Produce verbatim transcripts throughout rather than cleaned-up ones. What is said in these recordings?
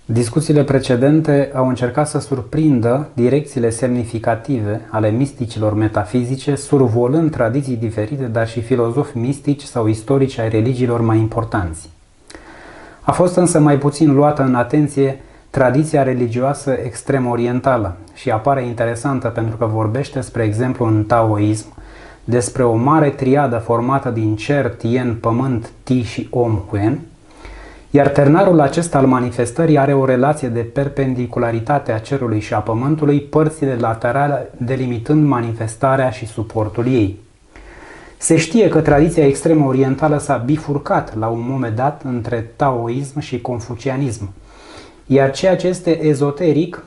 Discuțiile precedente au încercat să surprindă direcțiile semnificative ale misticilor metafizice, survolând tradiții diferite, dar și filozofi mistici sau istorici ai religiilor mai importanți. A fost însă mai puțin luată în atenție tradiția religioasă extrem-orientală și apare interesantă pentru că vorbește, spre exemplu, în taoism, despre o mare triadă formată din cer, tien, pământ, ti și om, huen, iar ternarul acesta al manifestării are o relație de perpendicularitate a cerului și a pământului, părțile laterale delimitând manifestarea și suportul ei. Se știe că tradiția extrem-orientală s-a bifurcat la un moment dat între taoism și confucianism, iar ceea ce este ezoteric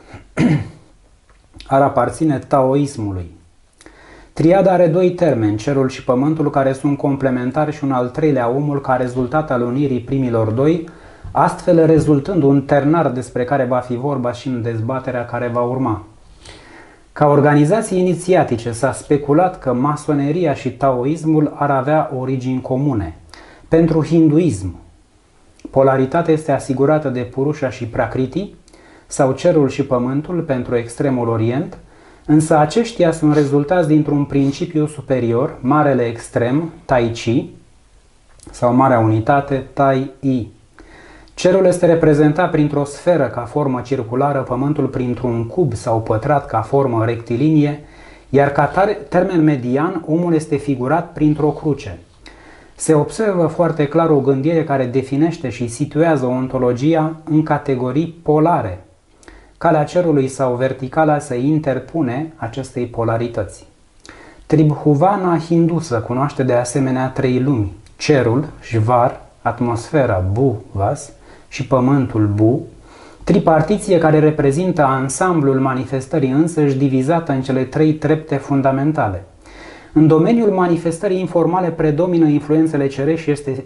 ar aparține taoismului. Triada are doi termeni, cerul și pământul, care sunt complementari, și un al treilea, omul, ca rezultat al unirii primilor doi, astfel rezultând un ternar despre care va fi vorba și în dezbaterea care va urma. Ca organizații inițiatice s-a speculat că masoneria și taoismul ar avea origini comune. Pentru hinduism, polaritatea este asigurată de Purusha și Prakriti, sau cerul și pământul pentru extremul orient, însă aceștia sunt rezultați dintr-un principiu superior, marele extrem, Tai Chi, sau marea unitate, Tai I. Cerul este reprezentat printr-o sferă ca formă circulară, pământul printr-un cub sau pătrat ca formă rectilinie, iar ca termen median, omul este figurat printr-o cruce. Se observă foarte clar o gândire care definește și situează ontologia în categorii polare. Calea cerului sau verticala se interpune acestei polarități. Tribhuvana hindusă cunoaște de asemenea trei lumi: cerul, Shvar, atmosfera, Bu, Vas, și pământul, Bu, tripartiție care reprezintă ansamblul manifestării însăși, divizată în cele trei trepte fundamentale. În domeniul manifestării informale predomină influențele cerești și este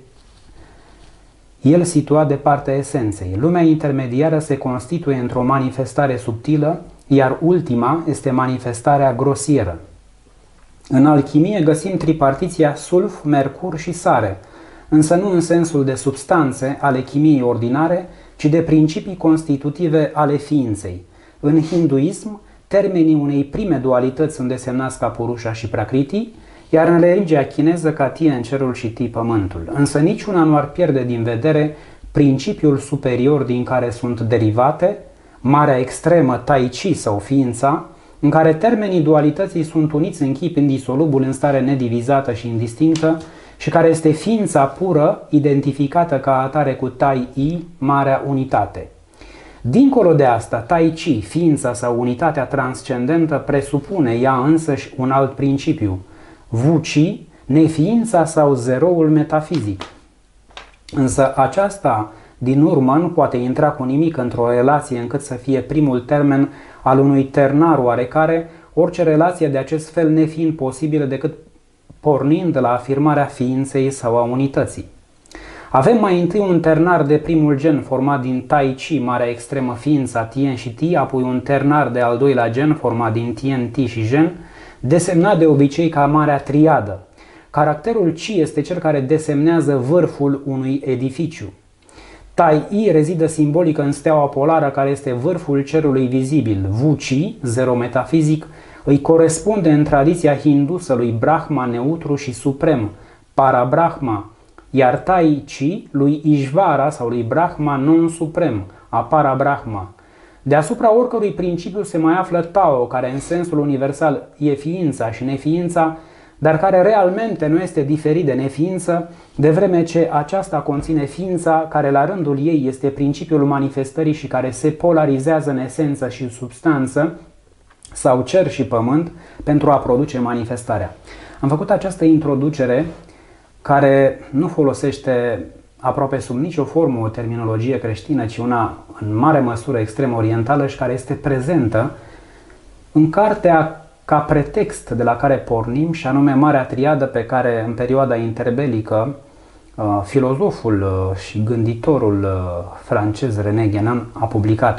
el situat de partea esenței. Lumea intermediară se constituie într-o manifestare subtilă, iar ultima este manifestarea grosieră. În alchimie găsim tripartiția sulf, mercur și sare, însă nu în sensul de substanțe ale chimiei ordinare, ci de principii constitutive ale ființei. În hinduism, termenii unei prime dualități sunt desemnați ca Purusha și Prakriti, iar în religia chineză ca Tien, cerul, și Ti, pământul. Însă niciuna nu ar pierde din vedere principiul superior din care sunt derivate, marea extremă, Tai Chi sau ființa, în care termenii dualității sunt uniți în chip indisolubul, în stare nedivizată și indistinctă, și care este ființa pură, identificată ca atare cu Tai I, marea unitate. Dincolo de asta, Tai Chi, ființa sau unitatea transcendentă, presupune ea însăși un alt principiu: Wu Chi, neființa sau zeroul metafizic. Însă aceasta, din urmă, nu poate intra cu nimic într-o relație încât să fie primul termen al unui ternar oarecare, orice relație de acest fel nefiind posibilă decât pornind de la afirmarea ființei sau a unității. Avem mai întâi un ternar de primul gen format din Tai Chi, marea extremă, ființa, Tien și Ti, apoi un ternar de al doilea gen format din Tien, Ti și Gen, desemnat de obicei ca marea triadă. Caracterul Chi este cel care desemnează vârful unui edificiu. Tai I rezidă simbolic în steaua polară care este vârful cerului vizibil. Wu Chi, zero metafizic, îi corespunde în tradiția hindusă lui Brahma neutru și suprem, Parabrahma, iar Tai Chi lui Ishvara sau lui Brahma non-suprem, Aparabrahma. Deasupra oricărui principiu se mai află Tao, care în sensul universal e ființa și neființa, dar care realmente nu este diferit de neființă, de vreme ce aceasta conține ființa, care la rândul ei este principiul manifestării și care se polarizează în esență și substanță, sau cer și pământ, pentru a produce manifestarea. Am făcut această introducere care nu folosește aproape sub nicio formă o terminologie creștină, ci una în mare măsură extrem orientală și care este prezentă în cartea ca pretext de la care pornim, și anume Marea Triadă, pe care în perioada interbelică filozoful și gânditorul francez René Guénon a publicat-o.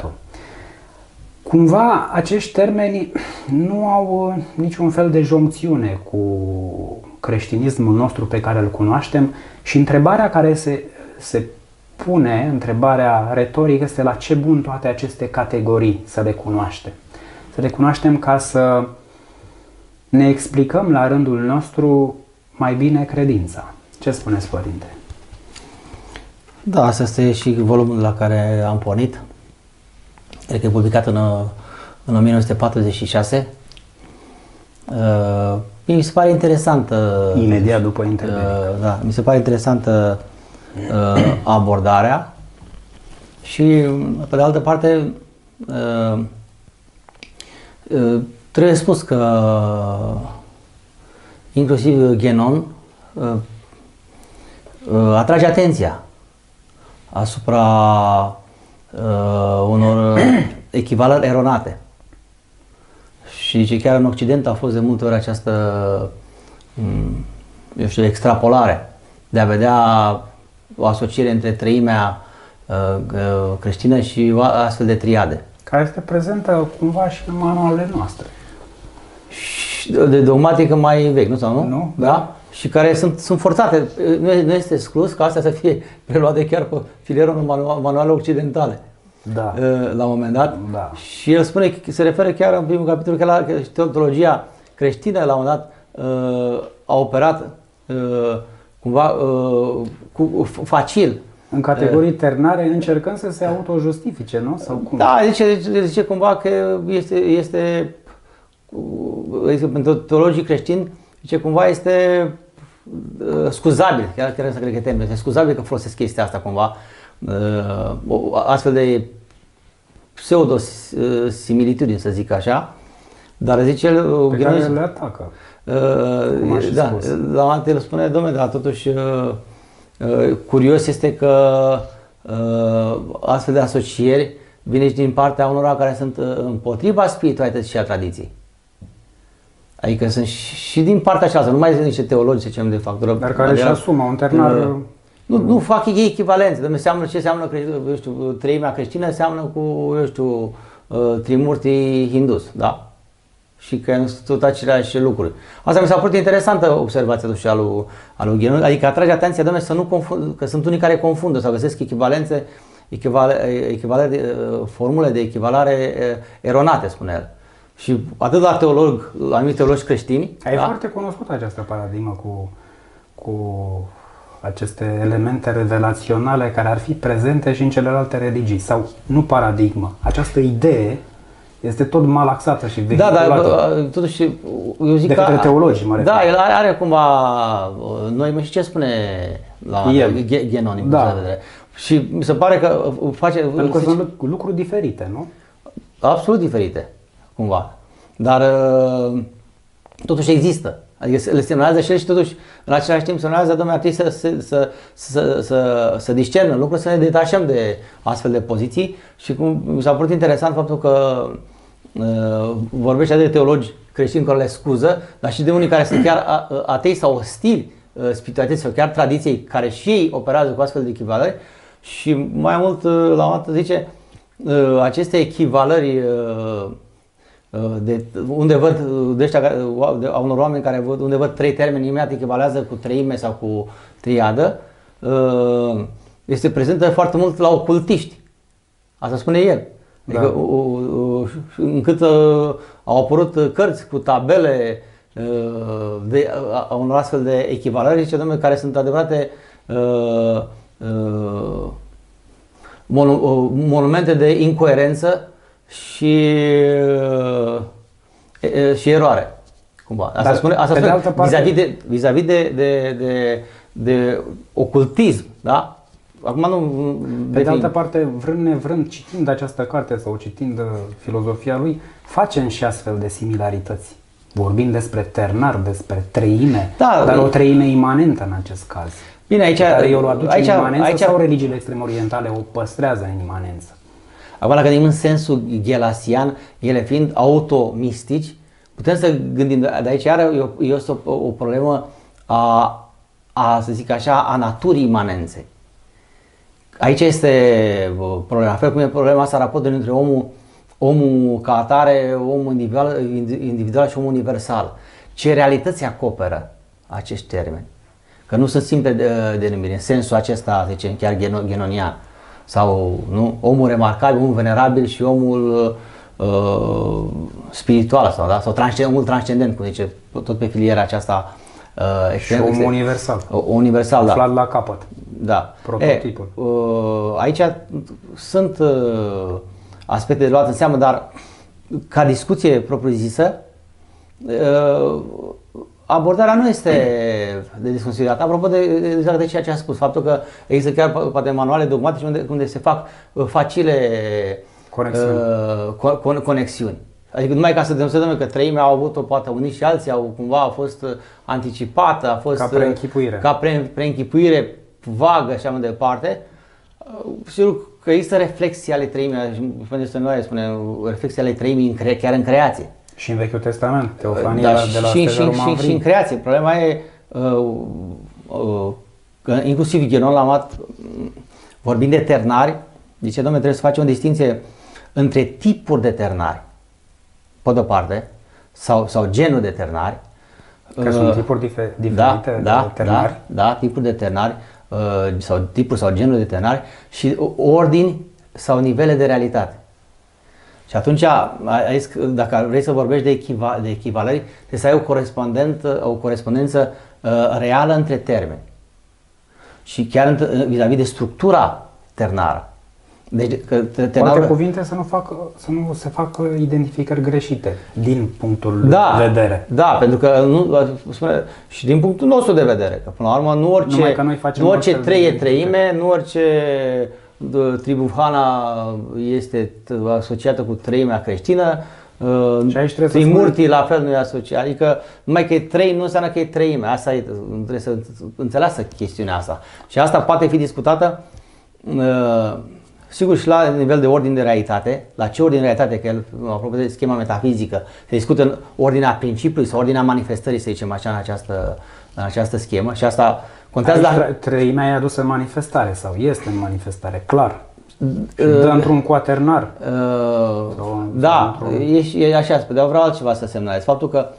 Cumva acești termeni nu au niciun fel de joncțiune cu creștinismul nostru pe care îl cunoaștem și întrebarea care se, se pune întrebarea retorică este la ce bun toate aceste categorii să le cunoaștem. Să le cunoaștem ca să ne explicăm la rândul nostru mai bine credința. Ce spuneți, Părinte? Da, asta este și volumul la care am pornit. Cred că e publicat în, în o mie nouă sute patruzeci și șase. Uh, mi se pare interesantă. Imediat după intervenție. Uh, da, mi se pare interesantă uh, abordarea și, pe de altă parte, uh, uh, trebuie spus că inclusiv Guénon uh, uh, atrage atenția asupra uh, unor echivalări eronate. Și zice, chiar în Occident a fost de multe ori această, eu știu, extrapolare de a vedea o asociere între treimea uh, creștină și astfel de triade. Care este prezentă cumva și în manualele noastre. Și de dogmatică mai vechi, nu sau nu? Nu, da. da. Și care sunt, sunt forțate. Nu este exclus ca astea să fie preluate chiar pe filierul manuale occidentale. Da. La un moment dat. Da. Și el spune că se referă chiar în primul capitol că la teologia creștină la un moment dat a operat cumva cu, facil. În categorii ternare încercând să se autojustifice, nu? Sau cum? Da, zice, zice cumva că este, este pentru teologii creștini, zice cumva este uh, scuzabil, chiar, chiar să cred că termenul, este scuzabil că folosesc chestia asta cumva, uh, astfel de pseudo-similitudini, să zic așa, dar zice el... Pe care le atacă. Uh, da, la un el spune, dom'le, dar totuși uh, uh, curios este că uh, astfel de asocieri vine și din partea unora care sunt uh, împotriva spiritualității și a tradiției. Adică sunt și din partea cealaltă, nu mai sunt niște teologi, să zicem, de factură. Dar care își asumă un ternar... Uh, nu, nu fac ei echivalențe, dar înseamnă ce înseamnă, eu știu, treimea creștină înseamnă cu, eu știu, trimurtii hindus, da? Și că nu sunt tot aceleași lucruri. Asta mi s-a părut interesantă observația a lui, a lui Guénon, adică atrage atenția, doamne, să nu confund, că sunt unii care confundă sau găsesc echivalențe, echivale, echivale, formule de echivalare eronate, spune el. Și atât la teolog, la anumiți teologi creștini. E da? foarte cunoscută această paradigmă cu, cu aceste elemente revelaționale care ar fi prezente și în celelalte religii. Sau nu paradigmă, această idee este tot malaxată și vehiculată. Da, dar totuși, eu zic de către că, teologii, mă refer. Da, el are, are cumva, noi mă și ce spune la Guénon, da. Și mi se pare că face... Pentru că sunt lucruri diferite, nu? Absolut diferite, cumva. Dar totuși există. Adică le semnalează și el și totuși în același timp semnalează, domnule, ar trebui să, să, să, să, să, să discernă lucruri, să ne detașăm de astfel de poziții și cum mi s-a părut interesant faptul că uh, vorbește de teologi creștini care le scuză, dar și de unii care sunt chiar atei sau ostili uh, spiritualității sau chiar tradiției, care și ei operează cu astfel de echivalări și mai mult uh, la un moment zice uh, aceste echivalări uh, de, unde văd de ăștia, de, a unor oameni care văd, unde văd trei termeni imediat echivalează cu treime sau cu triadă, este prezentă foarte mult la ocultiști. Asta spune el. Adică, da. Încât au apărut cărți cu tabele de, a unor astfel de echivalări, zice, domnule, care sunt adevărate uh, uh, monumente de incoerență și, și eroare. Cumva. Asta Dar, spune, asta spune vis-a-vis de, vis-a-vis de, de, de, de ocultism. Da? Acum nu, pe de altă parte, vrând nevrând, citind această carte sau citind filozofia lui, facem și astfel de similarități. Vorbim despre ternar, despre treime, da, dar o treime imanentă în acest caz. Bine, aici, care eu o aduce aici, în imanență aici, sau religiile extrem-orientale o păstrează în imanență? Acum, dacă gândim în sensul gelasian, ele fiind automistici, putem să gândim, de aici iară este o, o problemă a, a, să zic așa, a naturii imanenței. Aici este problema, fel cum e problema asta raportul între omul, omul ca atare, omul individual, individual și omul universal. Ce realități acoperă acești termeni? că nu sunt simple denumiri, în sensul acesta, zicem, chiar genonian. Sau nu? Omul remarcabil, omul venerabil și omul uh, spiritual sau, da? Sau transcendent, omul transcendent, cum zice, tot pe filiera aceasta. Uh, extrem, și omul universal. Uh, universal, da. Aflat la capăt. Da. Prototipul. E, uh, aici sunt uh, aspecte de luat în seamă, dar ca discuție propriu-zisă, uh, abordarea nu este de disconsiderat. Apropo de, exact de ceea ce a spus, faptul că există chiar poate manuale dogmatice unde, unde se fac facile conexiuni. Uh, con, conexiuni. Adică numai ca să demonstrăm că treimea au avut-o, poate unii și alții, au cumva a fost anticipată, a fost ca preînchipuire, ca pre, preînchipuire vagă și așa mai departe. Sigur că există reflexii ale treimii, și noi spune reflexii ale treimii chiar în creație. Și în Vechiul Testament, Teofania da, de la și, și, și, și în creație. Problema e uh, uh, că inclusiv Genon l-a luat, vorbind de ternari, zice, domnule, trebuie să facem o distinție între tipuri de ternari, pe de-o parte, sau, sau genul de ternari. Că uh, sunt tipuri dife, diferite da, da, de ternari. Da, da, tipuri de ternari, uh, sau tipuri sau genuri de ternari și ordini sau nivele de realitate. Și atunci, dacă vrei să vorbești de, echiva, de echivalări, trebuie să ai o, corespondent, o corespondență uh, reală între termeni. Și chiar vis-a-vis de structura ternară. Deci, că ternarul... Poate cuvinte să nu, fac, să nu se facă identificări greșite din punctul da, de vedere. Da, pentru că nu, spune, și din punctul nostru de vedere, că până la urmă nu orice, nu orice treie treime, nu orice tribu Hana este asociată cu treimea creștină, Trimurti la fel nu e asociat, adică numai că e trei nu înseamnă că e treime, asta e, trebuie să înțeleasă chestiunea asta. Și asta poate fi discutată, sigur, și la nivel de ordine de realitate. La ce ordine de realitate? Că el, apropo de schema metafizică, se discută în ordinea principiului sau ordinea manifestării, să zicem așa, în această, în această schemă și asta contează. Aici, la... treimea e adusă în manifestare sau este în manifestare, clar. Și dă într-un quaternar. Uh, sau, da, sau e, e așa, dar vreau altceva să semnalez. Faptul că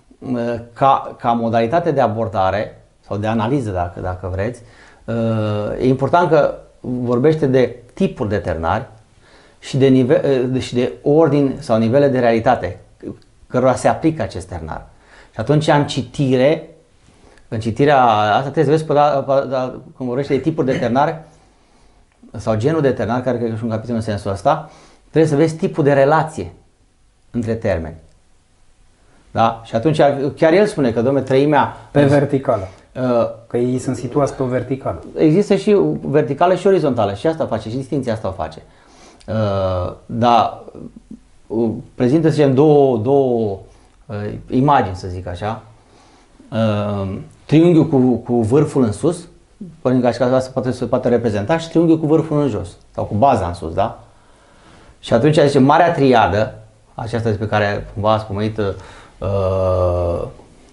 ca, ca modalitate de abordare sau de analiză, dacă, dacă vreți, e important că vorbește de tipuri de ternari și de, nive, și de ordini sau nivele de realitate cărora se aplică acest ternar. Și atunci în citire, în citirea asta trebuie să vezi pe, da, pe, da, când vorbește de tipuri de ternari sau genul de ternar, care cred că și un capitol în sensul ăsta, trebuie să vezi tipul de relație între termeni. Da? Și atunci chiar el spune că, dom'le, treimea pe verticală. Uh, că ei sunt situați pe o verticală. Există și verticală și orizontală și asta face, și distinția asta o face. Uh, dar uh, prezintă, să zicem, două, două uh, imagini, să zic așa. Uh, triunghiul cu, cu vârful în sus, prin care se poate, se poate reprezenta, și triunghiul cu vârful în jos sau cu baza în sus, da? Și atunci, zice, Marea Triadă, aceasta despre care cumva ați pomenit uh, uh,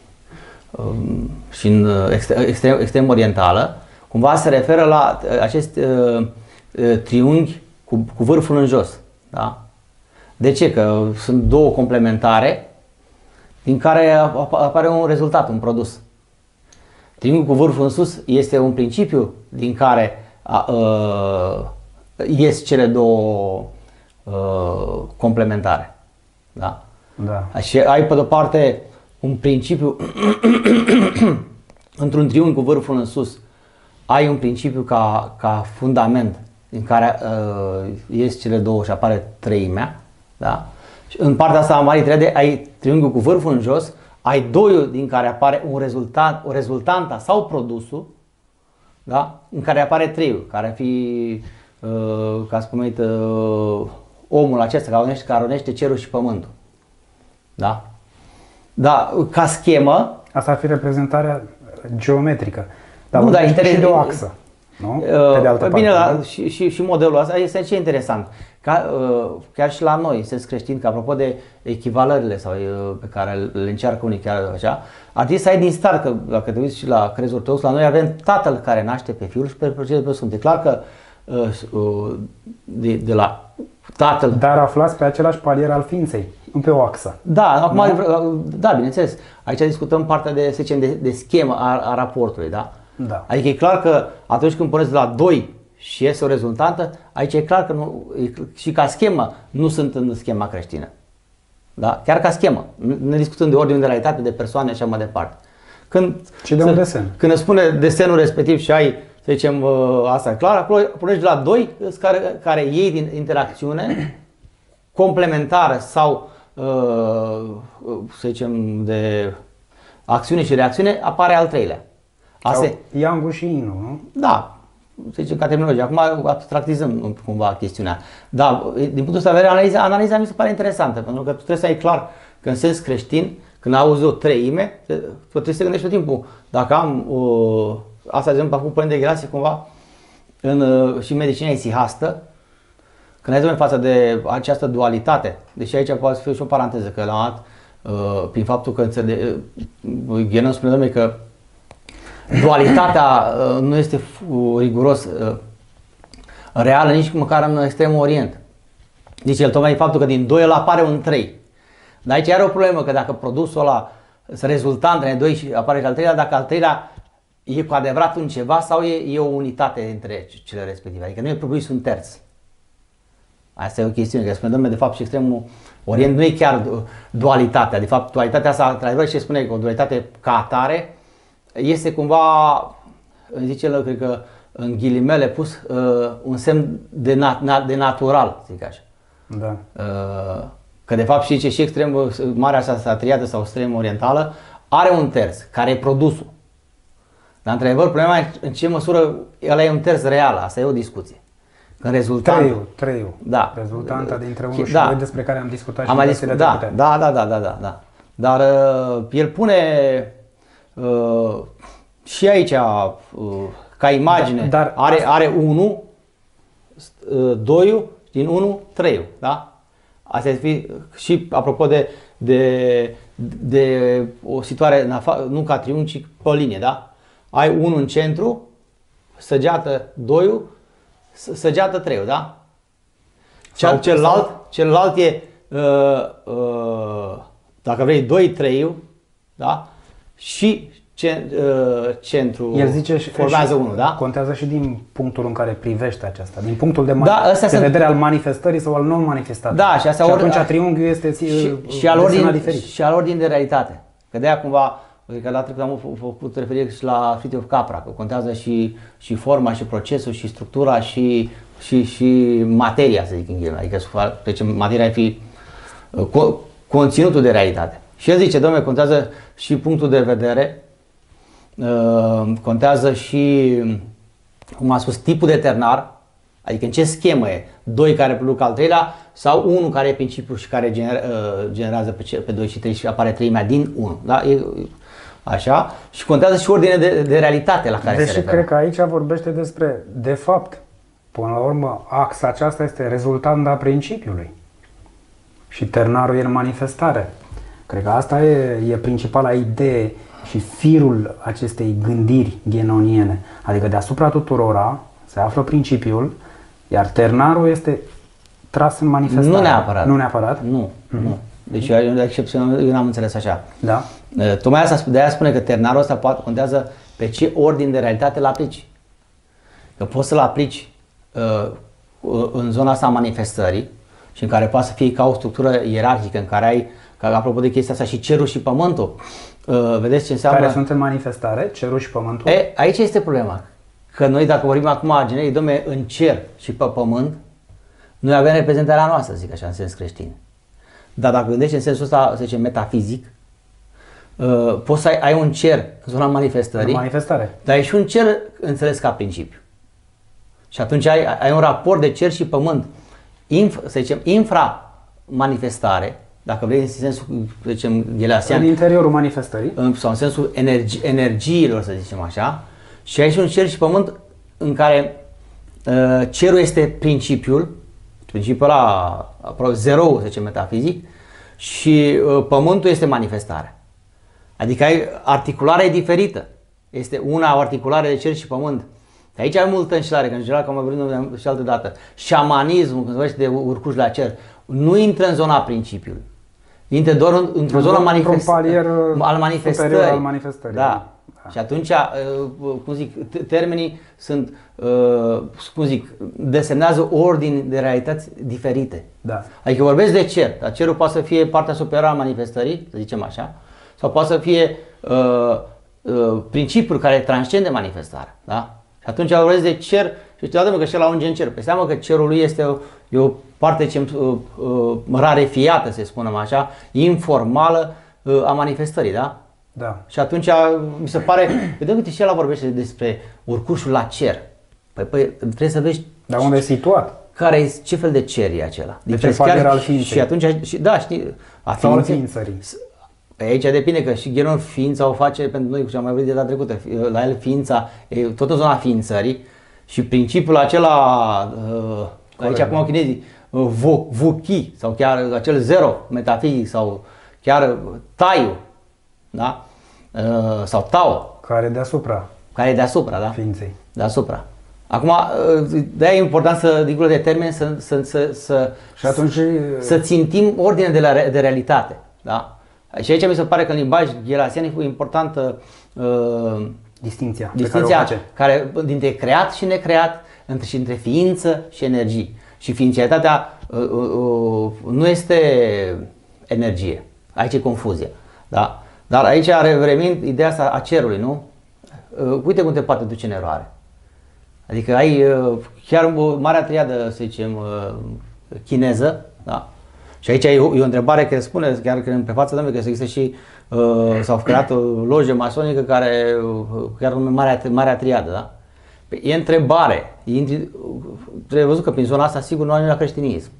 și în extrem, extrem orientală, cumva se referă la acest uh, triunghi cu, cu vârful în jos. Da? De ce? Că sunt două complementare din care apare un rezultat, un produs. Triunghiul cu vârful în sus este un principiu din care uh, ies cele două uh, complementare. Da? Da. Și ai pe de-o parte un principiu într-un triunghi cu vârful în sus, ai un principiu ca, ca fundament în care uh, ies cele două și apare treimea, da? Și în partea asta a Marii Triade ai triunghiul cu vârful în jos, ai doiul din care apare un rezultat, o rezultanta sau produsul, da? În care apare treiul, care ar fi, uh, ca spuneți, uh, omul acesta care unește, care unește cerul și pământul. Da? Da, ca schemă. Asta ar fi reprezentarea geometrică. Dar nu, dar interes... și de o axă. Nu? Pe de altă parte. Bine, da, și, și, și modelul ăsta este ce interesant. Ca, chiar și la noi, sens creștin, că apropo de echivalările sau pe care le încearcă unii chiar așa, ar trebui să ai din start, că dacă te uiți și la crezul tău, la noi avem Tatăl care naște pe Fiul și pe Cel pe Sfânt. E clar că de, de la Tatăl... Dar aflați pe același palier al ființei, nu pe o axă. Da, acum, da, bineînțeles. Aici discutăm partea de, să zicem, de, de schemă a, a raportului, da? Da. Adică e clar că atunci când puneți la doi și iese o rezultantă, aici e clar că nu, și ca schemă nu sunt în schema creștină. Da? Chiar ca schemă. Ne discutăm de ordine de realitate, de persoane și așa mai departe. Când, și de un desen. Când îți spune desenul respectiv și ai, să zicem, asta clar, acolo punești la doi care, care iei din interacțiune complementară sau, să zicem, de acțiune și reacțiune, apare al treilea. Asta Yang și Yin, nu? Da, să zicem ca terminologie. Acum abstractizăm cumva chestiunea. Da, din punctul ăsta de vedere, analiza, analiza mi se pare interesantă, pentru că tu trebuie să ai clar că în sens creștin, când auzi o treime, trebuie să te gândești tot timpul. Dacă am, uh, asta de exemplu, acum Părinte Gerasie cumva, în, uh, și medicina isihastă, când ai în față de această dualitate, deși aici poate fi și o paranteză, că la un dat, uh, prin faptul că înțelege, uh, Ghenon spune, domnule, că dualitatea uh, nu este riguros uh, reală nici măcar în Extremul Orient. Deci el tocmai faptul că din doi îl apare un trei. Dar aici are o problemă, că dacă produsul ăla, rezultantele doi și apare și al treilea, dacă al treilea e cu adevărat un ceva sau e, e o unitate între cele respective. Adică nu e propriu un terț. Asta e o chestiune, că spune, domnule, de fapt și Extremul Orient nu e chiar dualitatea. De fapt, dualitatea asta, într-adevăr, ce spune că o dualitate ca atare este cumva, zice el, cred că în ghilimele pus, uh, un semn de, nat, de natural, zic așa. Da. Uh, că de fapt și, și extrem, Marea Satriadă sau Extremul Orientală are un terț, care e produsul. Dar într-adevăr, problema e în ce măsură ăla e un terț real, asta e o discuție. Când rezultantul, treiul, treiul. Da. Rezultanta dintre unu și da. doi, despre care am discutat și am în mai discutat, da, da, da, da, da, da, da. Dar uh, el pune uh, și aici uh, ca imagine, da, dar are, are unu, doi, din unu, trei, da? Asta fi și apropo de, de, de o situare, nu ca triunghi, ci pe o linie, da? Ai unul în centru, săgeată doi, săgeată trei, da? Cel, celălalt, celălalt e, uh, uh, dacă vrei, doi, trei, da? Și centru el zice formează unul, da? Contează și din punctul în care privește aceasta, din punctul de, da, de vedere al manifestării sau al non-manifestării. Da, și, asta și ori, atunci triunghiul este și, și al ordin, diferit. Și al ordin de realitate. Că de-aia cumva, că la trecut am făcut referire și la Fritjof Capra, că contează și, și forma, și procesul, și structura, și, și, și materia, să zic în el. Adică deci, materia ar fi uh, conținutul de realitate. Și el zice, domnule, contează și punctul de vedere, Uh, contează și, cum am spus, tipul de ternar, adică în ce schemă e, doi care produc al treilea sau unul care e principiul și care gener, uh, generează pe, pe doi și trei și apare treimea din unu. Da? E, așa. Și contează și ordine de, de realitate la care Deși se referă. Cred că aici vorbește despre, de fapt, până la urmă, axa aceasta este rezultanta principiului și ternarul e în manifestare. Cred că asta e, e principala idee și firul acestei gândiri ghenoniene. Adică deasupra tuturora se află principiul, iar ternarul este tras în manifestare. Nu neapărat. Nu neapărat? Nu. Mm-hmm. Nu. Deci eu, de excepție, eu n-am înțeles așa. Da. Tocmai asta, de aia spune că ternarul ăsta poate, contează pe ce ordine de realitate îl aplici. Că poți să-l aplici uh, în zona asta a manifestării și în care poate să fie ca o structură ierarhică, în care ai, ca, apropo de chestia asta, și cerul și pământul. Uh, vedeți ce înseamnă? Care sunt în manifestare, cerul și pământul? E, aici este problema. Că noi, dacă vorbim acum generic, dom'le, în cer și pe pământ, noi avem reprezentarea noastră, zic așa, în sens creștin. Dar dacă gândești în sensul ăsta, să zicem, metafizic, uh, poți să ai, ai un cer în zona manifestării, în manifestare. Dar ai și un cer înțeles ca principiu. Și atunci ai, ai un raport de cer și pământ, Inf, să zicem, infra-manifestare, dacă vrei în sensul, să zicem, ghelasian, în interiorul manifestării, sau în sensul energi, energiilor, să zicem așa, și ai și un cer și pământ în care uh, cerul este principiul, principiul ăla aproape zero, să zicem, metafizic, și uh, pământul este manifestarea. Adică ai, articularea e diferită. Este una o articulare de cer și pământ. Aici ai multă înșelare, că în general, cum am vorbit și altă dată, șamanismul, când se vorbește de urcuși la cer, nu intră în zona principiului. Intră doar într-o zonă manifest... palier al manifestării. Al manifestării. Da. Și atunci, cum zic, termenii sunt, cum zic, desemnează ordini de realități diferite. Da. Adică vorbesc de cer, dar cerul poate să fie partea superioară a manifestării, să zicem așa, sau poate să fie uh, uh, principiul care transcende manifestarea. Da? Și atunci vorbesc de cer și știu că și la un gen cer. Păi seamă că cerul lui este o, e o parte ce, uh, uh, rarefiată, să spunem așa, informală uh, a manifestării, da? Da. Și atunci mi se pare, vedem uite și el vorbește despre urcușul la cer. Păi, păi trebuie să vezi. Dar unde e situat? Care e, ce fel de cer e acela? De ce chiar al ființei? Și atunci, și, da, știi, a sau al ființării. Aici depinde că și genul ființa o face pentru noi, cum am mai vorbit de data trecută, la el ființa, e tot în zona ființării și principiul acela, aici acum chinezii, vuki sau chiar acel zero metafizic sau chiar taiu, da? Sau tao. Care e deasupra. Care e deasupra, da? Ființei. Deasupra. Acum, de-aia e important să, dincolo de termen, să, să, să, să, și atunci... să țintim ordine de, la, de realitate. Da? Și aici mi se pare că în limbaj ghelasian e importantă uh, distinția, distinția care, care dintre creat și necreat, între, și între ființă și energie. Și ființialitatea uh, uh, nu este energie. Aici e confuzia. Da? Dar aici, revenind ideea asta a cerului, nu? Uh, uite cum te poate duce în eroare. Adică ai chiar o marea triadă, să zicem, chineză, da? Și aici e o, e o întrebare care spune, chiar că în prefață, domnule, că există și, uh, s-au creat o lojă masonică care, chiar în marea, marea triadă, da? E întrebare, e, trebuie văzut că prin zona asta sigur nu ajunge la creștinism,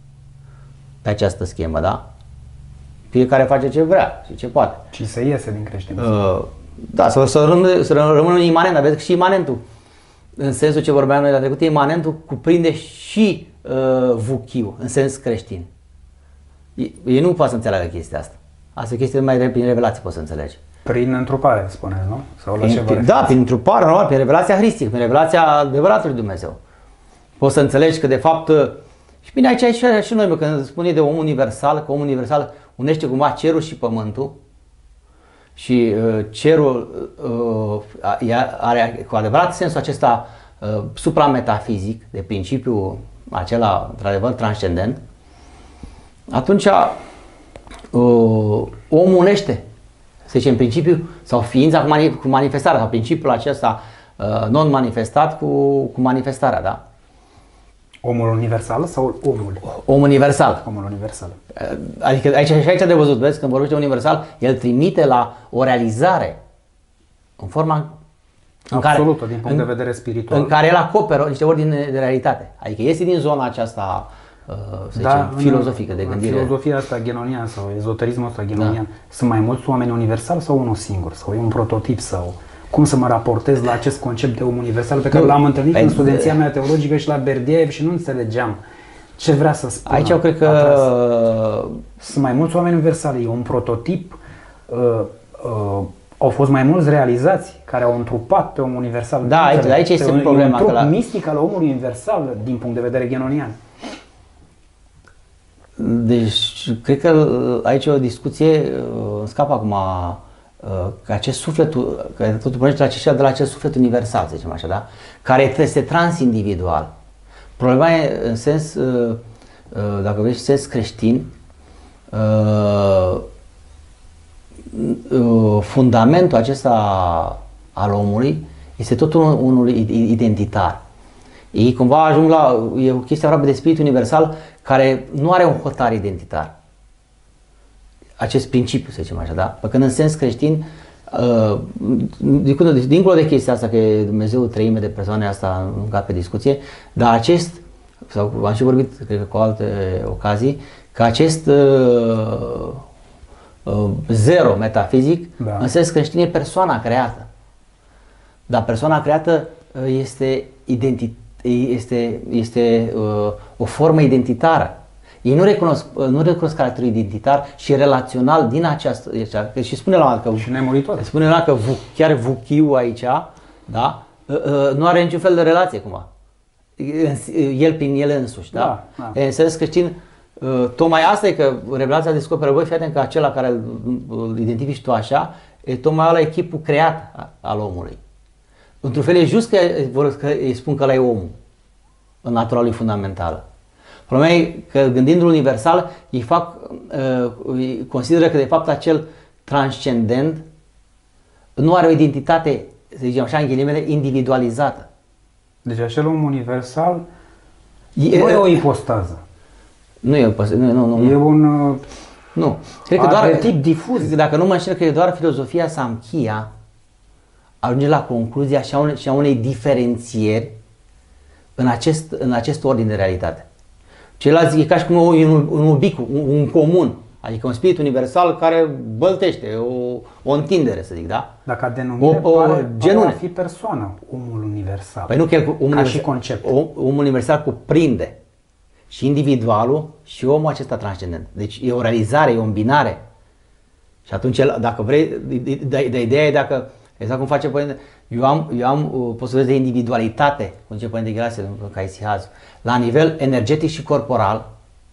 pe această schemă, da? Fiecare face ce vrea și ce poate. Și se iese din creștinism. Uh, da, să, să, rămână, să rămână imanent, dar vezi că și imanentul, în sensul ce vorbeam noi la trecut, imanentul cuprinde și uh, vuchiul, în sens creștin. Ei nu poate să înțeleagă chestia asta. Asta e o chestie mai prin revelație poți să înțelegi. Prin întrupare, spune, nu? Sau la ce prin, da, prin întrupare, normal, prin revelația hristică, prin revelația adevăratului Dumnezeu. Poți să înțelegi că de fapt, și bine aici și, și noi, când spune de om universal, că omul universal unește cumva cerul și pământul și uh, cerul uh, are cu adevărat sensul acesta uh, suprametafizic, de principiu acela într-adevăr transcendent, atunci uh, omul unește, să zicem, principiul sau ființa cu, mani, cu manifestarea, sau principiul acesta uh, non-manifestat cu, cu manifestarea, da? Omul universal sau omul? Omul universal. Omul universal. Adică aici, aici de văzut, vezi, când vorbește universal, el trimite la o realizare în forma în absolută, care, din punct în, de vedere spiritual. în care el acoperă niște ordine de realitate. Adică este din zona aceasta, să da, zicem, filozofică de gândire. Filozofia asta ghenonian sau ezoterismul ăsta ghenonian, da. Sunt mai mulți oameni universali sau unul singur? Sau e un prototip? Sau cum să mă raportez la acest concept de om universal pe care l-am întâlnit în studenția mea teologică și la Berdiev și nu înțelegeam ce vrea să spună. Aici eu cred că atras. Sunt mai mulți oameni universali, e un prototip, uh, uh, au fost mai mulți realizați care au întrupat pe om universal. Da, aici, aici este un, problema. E un trup la... mistic al omului universal din punct de vedere ghenonian. Deci, cred că aici e o discuție, îmi scap acum, că acest suflet, că totul pornește la acest, de la acest suflet universal, să zicem așa, da? Care este transindividual. Problema e în sens, dacă vrei, sens creștin, fundamentul acesta al omului este tot unul, unul identitar. Ei cumva ajung la, e o chestie aproape de spirit universal care nu are un hotar identitar. Acest principiu, să zicem așa, da? Pentru că în sens creștin, uh, dincolo de chestia asta, că e Dumnezeu treime de persoane, asta nu ca pe discuție, dar acest, sau am și vorbit, cred că cu alte ocazii, că acest uh, uh, zero metafizic, da. În sens creștin, e persoana creată. Dar persoana creată uh, este identitate. Este, este uh, o formă identitară. Ei nu recunosc, uh, nu recunosc caracterul identitar și relațional din această, că și spune la că și nemuritor. Spune la că vu, chiar vuchiu aici, da, uh, uh, nu are niciun fel de relație cumva. El prin el însuși, da? Da, da. În sens creștin, uh, tocmai asta e că revelația descoperă, băi, fii atent că acela care îl, îl identifici tu așa, e tocmai ăla e chipul creat al omului. Într-un fel e just că, vor, că îi spun că ăla e omul, în natura lui fundamentală. Problema e că gândindu-l universal, ei fac, uh, consideră că de fapt acel transcendent nu are o identitate, să zicem așa, în ghilimele, individualizată. Deci acel om universal e, nu e o ipostază. Nu e o ipostază, nu, nu, nu. E un nu. Cred că doar tip difuz. Dacă nu mă înșel, că e doar filozofia Samkhya ajunge la concluzia și a unei, și a unei diferențieri în acest, în acest ordin de realitate. Ceilalți e ca și cum un, un ubic, un, un comun, adică un spirit universal care băltește, o, o întindere, să zic, da? Dacă a denumire, o, o, pare, genune. Pare a fi persoană, omul universal. Păi nu, că omul ca universal, și concept. Omul universal cuprinde și individualul și omul acesta transcendent. Deci e o realizare, e o îmbinare. Și atunci, dacă vrei, de, de, de ideea e dacă, exact cum face Părinte, eu am, eu am uh, posibilitatea de individualitate, cum zice Părinte Gherase, ca Isihaz, la nivel energetic și corporal,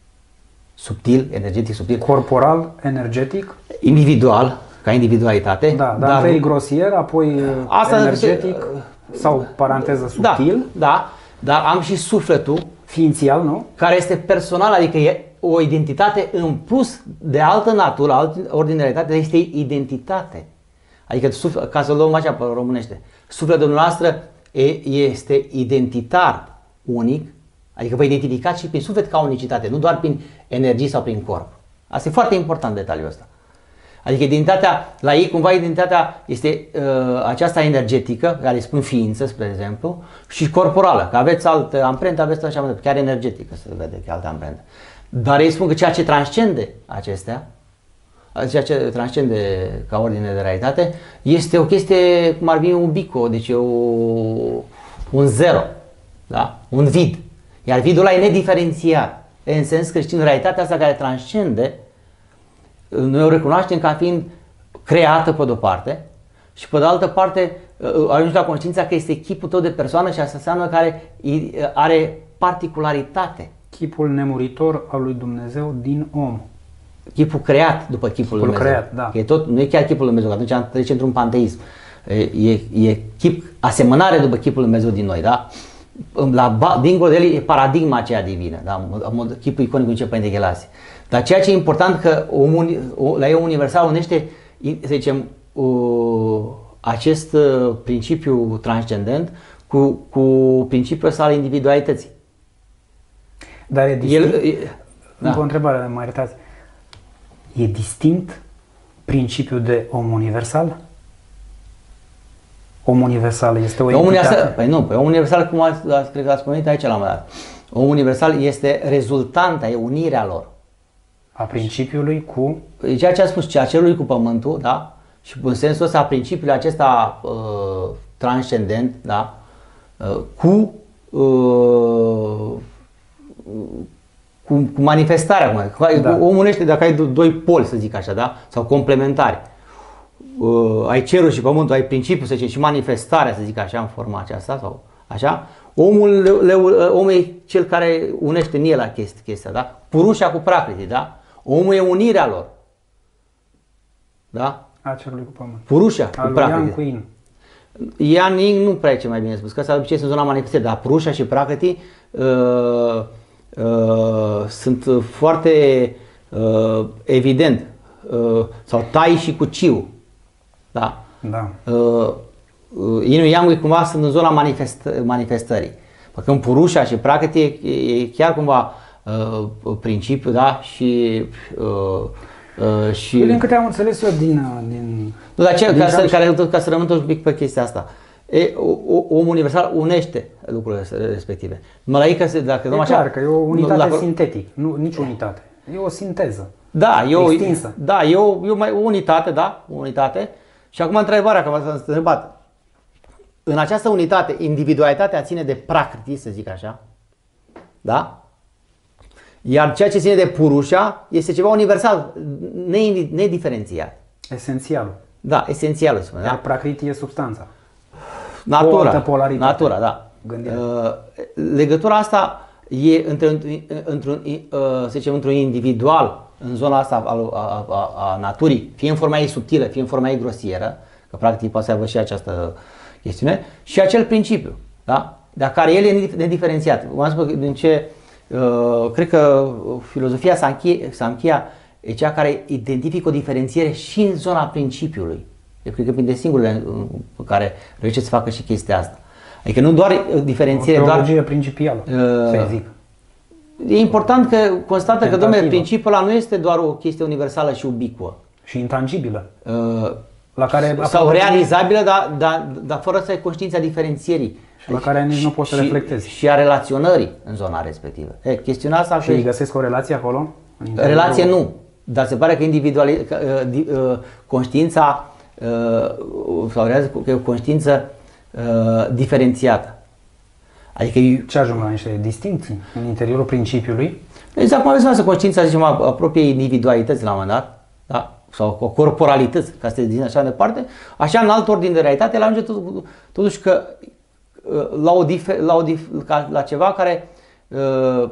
subtil, energetic, subtil. Corporal, energetic? Individual, ca individualitate. Da, dar, dar întâi grosier, apoi asta energetic se, sau paranteză subtil. Da, da, dar am și sufletul. Ființial, nu? Care este personal, adică e o identitate în plus de altă natură, altă ordinaritate, este identitate. Adică, ca să o luăm așa pe românește, sufletul dumneavoastră este identitar, unic, adică vă identificați și prin suflet ca unicitate, nu doar prin energie sau prin corp. Asta e foarte important detaliul ăsta. Adică identitatea, la ei cumva identitatea este uh, aceasta energetică, care îi spun ființă, spre exemplu, și corporală, că aveți altă amprentă, aveți așa, chiar energetică, se vede că e altă amprentă. Dar ei spun că ceea ce transcende acestea, ceea ce transcende ca ordine de realitate, este o chestie cum ar fi un bico, deci o, un zero, da? Un vid. Iar vidul ăla e nediferențiat. În sens creștin, realitatea asta care transcende, noi o recunoaștem ca fiind creată pe de-o parte și pe de altă parte ajungi la conștiința că este chipul tău de persoană și asta înseamnă că are, are particularitate. Chipul nemuritor al lui Dumnezeu din om. Chipul creat după chipul, chipul lui Dumnezeu. Creat, da. E tot, nu e chiar chipul lui Dumnezeu, că atunci trece într-un panteism. E, e chip, asemănare după chipul lui Dumnezeu din noi, da? La, dincolo de el e paradigma aceea divină, da? Chipul iconic începe Părinte Ghelase. Dar ceea ce e important că omul, la el universal unește, să zicem, acest principiu transcendent cu, cu principiul ăsta al individualității. Dar e distinct? El, e, da. Încă o întrebare, mă iertați. E distinct principiul de om universal? Om universal este o entitate? Universal, păi nu, păi om universal, cum ați, cred că ați spus aici la un moment dat, om universal este rezultanta, e unirea lor. A principiului cu? Ceea ce a spus, ceea cerului cu pământul, da? Și în sensul ăsta, principiul acesta uh, transcendent, da? Uh, cu, uh, cu cu manifestarea, cu, da. Omul este, dacă ai doi poli, să zic așa, da? Sau complementari. Uh, ai cerul și pământul, ai principiul, să zice, și manifestarea, să zic așa, în forma aceasta sau așa. Omul, le, le, omul e cel care unește în el la chestia, chestia, da? Purușa cu prakriti, da? Omul e unirea lor. Da? A cerului cu pământ. Purușa cu prakriti. Ian cu in. Ian Ing nu prea e ce mai bine spus, că asta obicei sunt zona manifestării, dar purușa și prakriti uh, uh, sunt foarte uh, evident. Uh, sau tai și cu ciu. Da? Da. Uh, Yin Yang cumva sunt în zona manifest, manifestării. Când Purusha și Prakriti e, e chiar cumva uh, principiu, da? Și uh, uh, și din câte am înțeles eu din din nu, dar ce, din ca, să, care, ca să rămân tot un pic pe chestia asta. E, omul universal unește lucrurile respective. Numai la ei, că dacă e așa, clar că e o unitate la, sintetică, nu nici unitate. E o sinteză. Da, e o extinsă. Da, e o, e o, mai, o unitate, da, o unitate. Și acum întrebarea, că v-ați întrebat. În această unitate, individualitatea ține de prakriti, să zic așa, da? Iar ceea ce ține de Purusha este ceva universal, nediferențiat. Esențial. Da, esențial, spune. Iar da? prakriti e substanța. Natura, polaritate. natura, da. Uh, legătura asta e între, într-un, uh, să zicem, într-un individual în zona asta a, a, a, a naturii, fie în forma ei subtilă, fie în forma ei grosieră, că practic poate să aibă și această chestiune, și acel principiu, da? Dar care el e nediferențiat. V-am spus din ce, uh, cred că filozofia Samkhya e cea care identifică o diferențiere și în zona principiului. Eu cred că printre singurele pe care reușește să facă și chestia asta. Adică nu doar diferențiere, o doar... principială, uh, să zic. E important că constată că, domnule, principiul ăla nu este doar o chestie universală și ubicuă. Și intangibilă. Uh, la care sau realizabilă, dar, dar, dar fără să ai conștiința diferențierii. Și la care nici nu poți să reflectezi. Și a relaționării în zona respectivă. E, chestiunea asta... Și îi găsesc o relație acolo? Relație nu. Dar se pare că individuali, că, uh, conștiința uh, sau că e o conștiință uh, diferențiată. Adică ce ajung la niște distincții în interiorul principiului? Exact cum aveți să conștiința, zicem, apropie individualități la un moment dat, da? Sau corporalități, ca să te zic așa de departe, așa în alt ordin de realitate, el ajunge totuși că la, o difer, la, o dif, la ceva care uh,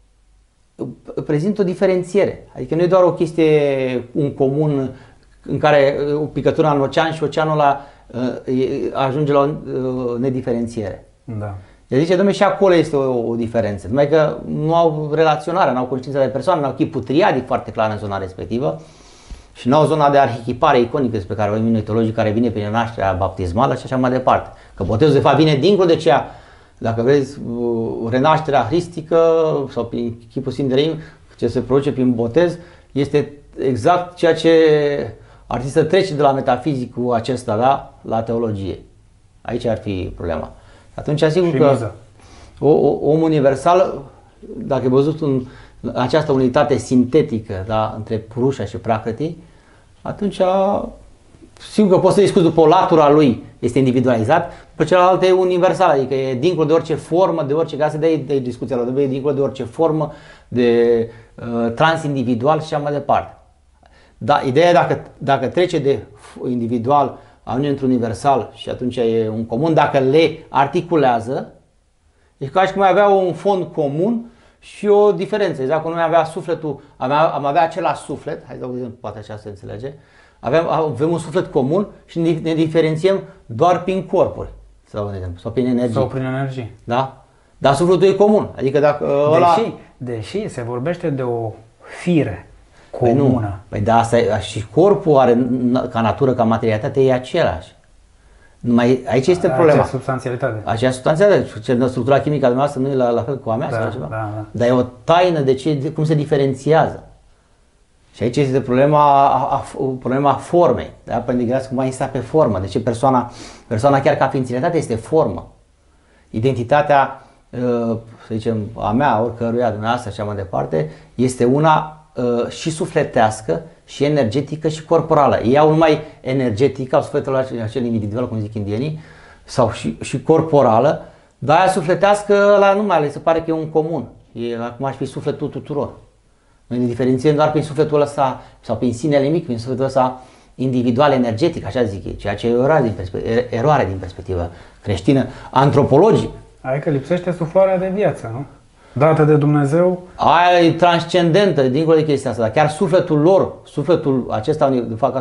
prezintă o diferențiere. Adică nu e doar o chestie, un comun în care o picătură în ocean și oceanul ăla uh, ajunge la o uh, nediferențiere. Da. El zice, dom'le, și acolo este o, o diferență. Numai că nu au relaționare, nu au conștiință de persoană, nu au chipul triadic foarte clar în zona respectivă și nu au zona de arhechipare iconică despre care vorbim noi teologii, care vine prin nașterea baptismală și așa mai departe. Că botezul de fapt vine dincolo de ceea, dacă vreți, renașterea hristică sau prin chipul Sfintelor, ce se produce prin botez, este exact ceea ce ar trebui să trece de la metafizicul acesta, da, la teologie. Aici ar fi problema. Atunci asigur că o, o, om universal, dacă ai văzut în această unitate sintetică, da, între Purusha și Prakriti, atunci sigur că poți să discuți după o latura lui, este individualizat, pe celălalt e universal, adică e dincolo de orice formă, de orice, ca să dai de discuția lor, e dincolo de orice formă, de uh, transindividual și așa mai departe. Dar ideea e dacă, dacă trece de individual, ajunge într-un universal și atunci e un comun, dacă le articulează, e ca și cum ai avea un fond comun și o diferență. Exact cum noi avea sufletul, am avea același suflet, hai să vedem, poate așa se înțelege, avem, avem un suflet comun și ne diferențiem doar prin corpuri, sau, sau prin energie. Sau prin energie. Da? Dar sufletul e comun. Adică dacă ăla... deși, deși se vorbește de o fire comună. Păi, păi da, asta e, și corpul are, ca natură, ca materialitate, e același. Numai aici este Acea problema. substanțialitate. Aceea substanțialitate. Structura chimică a dumneavoastră nu e la, la fel cu a mea, da, sau ceva. Da, da. Dar e o taină de, ce, de cum se diferențiază. Și aici este problema, a, a, problema formei. Da? Pentru că cum mai pe formă. De ce persoana, persoana chiar ca ființilitate este formă. Identitatea, să zicem, a mea, oricăruia, dumneavoastră și așa mai departe, este una și sufletească, și energetică, și corporală. Ei au numai energetică, au sufletul acel individual, cum zic indienii, sau și, și corporală, dar aia sufletească, la numai le se pare că e un comun. E acum ar fi sufletul tuturor. Noi ne diferențiem doar prin sufletul ăsta, sau prin sinele mic, prin sufletul ăsta individual, energetic, așa zic ei, ceea ce e eroare din, perspe- eroare din perspectivă creștină, antropologic. Adică lipsește suflarea de viață, nu? Dată de Dumnezeu. Aia e transcendentă, dincolo de chestia asta, dar chiar sufletul lor, sufletul acesta, de fapt,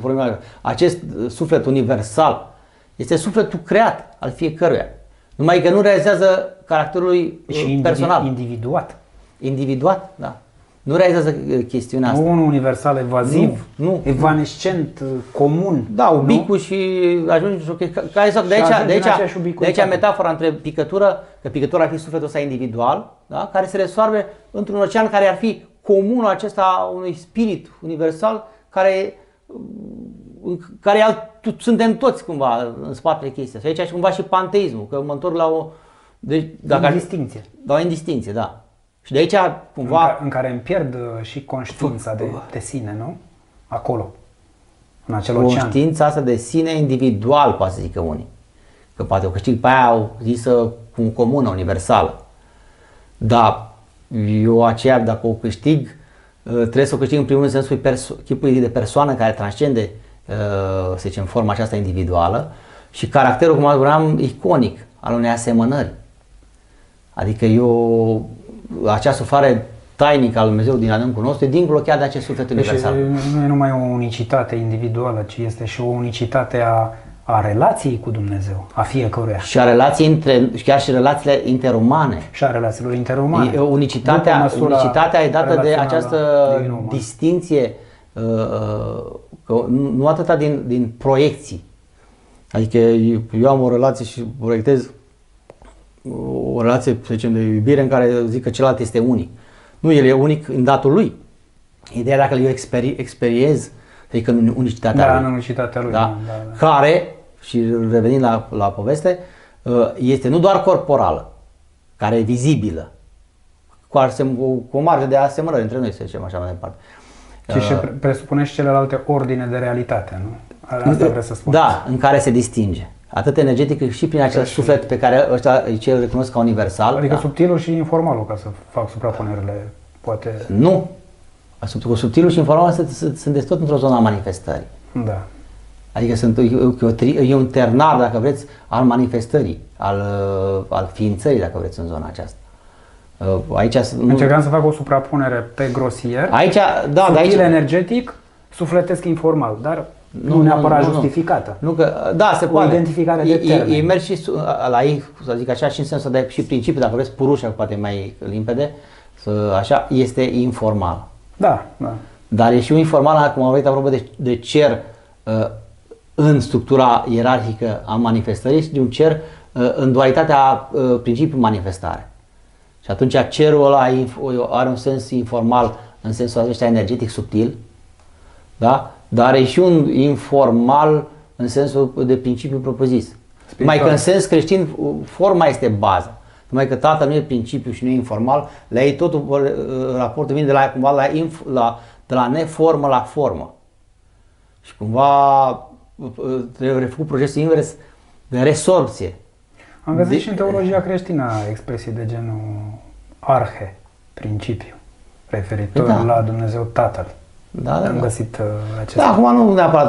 acest suflet universal, este sufletul creat al fiecăruia. Numai că nu realizează caracterul lui și personal. individuat. Individuat, da. Nu realizează chestiunea asta. Nu unul universal evaziv, nu, nu, evanescent, comun. Da, ubicul și ajungi, ca exact, de aici, de aici, de aici metafora între picătură, că picătura ar fi sufletul ăsta individual, da, care se resoarbe într-un ocean care ar fi comunul acesta unui spirit universal, care, care alt, suntem toți cumva în spatele chestia. Și aici și cumva și panteismul, că mă întorc la o... Deci, dacă indistinție. La o indistinție, da. Și de aici, cumva... În care, în care îmi pierd și conștiința de, de sine, nu? Acolo, în acel ocean. Conștiința asta de sine individual, poate să zică unii. Că poate o câștig pe aia o zisă cum comună, universală. Dar eu aceea, dacă o câștig, trebuie să o câștig în primul rând în sensul chipului de persoană care transcende, să zicem, forma aceasta individuală și caracterul, cum spuneam, iconic al unei asemănări. Adică eu... acea suflare tainic al Dumnezeu din adâncul nostru, dincolo chiar de acest suflet universal. Deci nu e numai o unicitate individuală, ci este și o unicitate a, a relației cu Dumnezeu, a fiecăruia. Și a relației între, chiar și relațiile interumane. Și a relațiilor interumane. Unicitatea, unicitatea e dată de această distinție, nu atâta din, din proiecții. Adică eu am o relație și proiectez o relație, să zicem, de iubire în care zic că celălalt este unic. Nu, el e unic în datul lui. Ideea dacă eu experi, experiez, adică în unicitatea da, lui. în unicitatea lui. Da? Da, da. Care, și revenind la, la poveste, este nu doar corporală, care e vizibilă, cu, asem, cu, cu o marjă de asemănări între noi, să zicem așa mai departe. Și și presupune și celelalte ordine de realitate, nu? Asta vreau să spun. Da, în care se distinge. Atât energetic cât și prin acel și suflet pe care ăștia îl recunosc ca universal. Adică da? subtilul și informalul, ca să fac suprapunerile, poate... Nu. Cu subtilul și informalul sunteți tot într-o zonă a manifestării. Da. Adică sunt, e un ternar, dacă vreți, al manifestării, al, al ființării, dacă vreți, în zona aceasta. Aici, încercam să fac o suprapunere pe grosier, aici, da, subtil aici, energetic, sufletesc informal, dar nu, nu neapărat nu, justificată. Nu, că, da, se o poate. identificare de termen. Ei merg și la ei, să zic așa, și în sensul de și principiul, dacă vreți, purușa, poate mai limpede, să, așa, este informal. Da, da. Dar e și un informal, cum am vorbit apropo de, de cer uh, în structura ierarhică a manifestării și de un cer uh, în dualitatea uh, principiul manifestare. Și atunci cerul ăla are un sens informal în sensul acesta energetic subtil, da? Dar are și un informal în sensul de principiu propus-zis. Mai că în sens creștin forma este baza. Numai că Tatăl nu e principiu și nu e informal, la ei totul raportul vine de la, cumva, la, la, de la neformă la formă. Și cumva trebuie făcut procesul invers de resorpție. Am găsit de, și în teologia creștină expresii de genul arhe, principiu, referitor da. la Dumnezeu Tatăl. Da, da, Am da. găsit uh, acesta. Da, acum nu neapărat.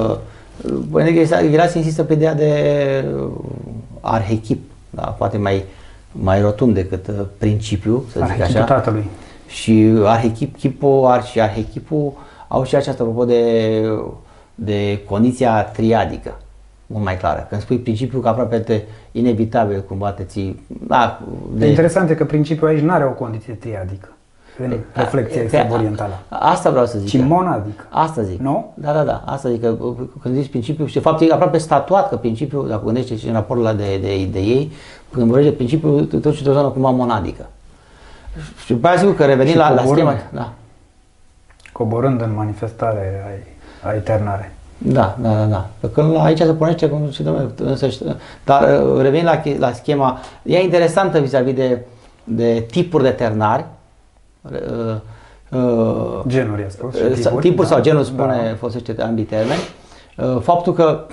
Gherasim insistă pe ideea de arhechip, da? Poate mai, mai rotund decât uh, principiu, să zic așa. Tatălui. Și arhechip, chipul ar, și arhechipul au și această apropo de, de condiția triadică, mult mai clară. Când spui principiul, că aproape te inevitabil cumva te ții... Da, de... Interesant e că principiul aici nu are o condiție triadică în reflexia extraorientală. Asta vreau să zic. Ci monadică. Asta zic. Nu? Da, da, da. Asta zic că când zici principiul și de fapt e aproape statuat că principiul, dacă gândește și în raportul ăla de, de, de ei, când vorbește de principiul, te duci într-o zonă cumva monadică. Și după aia sigur că revenim la, la schema. Da. Coborând în manifestare a, a eternare. Da, da, da, da. Că când aici se pornește, cum și domnule, dar revenind la, la schema, e interesantă vis-a-vis de, de tipuri de ternari. Uh, uh, genuri, spus, tipuri, tipuri da, sau genul spune, da. Folosește ambii termeni. Uh, faptul că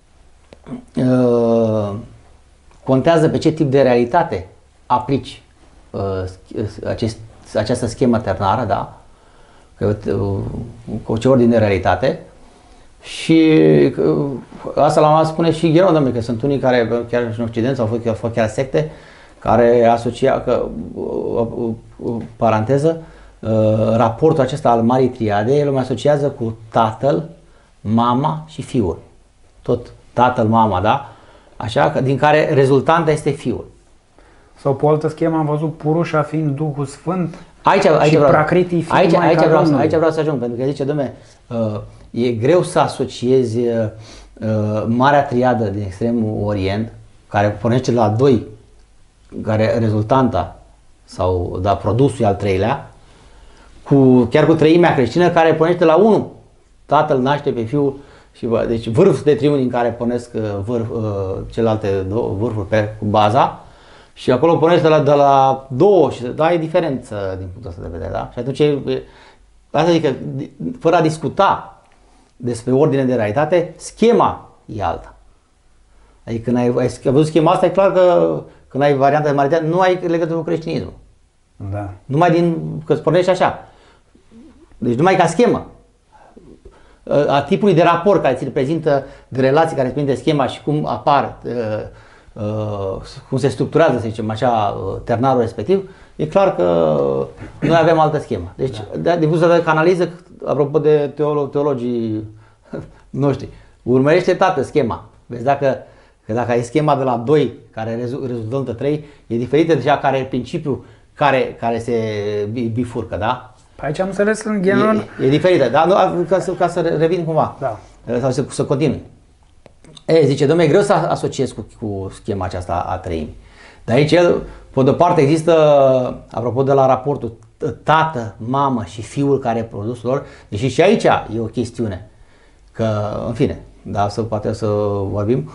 uh, contează pe ce tip de realitate aplici uh, acest, această schemă ternară, da? Că, uh, cu ce ordine de realitate. Și uh, asta la spune și Gheron, domnule, că sunt unii care chiar în Occident au fost, au fost chiar secte care asocia, că, uh, uh, uh, paranteză, uh, raportul acesta al Marii Triade, el îl asociază cu tatăl, mama și fiul. Tot tatăl, mama, da? Așa, din care rezultanta este fiul. Sau pe o altă schemă am văzut Purușa fiind Duhul Sfânt aici, aici și vreau, Prakriti fiind aici, aici, vreau, Domnului. aici vreau să ajung, pentru că zice, dom'le, uh, e greu să asociezi uh, Marea Triadă din Extremul Orient, care pornește la doi, care rezultanta sau da, produsul al treilea, cu, chiar cu treimea creștină care pornește la unu. Tatăl naște pe fiul și bă, deci vârf de triunghi în care pornesc vârf, celelalte două vârfuri pe cu baza și acolo pornește de la, de la două și da, e diferență din punctul ăsta de vedere, da? Și atunci asta zic că fără a discuta despre ordine de realitate, schema e alta. Adică când ai, ai văzut schema asta, e clar că când ai varianta de maritate, nu ai legătură cu creștinismul. Da. Numai din, că îți pornești așa. Deci numai ca schemă. A tipului de raport care ți-l prezintă, de relații care îți prezintă schema și cum apar cum se structurează, să zicem așa, ternarul respectiv, e clar că noi avem altă schemă. Deci, da. din punct de vedere analiză, apropo de teolo- teologii noștri, urmărește toată schema. Vezi dacă, că dacă ai schema de la doi care rezultă trei, e diferită de cea care e principiul care, care se bifurcă, da? Aici am înțeles în Guénon. E, e diferită, da? Nu, ca, să, ca să revin cumva, da. sau să, să continui. E, zice, dom'le, e greu să asociez cu, cu schema aceasta a treimii. Dar aici, pe de-o parte, există, apropo de la raportul tată, mamă și fiul care e produsul lor, deși și aici e o chestiune, că, în fine, da, să poate să vorbim.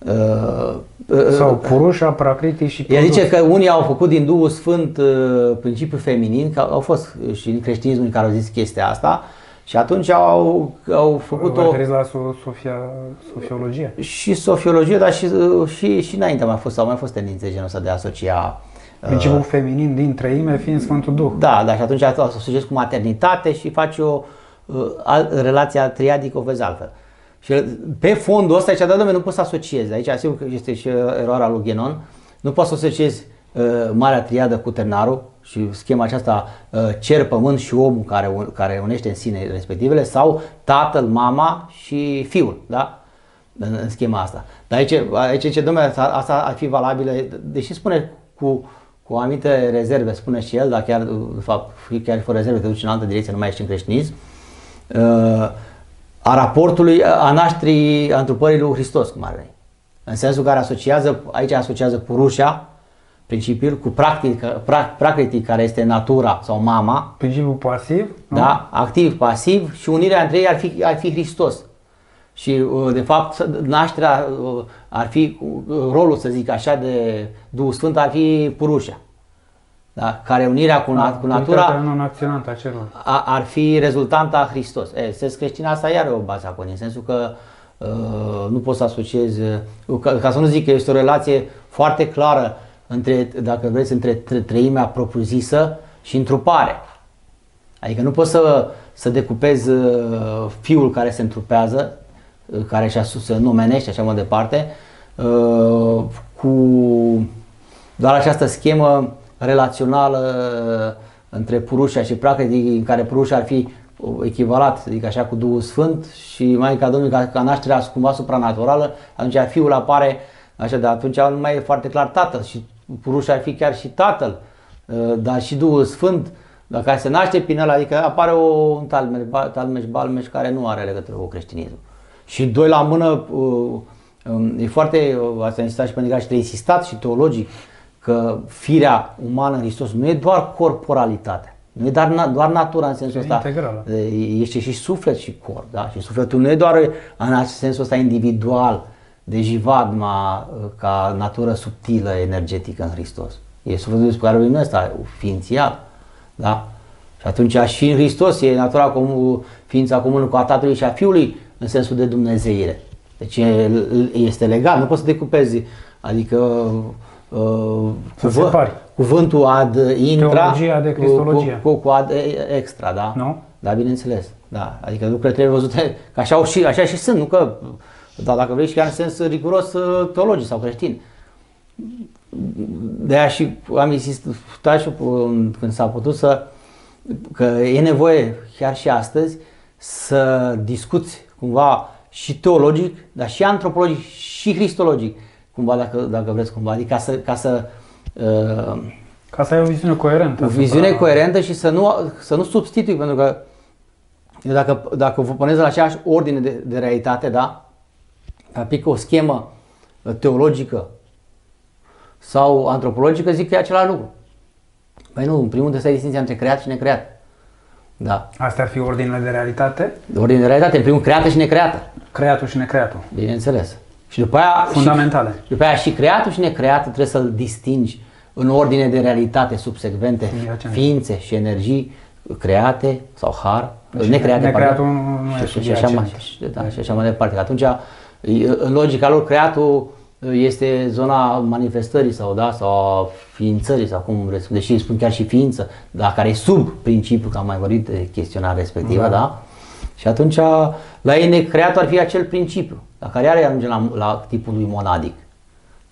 Sau Purusha, Prakriti și El zice că unii au făcut din Duhul Sfânt principiul feminin, că au fost și în creștinismul în care au zis chestia asta, și atunci au, au făcut o... la sofia, sofiologie. Și sofiologie, dar și, și, și înainte mai fost, au mai fost tendințe genul ăsta de a asocia... Principiul uh, feminin din treime fiind Sfântul Duh. Da, da, și atunci asociez cu maternitate și faci o uh, relația triadică, o vezi altfel. Și pe fondul ăsta, aici, da, dom'le, nu poți să asociezi. Aici, sigur că este și eroarea lui Guénon. Nu poți să asociezi uh, Marea Triadă cu ternarul și schema aceasta uh, cer, pământ și omul care, care unește în sine respectivele, sau tatăl, mama și fiul, da? În, în schema asta. Dar aici, aici ce, dom'le, asta ar fi valabilă, deși spune cu, cu anumite rezerve, spune și el, dar chiar, de fapt, chiar fără rezerve te duci în altă direcție, nu mai ești în creștinism, uh, a raportului, a nașterii, a întrupării lui Hristos, cum ar veni. În sensul care asociază, aici asociază Purusha, principiul, cu practic, Prakriti, care este natura sau mama. Principiul pasiv. Da, activ, pasiv, și unirea între ei ar fi, ar fi Hristos. Și, de fapt, nașterea ar fi, rolul, să zic așa, de Duhul Sfânt ar fi Purusha. Da? Care unirea cu, da, cu natura a, ar fi rezultanta Hristos. E, sens creștin, asta iar e o bază acolo, în sensul că uh, nu poți să asociezi, uh, ca, ca să nu zic că este o relație foarte clară între, dacă vreți, între treimea propriu-zisă și întrupare. Adică nu poți să, să decupezi uh, fiul care se întrupează, uh, care se numenește, așa mai departe, uh, cu doar această schemă relațională între Purusha și Prakriti, în care Purusha ar fi echivalat, adică așa, cu Duhul Sfânt, și Maica Domnului ca, ca nașterea cumva supranaturală, atunci fiul apare așa, de atunci nu mai e foarte clar tatăl, și Purusha ar fi chiar și tatăl, dar și Duhul Sfânt, dacă se naște prin ăla, adică apare o, un talmeș-balmeș care nu are legătură cu creștinismul. Și doi la mână, e foarte, asta insistat și pentru că și insistat și teologic, că firea umană în Hristos nu e doar corporalitatea, nu e doar, doar natura în sensul ăsta, integrală. Este și suflet și corp, da? Și sufletul nu e doar în sensul ăsta individual, de jivadma, ca natură subtilă, energetică în Hristos. E sufletul despre care vorbim ăsta, ființial, da? Și atunci și în Hristos e natura comun, ființa comună cu a Tatălui și a Fiului în sensul de dumnezeire. Deci este legal, nu poți să decupezi, adică Uh, cuvânt, cuvântul ad intra de cristologie. Cu, cu, cu ad extra, da? Nu? Da, bineînțeles. Da. Adică lucrurile trebuie văzute, că așa, și, așa și sunt, nu că, da, dacă vrei, și chiar în sens riguros teologic sau creștin. De-aia și am insistat și când s-a putut să, că e nevoie chiar și astăzi să discuți cumva și teologic, dar și antropologic și cristologic, cumva, dacă, dacă vreți, cumva, adică ca să, ca să, uh, ca să ai o viziune coerentă. O viziune supra... coerentă și să nu, să nu substitui, pentru că dacă, dacă vă puneți la aceeași ordine de, de realitate, da, aplică o schemă teologică sau antropologică, zic că e același lucru. Păi nu, în primul rând, să ai distinția între creat și necreat. Da. Astea ar fi ordinele de realitate? Ordine de realitate, în primul creată și necreată. Creatul și necreatul. Bineînțeles. Și după aia, fundamentale. Și, după aia și creatul și necreatul trebuie să-l distingi în ordine de realitate subsecvente, ființe și energii create sau har, deci necreate. Necreatul nu e și, și, așa mai, și, da, și așa mai departe. Atunci, în logica lor, creatul este zona manifestării sau, da, sau a ființării, sau cum vreți, deși îi spun chiar și ființă, dar care e sub principiul, că am mai vorbit de chestionarea respectivă, da. Da? Și atunci, la ei necreatul ar fi acel principiu, la care are ajunge la, la tipul lui monadic.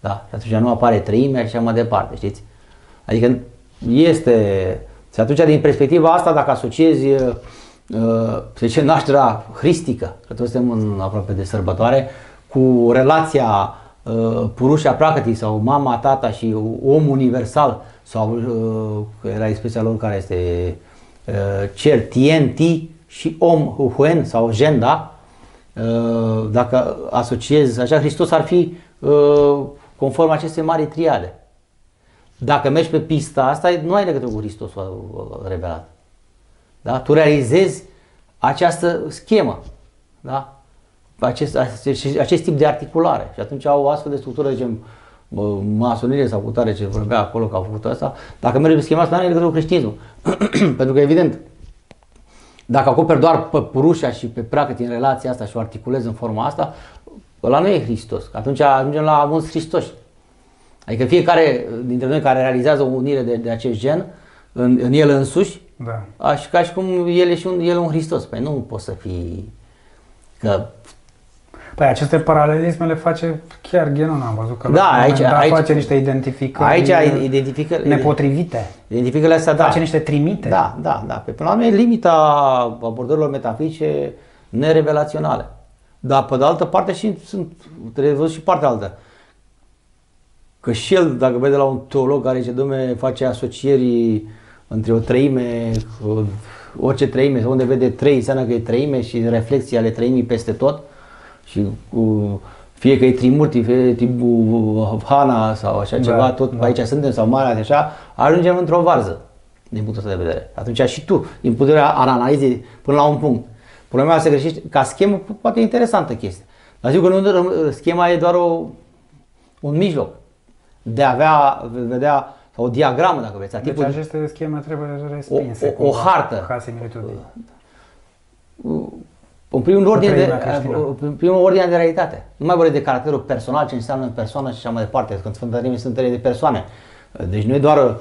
Da? Și atunci nu apare treimea și așa mai departe, știți? Adică este... Și atunci, din perspectiva asta, dacă asociezi, uh, să zicem, nașterea hristică, că toți suntem în, aproape de sărbătoare, cu relația uh, Purușa Prakriti sau mama, tata și om universal, sau uh, era expresia lor care este uh, cer, tien, ti și om, huen sau genda, uh, dacă asociezi așa, Hristos ar fi uh, conform acestei mari triade. Dacă mergi pe pista asta, nu ai legătură cu Hristosul revelat. Da? Tu realizezi această schemă, da? acest, acest, acest tip de articulare. Și atunci au o astfel de structură, zicem, masonerie sau putare ce vorbea acolo că au făcut asta. Dacă mergi pe schema asta, nu are legătură cu creștinismul. Pentru că, evident, dacă acoperi doar pe Purușa și pe Prakriti în relația asta și o articulezi în forma asta, ăla nu e Hristos. Atunci ajungem la mulți Hristoși. Adică fiecare dintre noi care realizează o unire de, de acest gen în, în el însuși, da. Aș, ca și cum el e și un, el un Hristos. Păi nu poți să fii... Că... Păi aceste paralelisme le face chiar Ghenon, am văzut că da, aici, aici, face niște identificări aici identificări nepotrivite. Identificările astea, da. Face niște trimite. Da, da, da. Pe până la urmă e limita abordărilor metafizice nerevelaționale. Dar pe de altă parte și sunt, trebuie văzut și partea altă. Că și el, dacă vede la un teolog care zice, dom'le, face asocieri între o treime, orice treime, sau unde vede trei, înseamnă că e treime și reflexii ale treimii peste tot. Și uh, fie că e Trimurti, fie e Hana sau așa da, ceva, tot da. Aici suntem sau Marea, așa, ajungem într-o varză, din punctul ăsta de vedere. Atunci și tu, din punctul de vedere al analizei, până la un punct. Problema se greșește, ca schemă, poate e interesantă chestie. Dar zic că nu, schema e doar o, un mijloc de a avea, vedea, sau o diagramă, dacă vreți. Deci tipul aceste scheme trebuie respinse. O, o, o hartă. Ca similitudini. În primul ordine de, în primul ordine de realitate. Nu mai vorbesc de caracterul personal, ce înseamnă persoană și așa mai departe. Când Sfânta Treime sunt de persoane. Deci nu e doar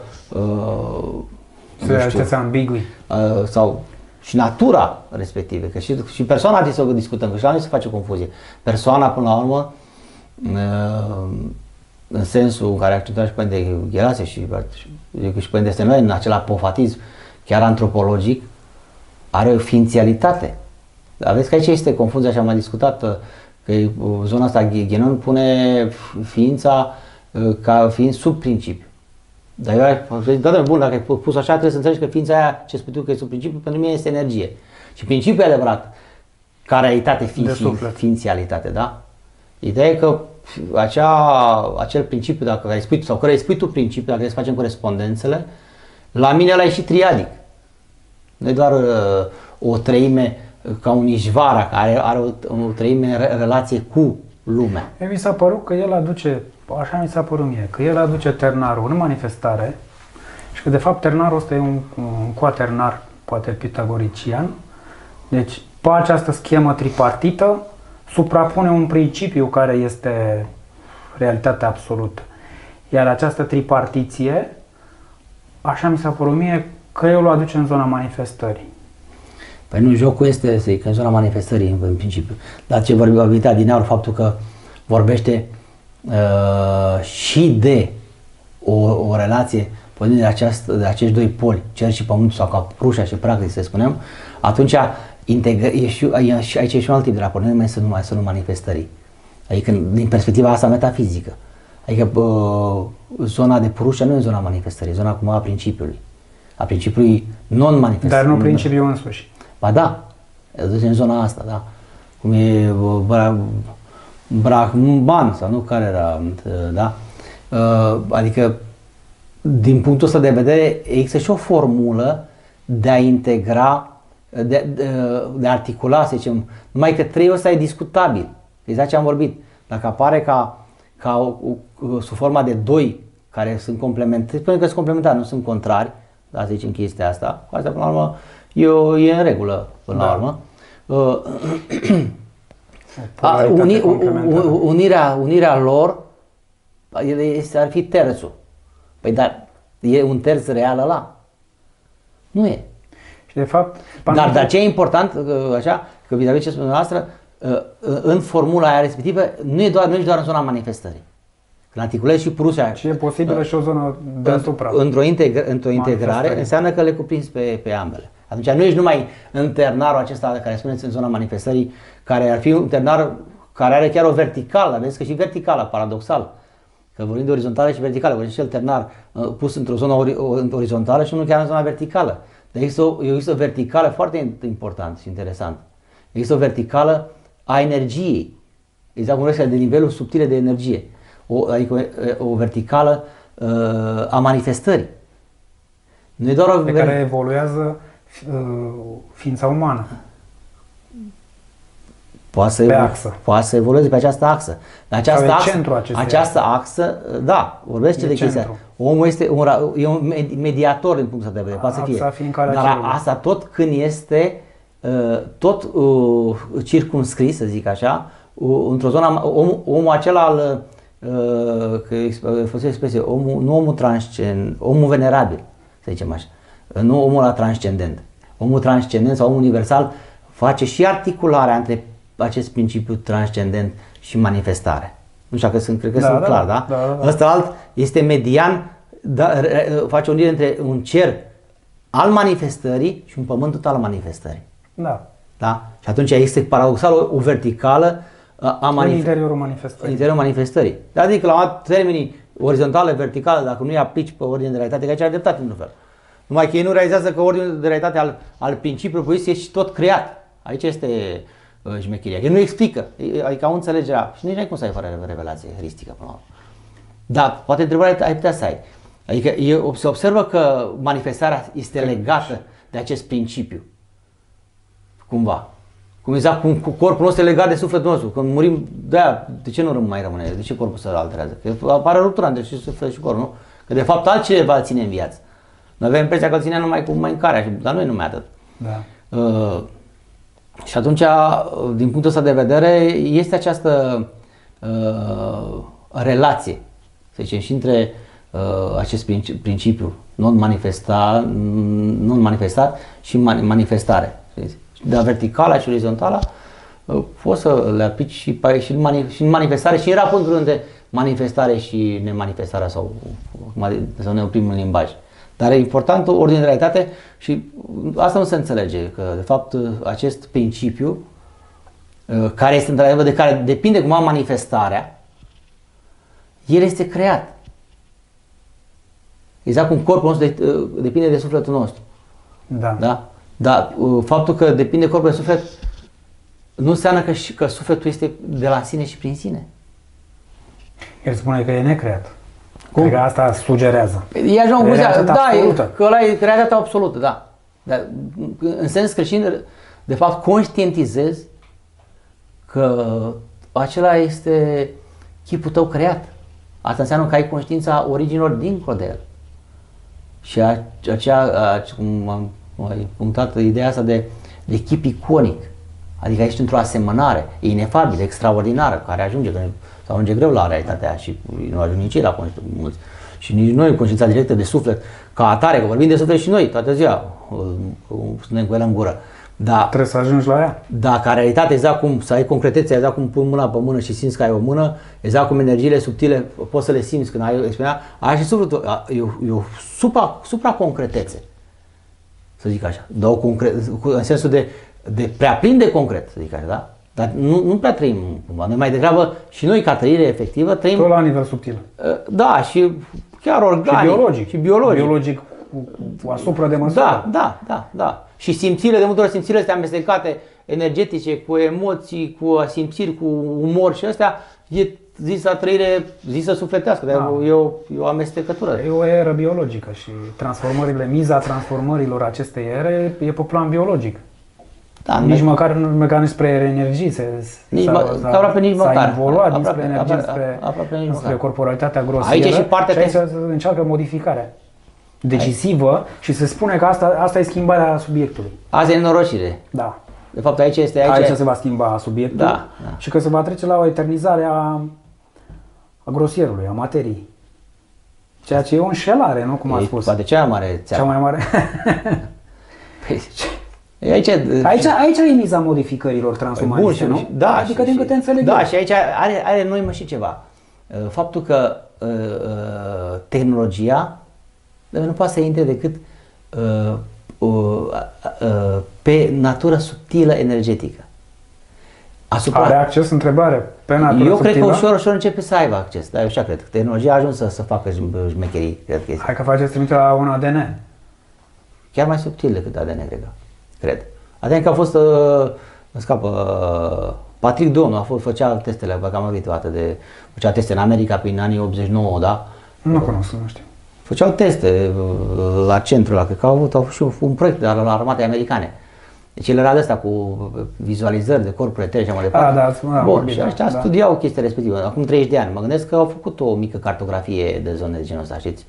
uh, știu, ambigui. Uh, sau și natura respectivă. Că și, și persoana trebuie să o discutăm, că și la noi se face confuzie. Persoana, până la urmă, uh, în sensul în care acceptăm și Părinte Gherase și, și Părinte Stenoie, în acel apofatism chiar antropologic, are o ființialitate. Aveți că aici este confuzia și am mai discutat că zona asta Ghenon pune ființa ca fiind sub principiu. Dar eu aș zic, da, bun, dacă ai pus așa, trebuie să înțelegi că ființa aia, ce spui tu că e sub principiu, pentru mine este energie. Și principiul adevărat, ca realitate, fi, ființialitate, da? Ideea e că acea, acel principiu, dacă ai spus, sau care ai spus tu principiu, dacă să facem corespondențele, la mine ăla e și triadic. Nu e doar uh, o treime ca un Ișvara, care are o, o treime în relație cu lumea. Mi s-a părut că el aduce, așa mi s-a părut mie, că el aduce ternarul în manifestare și că de fapt ternarul ăsta e un, un quaternar, poate pitagorician. Deci pe această schemă tripartită suprapune un principiu care este realitatea absolută. Iar această tripartiție, așa mi s-a părut mie, că el o aduce în zona manifestării. Păi nu, jocul este, să zic, în zona manifestării, în principiu. Dar ce vorbim avea din aur, faptul că vorbește uh, și de o, o relație pornind de, această, de acești doi poli, cer și pământ, sau ca Purușa și Prakriti, să spunem, atunci integră, e și, e și, aici e și un alt tip de raport, nu mai să nu mai să nu manifestării. Adică din perspectiva asta metafizică. Adică uh, zona de Purușa nu e zona manifestării, e zona cum a principiului. A principiului non-manifestării. Dar nu principiul însuși. Ba da, e dus în zona asta, da. Cum e bra, Brahman sau nu, care era, da? Adică, din punctul ăsta de vedere, există și o formulă de a integra, de, de, de a articula, să zicem, numai că trei ăsta e discutabil. Exact ce am vorbit. Dacă apare ca, ca o, o, sub forma de doi care sunt complementari, spune că sunt complementari, nu sunt contrari, da, să zicem chestia asta, asta până la urmă e, o, e în regulă până da. la urmă. Uh, a, uni, unirea, unirea lor este, ar fi terțul. Păi dar e un terț real ăla? Nu e. Și de fapt, dar, dar ce e important, așa, că vis-a-vis ce spune noastră, în formula aia respectivă, nu e doar, nu e doar în zona manifestării. Când articulezi și prusul și e posibilă și o zonă deasupra. Într-o, integra, într-o integrare înseamnă că le cuprinzi pe, pe ambele. Atunci nu ești numai internarul acesta care spuneți în zona manifestării, care ar fi un internar care are chiar o verticală, vezi că și verticală, paradoxal. Că vorbim de orizontală și verticală, vorbim și el ternar uh, pus într-o zonă ori, orizontală și unul chiar în zona verticală. Dar există o, există o verticală foarte important și interesant. Există o verticală a energiei. Exact cum vorbește de nivelul subtile de energie. O, adică o, o verticală uh, a manifestării. Nu e doar o pe care evoluează uh, ființa umană. Poate să, axă. poate să evolueze pe această axă. Această axă, această axă, da, vorbește de chestia. Omul este un, e un mediator din punctul de vedere, poate să fie. Dar asta tot când este tot uh, circumscris, să zic așa, uh, într-o zonă, om, omul acela al, uh, că folosesc expresie, omul, nu omul transcendent, omul venerabil, să zicem așa, nu omul la transcendent. Omul transcendent sau omul universal face și articularea între acest principiu transcendent și manifestare. Nu știu dacă sunt, cred că da, sunt da, clar, da? Da, da, da. Ăsta alt este median, da, face o unire între un cer al manifestării și un pământ total al manifestării. Da. Da? Și atunci este paradoxal o, o verticală a manif- în interiorul manifestării. În interiorul manifestării. Da, adică la termenii orizontale, verticale, dacă nu îi aplici pe ordine de realitate, că aici ai dreptate într-un fel. Numai că ei nu realizează că ordinul de realitate al, al principiului propriu este și tot creat. Aici este uh, șmecheria. El nu explică. Adică au înțelegerea. Și nici n-ai cum să ai fără revelație hristică până la urmă. Dar poate întrebarea ai putea să ai. Adică e, se observă că manifestarea este legată de acest principiu. Cumva. Cum exact cum corpul nostru e legat de sufletul nostru. Când murim, de-aia, de ce nu mai rămâne? De ce corpul se alterează? Că apare ruptura între și suflet și corp, nu? Că de fapt altcineva îl ține în viață. Noi avem impresia că îl ține numai cu mâncarea, dar nu e numai atât. Da. Uh, și atunci, din punctul ăsta de vedere, este această uh, relație, să zicem, și între uh, acest principiu non-manifestat, non-manifestat și manifestare. De verticala și orizontala uh, poți să le aplici și, și, în și în manifestare și în raportul între manifestare și nemanifestarea sau, sau ne oprim în limbaj. Dar e important ordine de realitate și asta nu se înțelege, că de fapt acest principiu care este într-adevăr de care depinde cumva manifestarea, el este creat. Exact cum corpul nostru depinde de sufletul nostru. Da. Da? Dar faptul că depinde corpul de suflet nu înseamnă că, că sufletul este de la sine și prin sine. El spune că e necreat. Cum? Cred că asta sugerează. E așa o concluzia, da, e, că ăla e realitatea absolută, da. Dar în sens creștin, de fapt, conștientizezi că acela este chipul tău creat. Asta înseamnă că ai conștiința originilor dincolo de el. Și aceea, cum am ai punctat, ideea asta de, de chip iconic, adică ești într-o asemănare, e inefabilă, extraordinară, care ajunge, că sau ajunge greu la realitatea aia și nu ajung nici ei la conștiință mulți. Și nici noi, conștiința directă de suflet, ca atare, că vorbim de suflet și noi, toată ziua, suntem cu el în gură. Da, trebuie să ajungi la ea. Da, ca realitate, exact cum să ai concretețe, exact cum pui mâna pe mână și simți că ai o mână, exact cum energiile subtile poți să le simți când ai experiența, ai și sufletul, e o, e o supra, supra-concretețe, să zic așa, de o concre- în sensul de, de prea plin de concret, să zic așa, da? Dar nu, nu prea trăim cumva, noi mai degrabă și noi ca trăire efectivă trăim... Tot la nivel subtil. Da, și chiar organic. Și biologic. Și biologic. Biologic cu, cu asupra de măsură. Da, da, da, da. Și simțirile, de multe ori simțirile astea amestecate, energetice, cu emoții, cu simțiri, cu umor și astea, e zisă trăire, zisă sufletească, dar da. e, o, e o amestecătură. E o eră biologică și transformările, miza transformărilor acestei ere e pe plan biologic. Da, nici mai... măcar nu merg spre energii, se, nici s-a, mă, s-a, aproape nici măcar. S-a involuat aproape, spre energie, aproape, spre, aproape nici spre corporalitatea grosieră. Aici și partea și aici se încearcă modificarea decisivă aici. Și se spune că asta, asta e schimbarea subiectului. Asta e nenorocire. Da. De fapt aici este... Aici, aici se va schimba subiectul da, da. Și că se va trece la o eternizare a, a grosierului, a materiei. Ceea ce e o înșelare, nu? Cum a spus. Poate cea mai mare țeapă. Cea mai mare. Păi, Aici, aici, aici e miza modificărilor transumaniste, nu? Da, adică și, din câte înțeleg. Da, și aici are, are noi mă și ceva. faptul că tehnologia nu poate să intre decât pe natură subtilă energetică. Asupra... Are acces, întrebare, pe natură Eu subtilă? cred că ușor, ușor începe să aibă acces, dar eu așa cred. Tehnologia a ajuns să, să facă șmecherii, cred că este. Hai că faceți trimitere la un A D N. Chiar mai subtil decât A D N, cred că. Cred. A D N că a fost, uh, îmi scapă, uh, Patrick Donu a fost, făcea testele, că am auzit o dată de, făcea teste în America prin anii optzeci și nouă, da? Nu cunosc, nu știu. Făceau teste uh, la centrul ăla, cred că au avut, au avut și un, un proiect de la armatei americane. Deci el era de ăsta cu vizualizări de corpuri etere și așa mai departe. A, da, da, bun, și ăștia da. studiau chestia respectivă. Acum treizeci de ani. Mă gândesc că au făcut o mică cartografie de zone de genul ăsta, știți?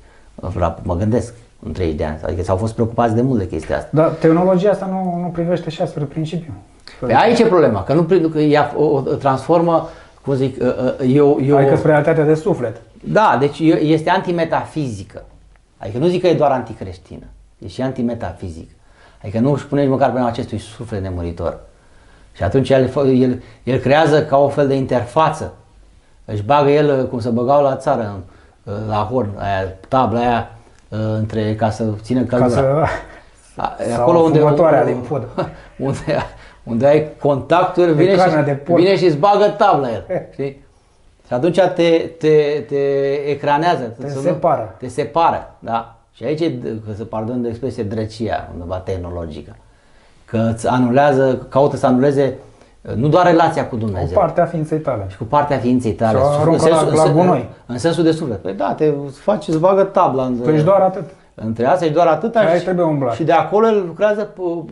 Mă gândesc în treizeci de ani. Adică s-au fost preocupați de mult de chestia asta. Dar tehnologia asta nu, nu privește și spre principiu. Pe aici e problema, că nu că ea o, o transformă, cum zic, eu... eu... Adică spre realitatea de suflet. Da, deci este antimetafizică. Adică nu zic că e doar anticreștină, e și antimetafizică. Adică nu își pune nici măcar problema acestui suflet nemuritor. Și atunci el, el, el creează ca o fel de interfață. Își bagă el, cum se băgau la țară, la horn, aia, tabla aia, între, ca să țină căldura. Ca să... Acolo unde, din pod. unde, unde ai contactul, vine și, vine și îți bagă tabla el. Știi? Și atunci te, te, te ecranează. Te separă. Te separă, da? Și aici e, că se pardon de expresie, drăcia, undeva tehnologică. Că îți anulează, caută să anuleze nu doar relația cu Dumnezeu. Cu partea ființei tale. Și cu partea ființei tale. Și în sensul, la, la gunoi. În sensul de suflet. Păi da, te faci, îți bagă tabla. Păi ești doar atât. Între astea ești doar atât. Și, trebuie umblat. Și de acolo el lucrează,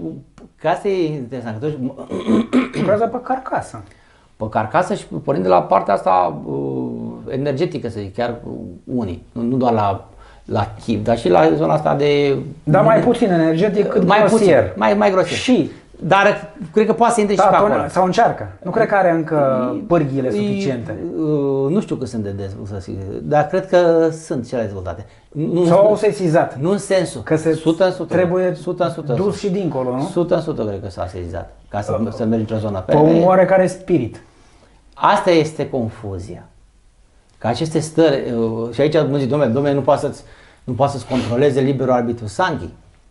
că asta e interesant. Lucrează pe carcasă. Pe carcasă și pornind de la partea asta uh, energetică, să zic, chiar unii. Nu, nu doar la la chip, dar și la zona asta de... Dar mai puțin energetic cât mai grosier. Puțin, mai, mai grosier. Și... Dar cred că poate să intre da, și pe acolo. Sau încearcă. Nu cred că are încă pârghiile suficiente. Nu știu că sunt de dezvoltate, dar cred că sunt cele dezvoltate. Nu, sau au sesizat. Nu în sensul. Că se sută în sută, trebuie sută în sută, dus și dincolo, nu? sută în sută cred că s-a sesizat. Ca să, uh, să mergi într-o zonă. Pe un oarecare spirit. Asta este confuzia. Că aceste stări, și aici mă zic, domnule, domnule, nu poate să-ți nu poate să-ți controleze liberul arbitru Sanchi.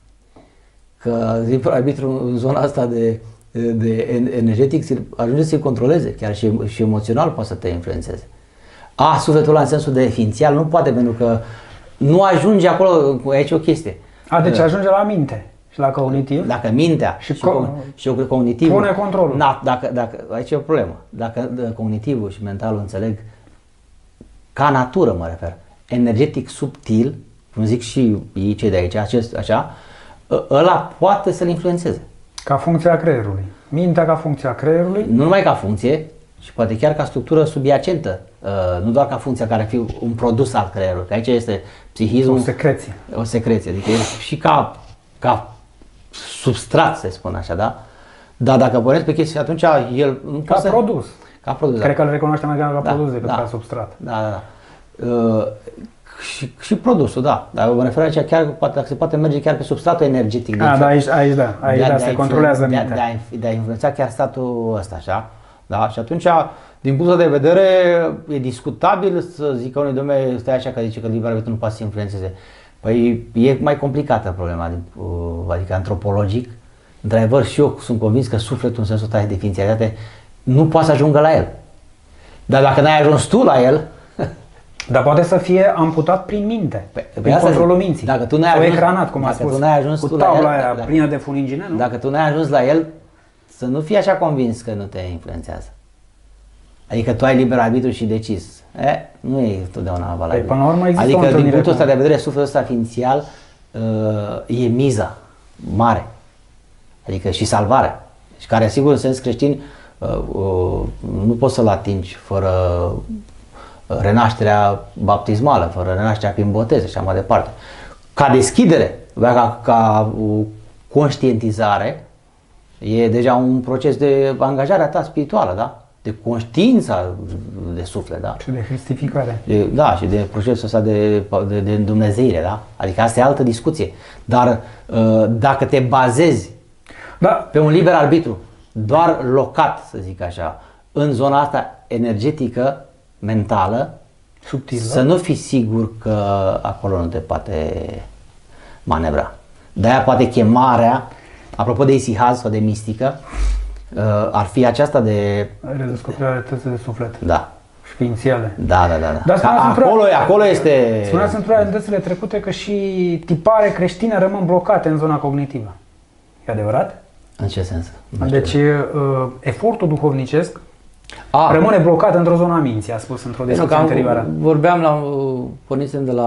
Că liberul arbitru în zona asta de, de, de energetic ajunge să-i controleze, chiar și, și emoțional poate să te influențeze. A, sufletul ăla în sensul de ființial nu poate, pentru că nu ajunge acolo, aici e o chestie. A, deci ajunge la minte și la cognitiv. Dacă mintea și, și, co și cognitivul pune controlul. Na, dacă, dacă, aici e o problemă. Dacă cognitivul și mentalul înțeleg, ca natură mă refer, energetic subtil, cum zic și ei cei de aici, acest, așa, ăla poate să-l influențeze. Ca funcția creierului. Mintea ca funcția creierului. Nu numai ca funcție, și poate chiar ca structură subiacentă. Nu doar ca funcția care ar fi un produs al creierului. Că aici este psihismul. O secreție. O secreție. Adică și ca, ca substrat, să spun așa, da? Dar dacă pornesc pe chestii, atunci el nu ca poate produs. Să... Ca produs. Cred da. că îl recunoaște mai degrabă ca da, produs decât da, ca substrat. Da, da, da. Uh, și, și produsul, da. Dar mă refer aici chiar, poate, se poate merge chiar pe substratul energetic. A, da, aici, aici da, aici de, da, de se controlează mintea. De, de, a, de a influența chiar statul ăsta, așa. Da? Și atunci, din punctul de vedere, e discutabil să zică unui domnule, stai așa că zice că liberul arbitru nu poate să influențeze. Păi e mai complicată problema, adică antropologic. Într-adevăr, și eu sunt convins că sufletul în sensul ăsta de ființialitate nu poate să ajungă la el. Dar dacă n-ai ajuns tu la el... Dar poate să fie amputat prin minte, pe, prin controlul minții. Dacă tu n-ai sau ajuns, ecranat, cum a spus, tu n-ai ajuns cu tu tabla la el, aia dacă, plină de funingine, nu? Dacă tu n-ai ajuns la el, să nu fii așa convins că nu te influențează. Adică tu ai liber arbitru și decis. E, nu e totdeauna valabil. Păi, până la urmă există adică din punctul ăsta de vedere, sufletul ăsta ființial uh, e miza mare. Adică și salvarea. Și care, sigur, în sens creștin, uh, uh, nu poți să-l atingi fără renașterea baptismală, fără renașterea prin botez și așa mai departe. Ca deschidere, ca, ca o conștientizare, e deja un proces de angajare a ta spirituală, da? De conștiința de suflet, da? Și de cristificare. De, da, și de procesul ăsta de, de, de îndumnezeire, da? Adică asta e altă discuție. Dar dacă te bazezi da. pe un liber arbitru, doar locat, să zic așa, în zona asta energetică, mentală, Subtilă. Să nu fii sigur că acolo nu te poate manevra. De-aia poate chemarea, apropo de isihaz sau de mistică, ar fi aceasta de... Redescoperirea realității de suflet. Da. Ființiale. Da, da, da. da. Dar acolo, acolo este... Spuneați într-una din dățile trecute că și tipare creștine rămân blocate în zona cognitivă. E adevărat? În ce sens? Deci, uh, efortul duhovnicesc a, rămâne blocat într-o zonă a minții, a spus într-o discuție anterioară. Vorbeam la... Pornisem de la...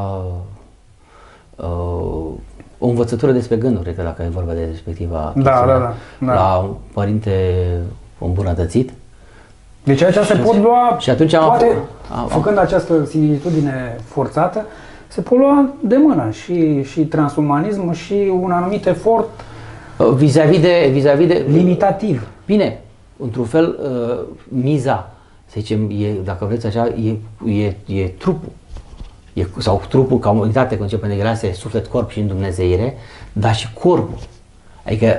Uh, o învățătură despre gânduri, cred că dacă e vorba de respectiva da, da, da, da. La un părinte îmbunătățit. Deci aici se pot lua, și atunci am poate, am, făcând această similitudine forțată, se pot lua de mână și, și transumanismul și un anumit efort vis-a-vis de, vis-a-vis de... limitativ. Bine, într-un fel, miza, să zicem, e, dacă vreți așa, e, e, e trupul. E, sau trupul ca unitate, cum zice Pentegrase, suflet, corp și îndumnezeire, dar și corpul. Adică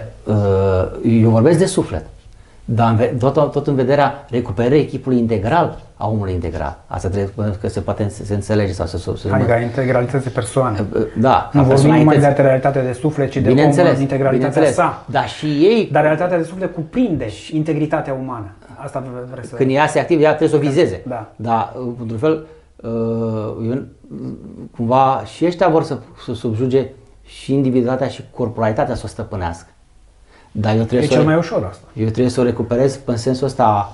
eu vorbesc de suflet, dar tot, tot în vederea recuperării echipului integral a omului integral. Asta trebuie că se poate se înțelege sau să se adică integralității persoane. Da. Nu vorbim numai de realitatea de suflet, ci de om în integralitatea sa. Dar și ei... Dar realitatea de suflet cuprinde și integritatea umană. Asta vreți să... Când ea se activă, ea trebuie să o vizeze. Da. Dar, într-un fel, eu, cumva și ăștia vor să, să subjuge și individualitatea și corporalitatea să o stăpânească. Dar eu trebuie e să cel o, mai ușor asta. Eu trebuie să o recuperez în sensul ăsta,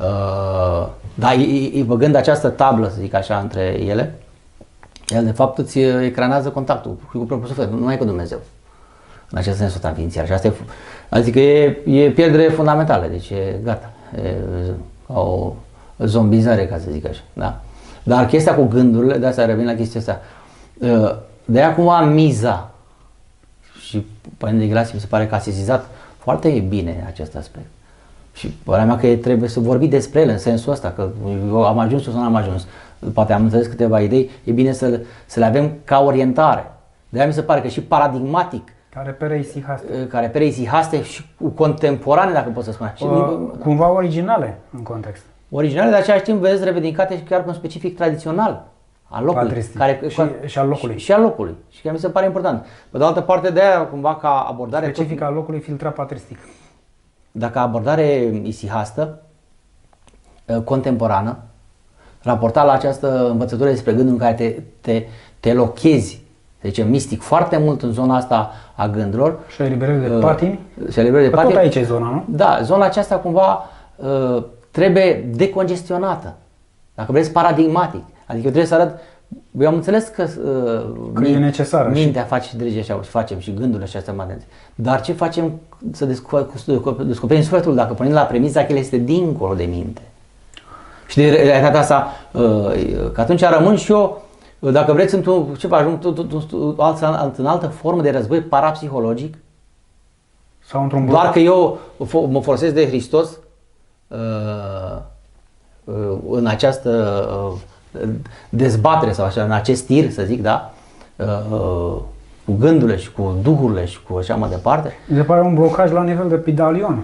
uh, dar băgând această tablă, să zic așa, între ele, el de fapt îți ecranează contactul cu propriul suflet, nu numai cu Dumnezeu. În acest sens inițial. Și asta e, adică e, e pierdere fundamentală, deci e gata. E o zombizare, ca să zic așa. Da? Dar chestia cu gândurile, de asta revin la chestia asta, de acum miza și Părintele Iglesias mi se pare că a sesizat foarte bine acest aspect. Și părerea mea că trebuie să vorbi despre ele în sensul ăsta, că eu am ajuns sau nu am ajuns, poate am înțeles câteva idei, e bine să, să le avem ca orientare. De-aia mi se pare că și paradigmatic, ca repere isihaste, ca repere isihaste și contemporane, dacă pot să spun așa. Uh, cumva originale în context. Originale, dar același timp vezi revedicate și chiar cu un specific tradițional al locului. Care, și, și al locului. Și, și al locului. Și chiar mi se pare important. Pe de altă parte, de aia cumva ca abordare... Specific al locului filtrat patristic. Dacă abordare isihastă, contemporană, raportat la această învățătură despre gândul în care te, te, te lochezi, să zicem, mistic, foarte mult în zona asta a gândurilor. Și eliberări de patimi. Și eliberări de patimi. Tot aici e zona, nu? Da, zona aceasta cumva trebuie decongestionată. Dacă vreți, paradigmatic. Adică eu trebuie să arăt, eu am înțeles că, uh, că e necesară mintea și... face și dirige așa, și facem și gândurile și astea mai dar ce facem să descoperim sufletul dacă punem la premisa că el este dincolo de minte? Și de realitatea asta, uh, că atunci rămân și eu, dacă vreți, într-un, ce ajung în altă formă de război parapsihologic, sau într-un doar că eu mă folosesc de Hristos uh, uh, în această uh, dezbatere sau așa, în acest tir, să zic, da, uh, cu gândurile și cu duhurile și cu așa mai departe. Mi se pare un blocaj la nivel de pidalion.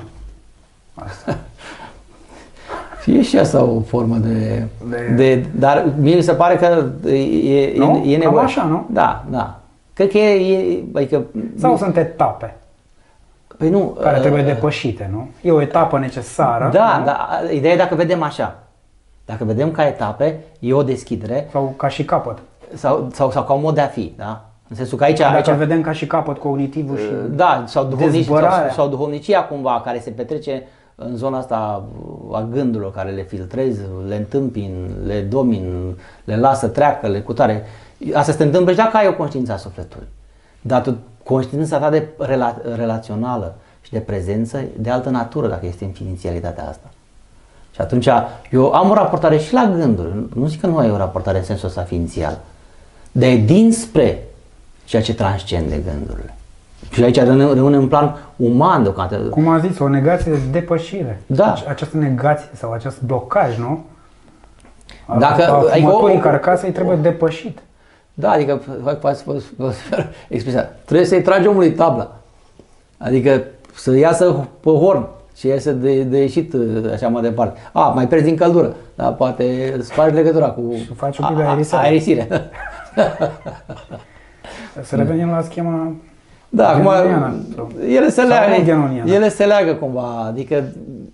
E și asta o formă de, de... de dar mie mi se pare că e, nu? e, e nevoie. Cam așa, nu? Da, da. Cred că e, e adică, sau sunt etape. Păi nu, care trebuie depășite, nu? E o etapă necesară. Da, nu? dar ideea e dacă vedem așa. Dacă vedem ca etape, e o deschidere. Sau ca și capăt. Sau, sau, sau ca un mod de a fi, da? În sensul că aici... Dacă aici, vedem ca și capăt cognitivul și da, sau, duhovnici, sau, sau duhovnicia cumva, care se petrece în zona asta a gândurilor, care le filtrezi, le întâmpin, le domin, le lasă, treacă, le cutare. Asta se întâmplă și dacă ai o conștiință a sufletului. Dar tu, conștiința ta de rela, relațională și de prezență, de altă natură, dacă este în inițialitatea asta. Și atunci eu am o raportare și la gânduri, nu zic că nu ai o raportare în sensul ăsta ființial, de dinspre ceea ce transcende gândurile. Și aici rămâne în plan uman deocamdată. Cum am zis, o negație de depășire. Da. Această negație sau acest blocaj, nu? Dacă a fumătorii carcasei trebuie depășit. Da, adică, expresia, trebuie să-i tragi omului tabla. Adică să iasă pe horn. și iese de, de ieșit așa mai departe. A, mai pierzi din căldură, dar poate îți faci legătura cu și faci un pic de aerisire. aerisire. Să revenim la schema da, acum ele se leagă, ele se leagă cumva, adică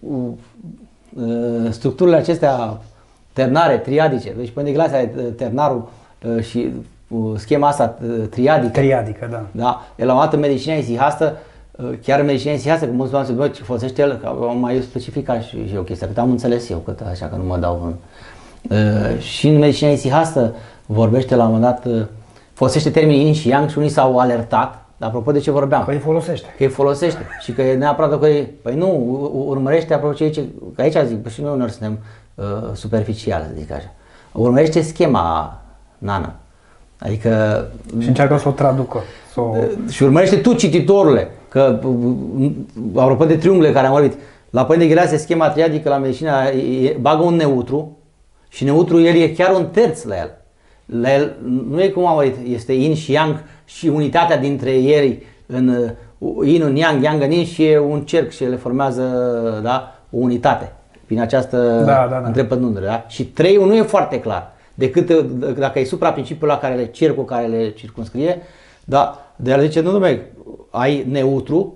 uh, structurile acestea ternare, triadice, deci pe glasia ternarul uh, și uh, schema asta uh, triadică. Triadică, da. Da, el la o dată medicina isihastă, uh, chiar medicina isihastă, că mulți oameni se ce folosește el, că am mai specificat și, și eu chestia, cât am înțeles eu, cât așa că nu mă dau în... Uh, și în medicina isihastă vorbește la un moment dat, uh, folosește termenii yin și yang și unii s-au alertat. Apropo de ce vorbeam. Că îi folosește. Că îi folosește. Și că e neapărat că e, păi nu, urmărește apropo ce zice, că aici zic, și noi uneori suntem uh, superficiali, să zic așa. Urmărește schema nană. Adică... Și încearcă să o traducă. Să o... Și urmărește tu, cititorule, că apropo de triunghiurile care am vorbit, la Părinte Ghilease schema triadică la medicină e, bagă un neutru și neutru el e chiar un terț la el. La el nu e cum am vorbit, este yin și yang și unitatea dintre ei în yin în yang, yang în yin și e un cerc și le formează, da, o unitate prin această da, da, da. întrepătrundere. Da? Și trei nu e foarte clar, decât dacă e supra principiul la care le cercul care le circunscrie, da, de a zice, nu dom'le, ai neutru,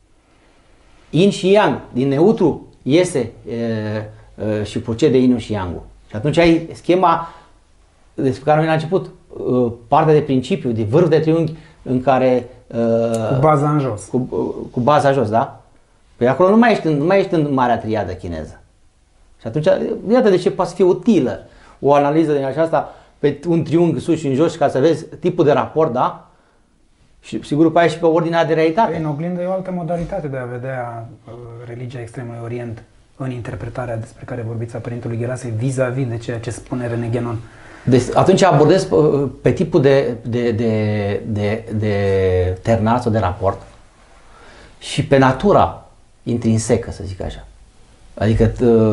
yin și yang, din neutru iese e, e, și procede yin și yang-ul. Și atunci ai schema despre care noi la început, partea de principiu, de vârf de triunghi în care... Cu baza în jos. Cu, cu baza jos, da? Păi acolo nu mai ești în, nu mai ești în marea triadă chineză. Și atunci, iată de ce poate fi utilă o analiză din aceasta pe un triunghi sus și în jos ca să vezi tipul de raport, da? Și sigur pe aia și pe ordinea de realitate. În oglindă e o altă modalitate de a vedea uh, religia extremului Orient în interpretarea despre care vorbiți a Părintelui Ghilease vis-a-vis de ceea ce spune René Guénon. Deci atunci abordez pe tipul de, de, de, de, de ternar sau de raport și pe natura intrinsecă, să zic așa. Adică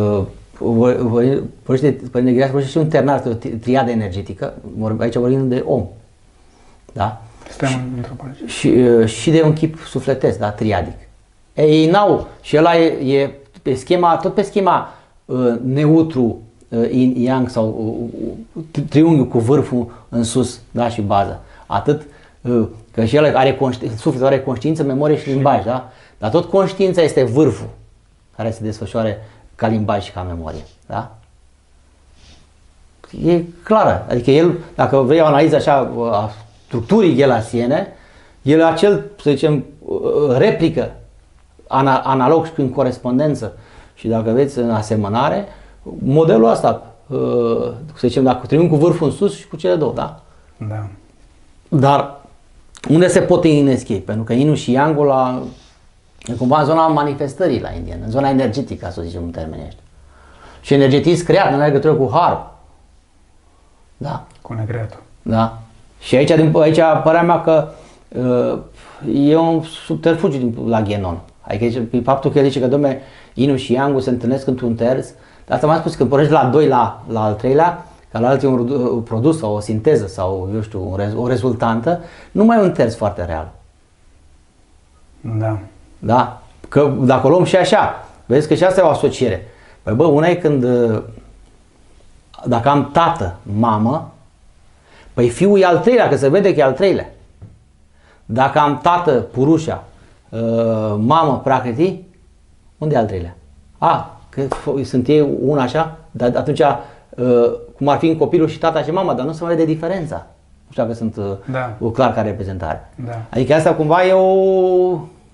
Părinte Ghilease vorbește și un ternar, o triadă energetică, aici vorbim de om. Da? Și, și de un chip sufletesc, da? Triadic. Ei n-au, și ăla e, e pe schema, tot pe schema uh, neutru, yin yang sau triunghiul cu vârful în sus, da, și baza. Atât că și el are sufletul are conștiință, memorie și limbaj, da? Dar tot conștiința este vârful care se desfășoară ca limbaj și ca memorie, da? E clară, adică el, dacă vrei o analiză așa a structurii ghelasiene, el acel, să zicem, replică analog și prin corespondență și dacă veți în asemănare, modelul ăsta, să zicem, dacă triunghi cu vârful în sus și cu cele două, da? Da. Dar unde se pot ineschi? Pentru că yin și yang-ul la, e cumva în zona manifestării la indian, în zona energetică, să zicem în termenii ăștia. Și energetism creat, nu are legătură cu har. Da. Cu necreatul. Da. Și aici, din, aici părerea mea că uh, e un subterfugiu la Guénon. Adică prin faptul că el zice că, dom'le, yin și yang se întâlnesc într-un terț. Dar asta m-am spus, când pornești la doi la, la al treilea, ca la alții un, un produs sau o sinteză sau, eu știu, un, o rezultantă, nu mai e un terț foarte real. Da. Da? Că dacă o luăm și așa, vezi că și asta e o asociere. Păi bă, una e când, dacă am tată, mamă, păi fiul e al treilea, că se vede că e al treilea. Dacă am tată, purușa, mamă, prakriti, unde e al treilea? A, că sunt ei una așa, dar atunci cum ar fi în copilul și tata și mama, dar nu se mai vede diferența. Nu știu dacă sunt da. o clar ca reprezentare. Da. Adică asta cumva e o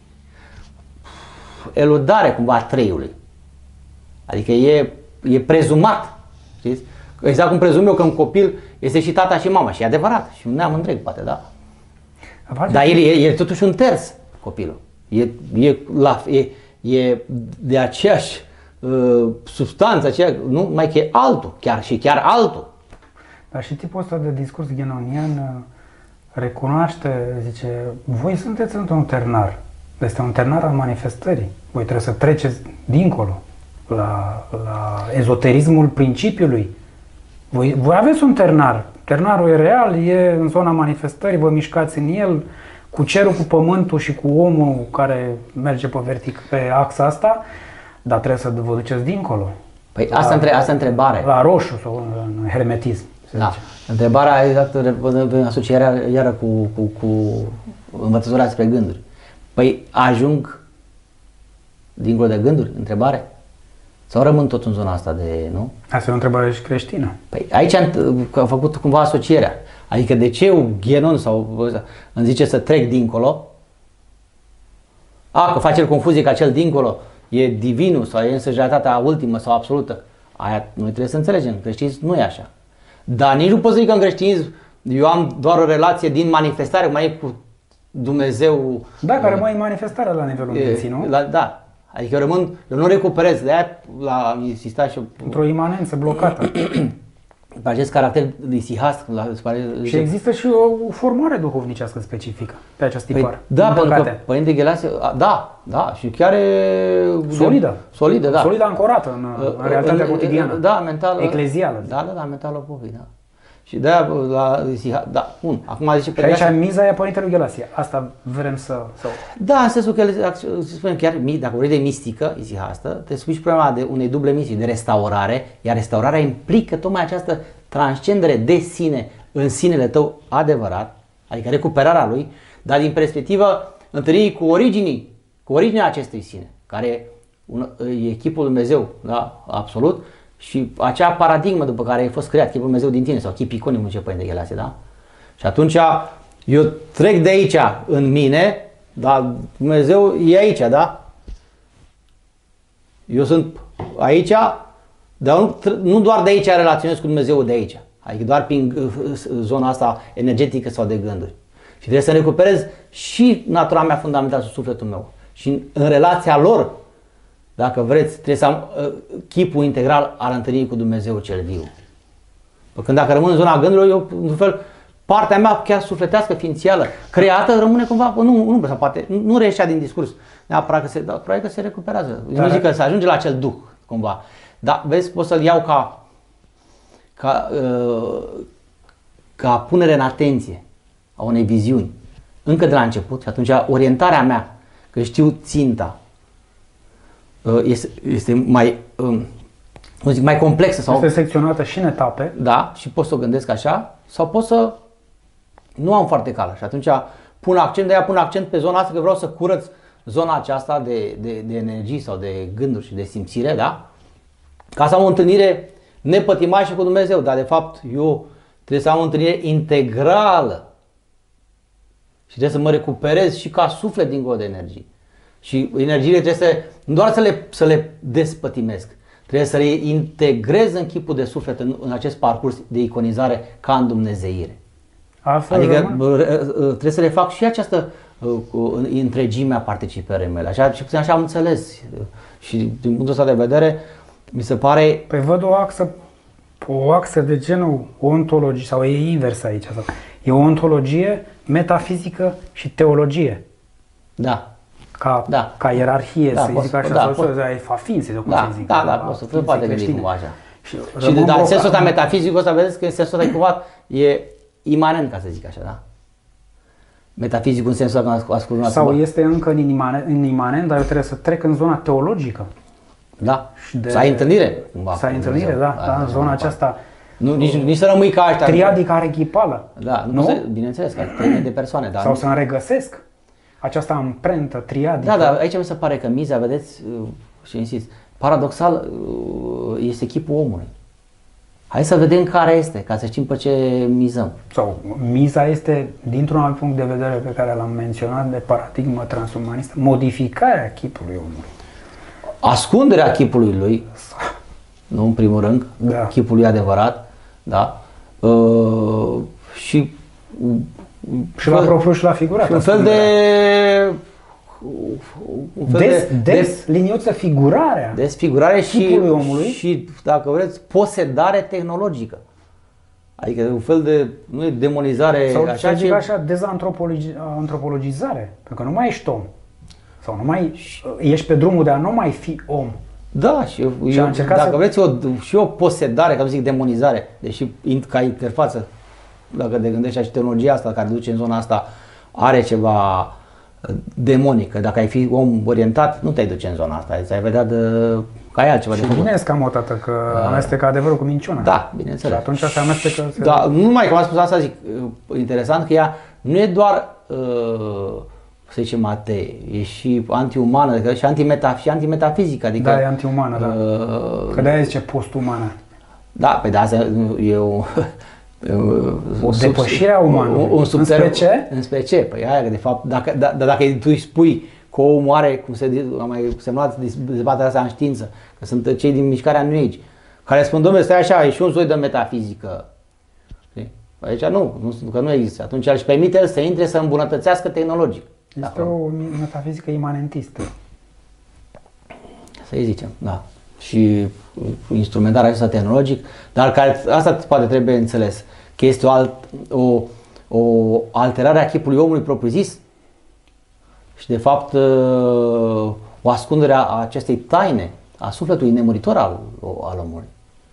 eludare cumva a treiului. Adică e, e prezumat. Știți? Exact cum prezum eu că un copil este și tata și mama. Și e adevărat. Și un neam întreg poate, da? Face dar el e, e totuși un terț copilul. E, e, la, e, e de aceeași uh, substanță, aceea, nu mai că e altul, chiar și chiar altul. Dar și tipul ăsta de discurs ghenonian recunoaște, zice, voi sunteți într-un ternar. Este un ternar al manifestării. Voi trebuie să treceți dincolo la, la ezoterismul principiului. Voi, voi aveți un ternar. Ternarul e real, e în zona manifestării, vă mișcați în el, cu cerul, cu pământul și cu omul care merge pe vertic pe axa asta, dar trebuie să vă duceți dincolo. Păi asta, între, asta întrebare. La roșu sau în hermetism. Da. Întrebarea exact în asocierea iară cu, cu, cu învățătura spre gânduri. Păi ajung dincolo de gânduri? Întrebare? Sau rămân tot în zona asta de, nu? Asta e o întrebare și creștină. Păi aici am, am făcut cumva asocierea. Adică de ce Ghenon sau îmi zice să trec dincolo? A, că face el confuzie că acel dincolo e divinul sau e însăși realitatea ultimă sau absolută. Aia noi trebuie să înțelegem. În creștinism nu e așa. Dar nici nu pot să zic că în creștinism eu am doar o relație din manifestare, mai e cu Dumnezeu. Da, care mai e manifestarea la nivelul minții, nu? La, da. Adică eu rămân, eu nu recuperez, de aia la insista și într-o imanență blocată. Pe acest caracter isihast. La, și există și o formare duhovnicească specifică pe acest tipar. Păi, da, pentru că Părinte Ghelease, da, da, și chiar e solidă. Solidă, da. Solidă ancorată în, în realitatea cotidiană. Da, mentală. Eclezială. Da, da, da, mentală popii, da. Și de-aia la isihast, da, bun. Acum zice pe aici miza e a Părintelui Ghelease. Asta vrem să... să... Da, în sensul că se spune chiar, dacă vrei de mistică, isihastă, te spui și problema de unei duble misii, de restaurare, iar restaurarea implică tocmai această transcendere de sine în sinele tău adevărat, adică recuperarea lui, dar din perspectivă întâlnirii cu originii, cu originea acestui sine, care e chipul lui Dumnezeu, da, absolut, și acea paradigmă după care ai fost creat, chipul lui Dumnezeu din tine, sau chip iconic, cum zice Părinte Ghelease, da? Și atunci eu trec de aici în mine, dar Dumnezeu e aici, da? Eu sunt aici, dar nu, nu doar de aici relaționez cu Dumnezeu de aici, adică doar prin zona asta energetică sau de gânduri. Și trebuie să recuperez și natura mea fundamentală, sufletul meu. Și în, în relația lor, dacă vreți, trebuie să am uh, chipul integral al întâlnirii cu Dumnezeu cel viu. Când dacă rămân în zona gândurilor, eu, în fel, partea mea chiar sufletească, ființială, creată, rămâne cumva, nu, nu, sau poate, nu, nu reieșea din discurs. Neapărat că se, da, probabil că se recuperează. Nu zic că se ajunge la acel duh, cumva. Dar vezi, pot să-l iau ca, ca, uh, ca punere în atenție a unei viziuni. Încă de la început. Și atunci orientarea mea, că știu ținta, uh, este, este mai, uh, nu zic, mai complexă. Sau, este secționată și în etape. Da, și pot să o gândesc așa. Sau pot să nu am foarte cală. Și atunci pun accent, de aia pun accent pe zona asta, că vreau să curăț zona aceasta de, de, de energie sau de gânduri și de simțire, da? Ca să am o întâlnire nepătimașă cu Dumnezeu, dar de fapt eu trebuie să am o întâlnire integrală și trebuie să mă recuperez și ca suflet dincolo de energie. Și energiile trebuie să, nu doar să le, să le despătimesc, trebuie să le integrez în chipul de suflet în, în acest parcurs de iconizare ca în dumnezeire. Altfel adică rămân? Trebuie să le fac și această întregimea participării mele. Așa, și puțin așa am înțeles. Și din punctul ăsta de vedere, mi se pare... Păi văd o axă, o axă de genul ontologie, sau e invers aici. Sau, e o ontologie, metafizică și teologie. Da. Ca, da. ca ierarhie, da, să zic așa, da, sau pot... fa ființe, de cum da, se zic. Da, da, poți să te poate gândi cumva așa. Și, și de, dar în sensul ăsta metafizicul ăsta, vedeți că în sensul ăsta cumva e imanent, ca să zic așa, da? Metafizicul în sensul ăsta, când ascult. Sau cumva. Este încă în imanent, în imanent, dar eu trebuie să trec în zona teologică. Da, de... să ai întâlnire. Cumva, să ai întâlnire, da, da, în zona aceasta. Nu, nici, nici să rămâi ca ăștia. Triadica arechipală. Da, nu? Se, bineînțeles, că trei de persoane. Dar sau nu... să-mi regăsesc această amprentă triadică. Da, dar aici mi se pare că miza, vedeți, și insist, paradoxal este chipul omului. Hai să vedem care este, ca să știm pe ce mizăm. Sau miza este, dintr-un alt punct de vedere pe care l-am menționat, de paradigmă transumanistă, modificarea chipului omului. Ascunderea chipului lui, nu în primul rând, da. Chipului adevărat, da? Uh, și și la propriu și la figurat. Un fel de... Un fel des, de, des, des liniuță figurarea. Desfigurare și, omului. și, dacă vreți, posedare tehnologică. Adică un fel de, nu e demonizare, sau așa, zic ce... așa, dezantropologizare. Pentru că nu mai ești om. Sau nu mai ești pe drumul de a nu mai fi om. Da, și, eu, și eu, dacă să... vreți, o, și o posedare, ca să zic demonizare, deși ca interfață, dacă te gândești, și tehnologia asta care duce în zona asta are ceva demonic, că dacă ai fi om orientat, nu te-ai duce în zona asta, ți-ai vedea de, că ai altceva și de făcut. bine cam o tată, că uh, amestecă adevărul cu minciuna. Da, bineînțeles. Și atunci se amestecă... Se... Da, nu numai că m-am spus asta, zic, interesant că ea nu e doar, uh, să zicem, atee, e și antiumană, și, antimeta, și antimetafizică. Adică, da, e antiumană, da. Uh, că de-aia zice postumană. Da, pe de asta e o... O depășire a umanului. Un subter... Înspre ce? Înspre ce? Păi aia că de fapt, dacă, da, dacă tu îi spui că omul are, cum se am mai semnat dezbaterea asta în știință, că sunt cei din mișcarea New Age, care spun, domnule, stai așa, e și un soi de metafizică. Aici nu, nu, că nu există. Atunci își permite el să intre să îmbunătățească tehnologic. Este o metafizică imanentistă. Să-i zicem, da. Și instrumentarul acesta tehnologic, dar care, asta poate trebuie înțeles, că este o, alt, o, o alterare a chipului omului propriu-zis și de fapt o ascundere a acestei taine, a sufletului nemuritor al, al omului.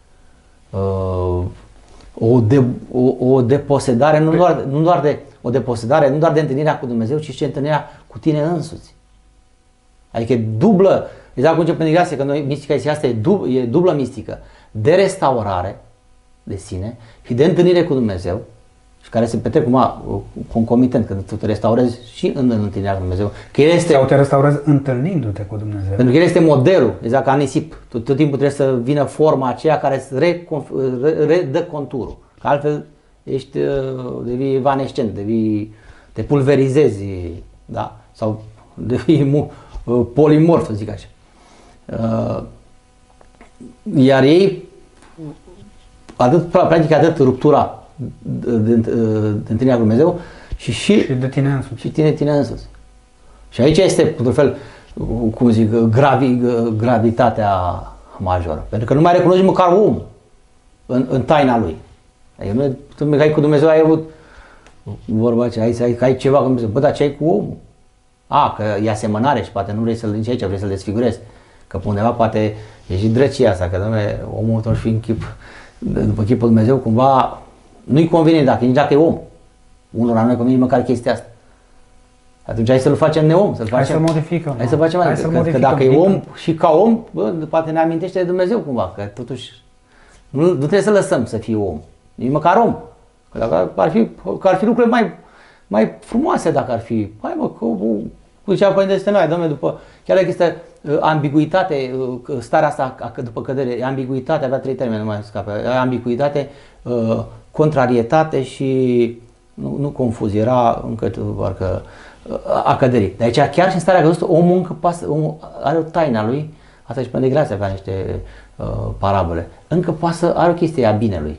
O, de, o, o deposedare, nu doar, nu doar de o deposedare, nu doar de întâlnirea cu Dumnezeu, ci și de întâlnirea cu tine însuți. Adică e dublă, exact cum începem de că noi mistica este asta, e, dub, e dublă mistică, de restaurare de sine și de întâlnire cu Dumnezeu, și care se petrec cumva concomitent, când tu te restaurezi și în întâlnirea cu Dumnezeu. Că el este, sau te restaurezi întâlnindu-te cu Dumnezeu. Pentru că el este modelul, exact ca nisip. Tot, tot timpul trebuie să vină forma aceea care să redă re, re, conturul. Că altfel ești, devii evanescent, devii, te pulverizezi, da? Sau devii polimorf, să zic așa. Iar ei, atât, practic atât ruptura de, de, de întâlnirea cu Dumnezeu și, și, și de tine însuți. Și tine, tine însuți. Și aici este, într-un fel, cum zic, gravi, gravitatea majoră. Pentru că nu mai recunoști măcar omul în, în taina lui. Adică nu, tu ai cu Dumnezeu, ai avut vorba aceea, ai, ai, ai ceva cu Dumnezeu. Bă, dar ce ai cu omul? A, că e asemănare și poate nu vrei să-l nici aici, vrei să-l desfigurezi. Că pe undeva poate e și drăcia asta, că dom'le, omul tot fi în chip, după chipul Dumnezeu, cumva nu-i convine dacă, nici dacă e om. Unora nu-i convine măcar chestia asta. Atunci hai să-l facem neom, să-l facem. Hai să-l modificăm. Hai să facem mai că, că dacă e om și ca om, bă, poate ne amintește de Dumnezeu cumva, că totuși nu, nu trebuie să lăsăm să fie om, nici măcar om. Că dacă ar fi, că ar fi lucruri mai, mai frumoase dacă ar fi. Hai mă, că, cu zicea Părintele Stănoae, dom'le, după, chiar dacă este uh, ambiguitate, uh, starea asta după cădere, ambiguitate, avea trei termeni, nu mai scape, ambiguitate, uh, contrarietate și, nu, nu confuzie, era încă, parcă, uh, a căderii. De aici, chiar și în starea căzută, omul încă pasă, omul are o taina lui, asta și Părinte Grație avea niște uh, parabole, încă pasă, are o chestie a binelui.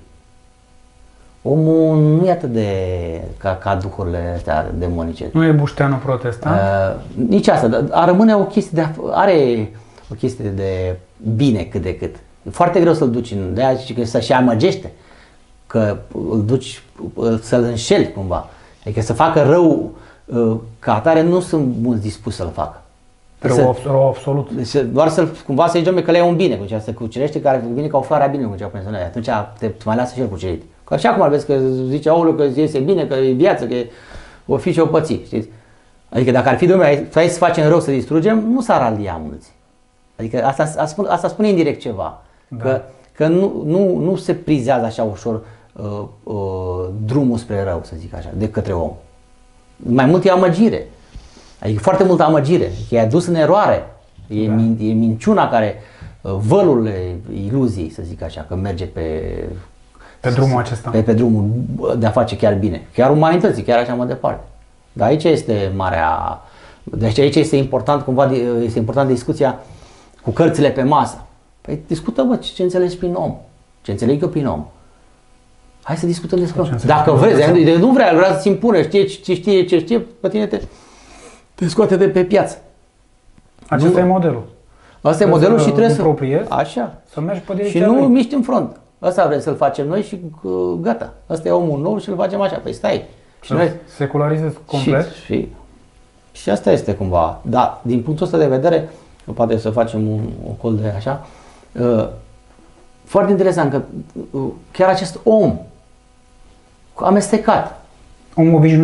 Omul nu e atât de ca, ca duhurile astea demonice. Nu e bușteanul protestant? Uh, nici asta, dar rămâne o chestie de, are o chestie de bine cât de cât. E foarte greu să-l duci în, de aia zice că să și amăgește, că îl duci să-l înșeli cumva. Adică să facă rău uh, ca atare nu sunt mulți dispuși să-l facă. Rău, rău absolut. Deci doar să cumva să zici că le e un bine, cum se cucerește care vine ca o floare a bine, cum zicea Părinte Stănoae. Atunci te mai lasă și el cucerit. Că așa cum ar vezi că zice, aoleu, că iese bine, că e viață, că o fi și o păți, știți? Adică dacă ar fi, domnule, hai să facem rău, să distrugem, nu s-ar alia mulți. Adică asta, asta, spune, asta spune indirect ceva. Da. Că, că nu, nu, nu se prizează așa ușor uh, uh, drumul spre rău, să zic așa, de către om. Mai mult e amăgire. Adică foarte multă amăgire. E adus în eroare. E, da. min, e minciuna care, uh, vălul iluziei, să zic așa, că merge pe... Pe drumul acesta. Pe, pe drumul de a face chiar bine. Chiar umanității, chiar așa mai departe. Dar aici este marea... Deci aici este important, cumva, este important discuția cu cărțile pe masă. Păi discută, bă, ce înțelegi prin om. Ce înțeleg eu prin om. Hai să discutăm despre om. Dacă vrezi, de nu vrea, vrea să-ți impune, știe ce știe, ce știe, pe tine te, te scoate de pe piață. Acesta nu, e modelul. Asta e modelul și trebuie să... Așa. Să mergi pe direcția și nu lui. miști în front. Asta vrem să-l facem noi și gata. Asta e omul nou și îl facem așa. Păi stai. Și noi secularizezi complet. Și, și, și asta este cumva. Da, din punctul ăsta de vedere, poate să facem un, un col de așa. Uh, foarte interesant că uh, chiar acest om amestecat. Om obișnuit.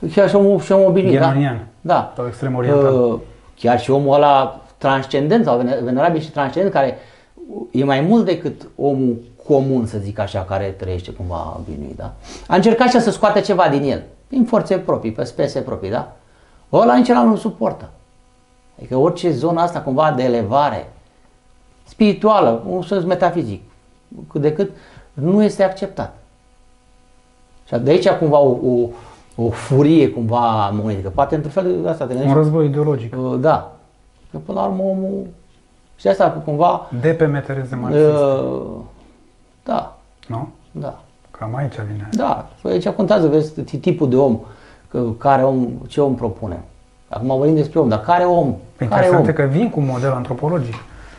chiar și omul, și omul obișnuit. Genonian. Da. Sau extrem oriental. Uh, chiar și omul ăla transcendent sau venerabil și transcendent, care e mai mult decât omul comun, să zic așa, care trăiește cumva obișnuit, da? A încercat și să scoate ceva din el, prin forțe proprii, pe spese proprii, da? Ăla nici ăla nu suportă. Adică orice zonă asta cumva de elevare spirituală, un sens metafizic, cât de cât, nu este acceptat. Și de aici cumva o, o, o furie cumva monedică, poate într-un fel de asta te gândești. Un război ideologic. Da. Că până la urmă omul, și asta cumva... De pe metereze marxiste. Uh, da. Nu? Da. Cam aici vine. Da. Aici contează, vezi, tipul de om, că, care om, ce om propune. Acum vorbim despre om, dar care om? Păi care om? că vin cu un model antropologic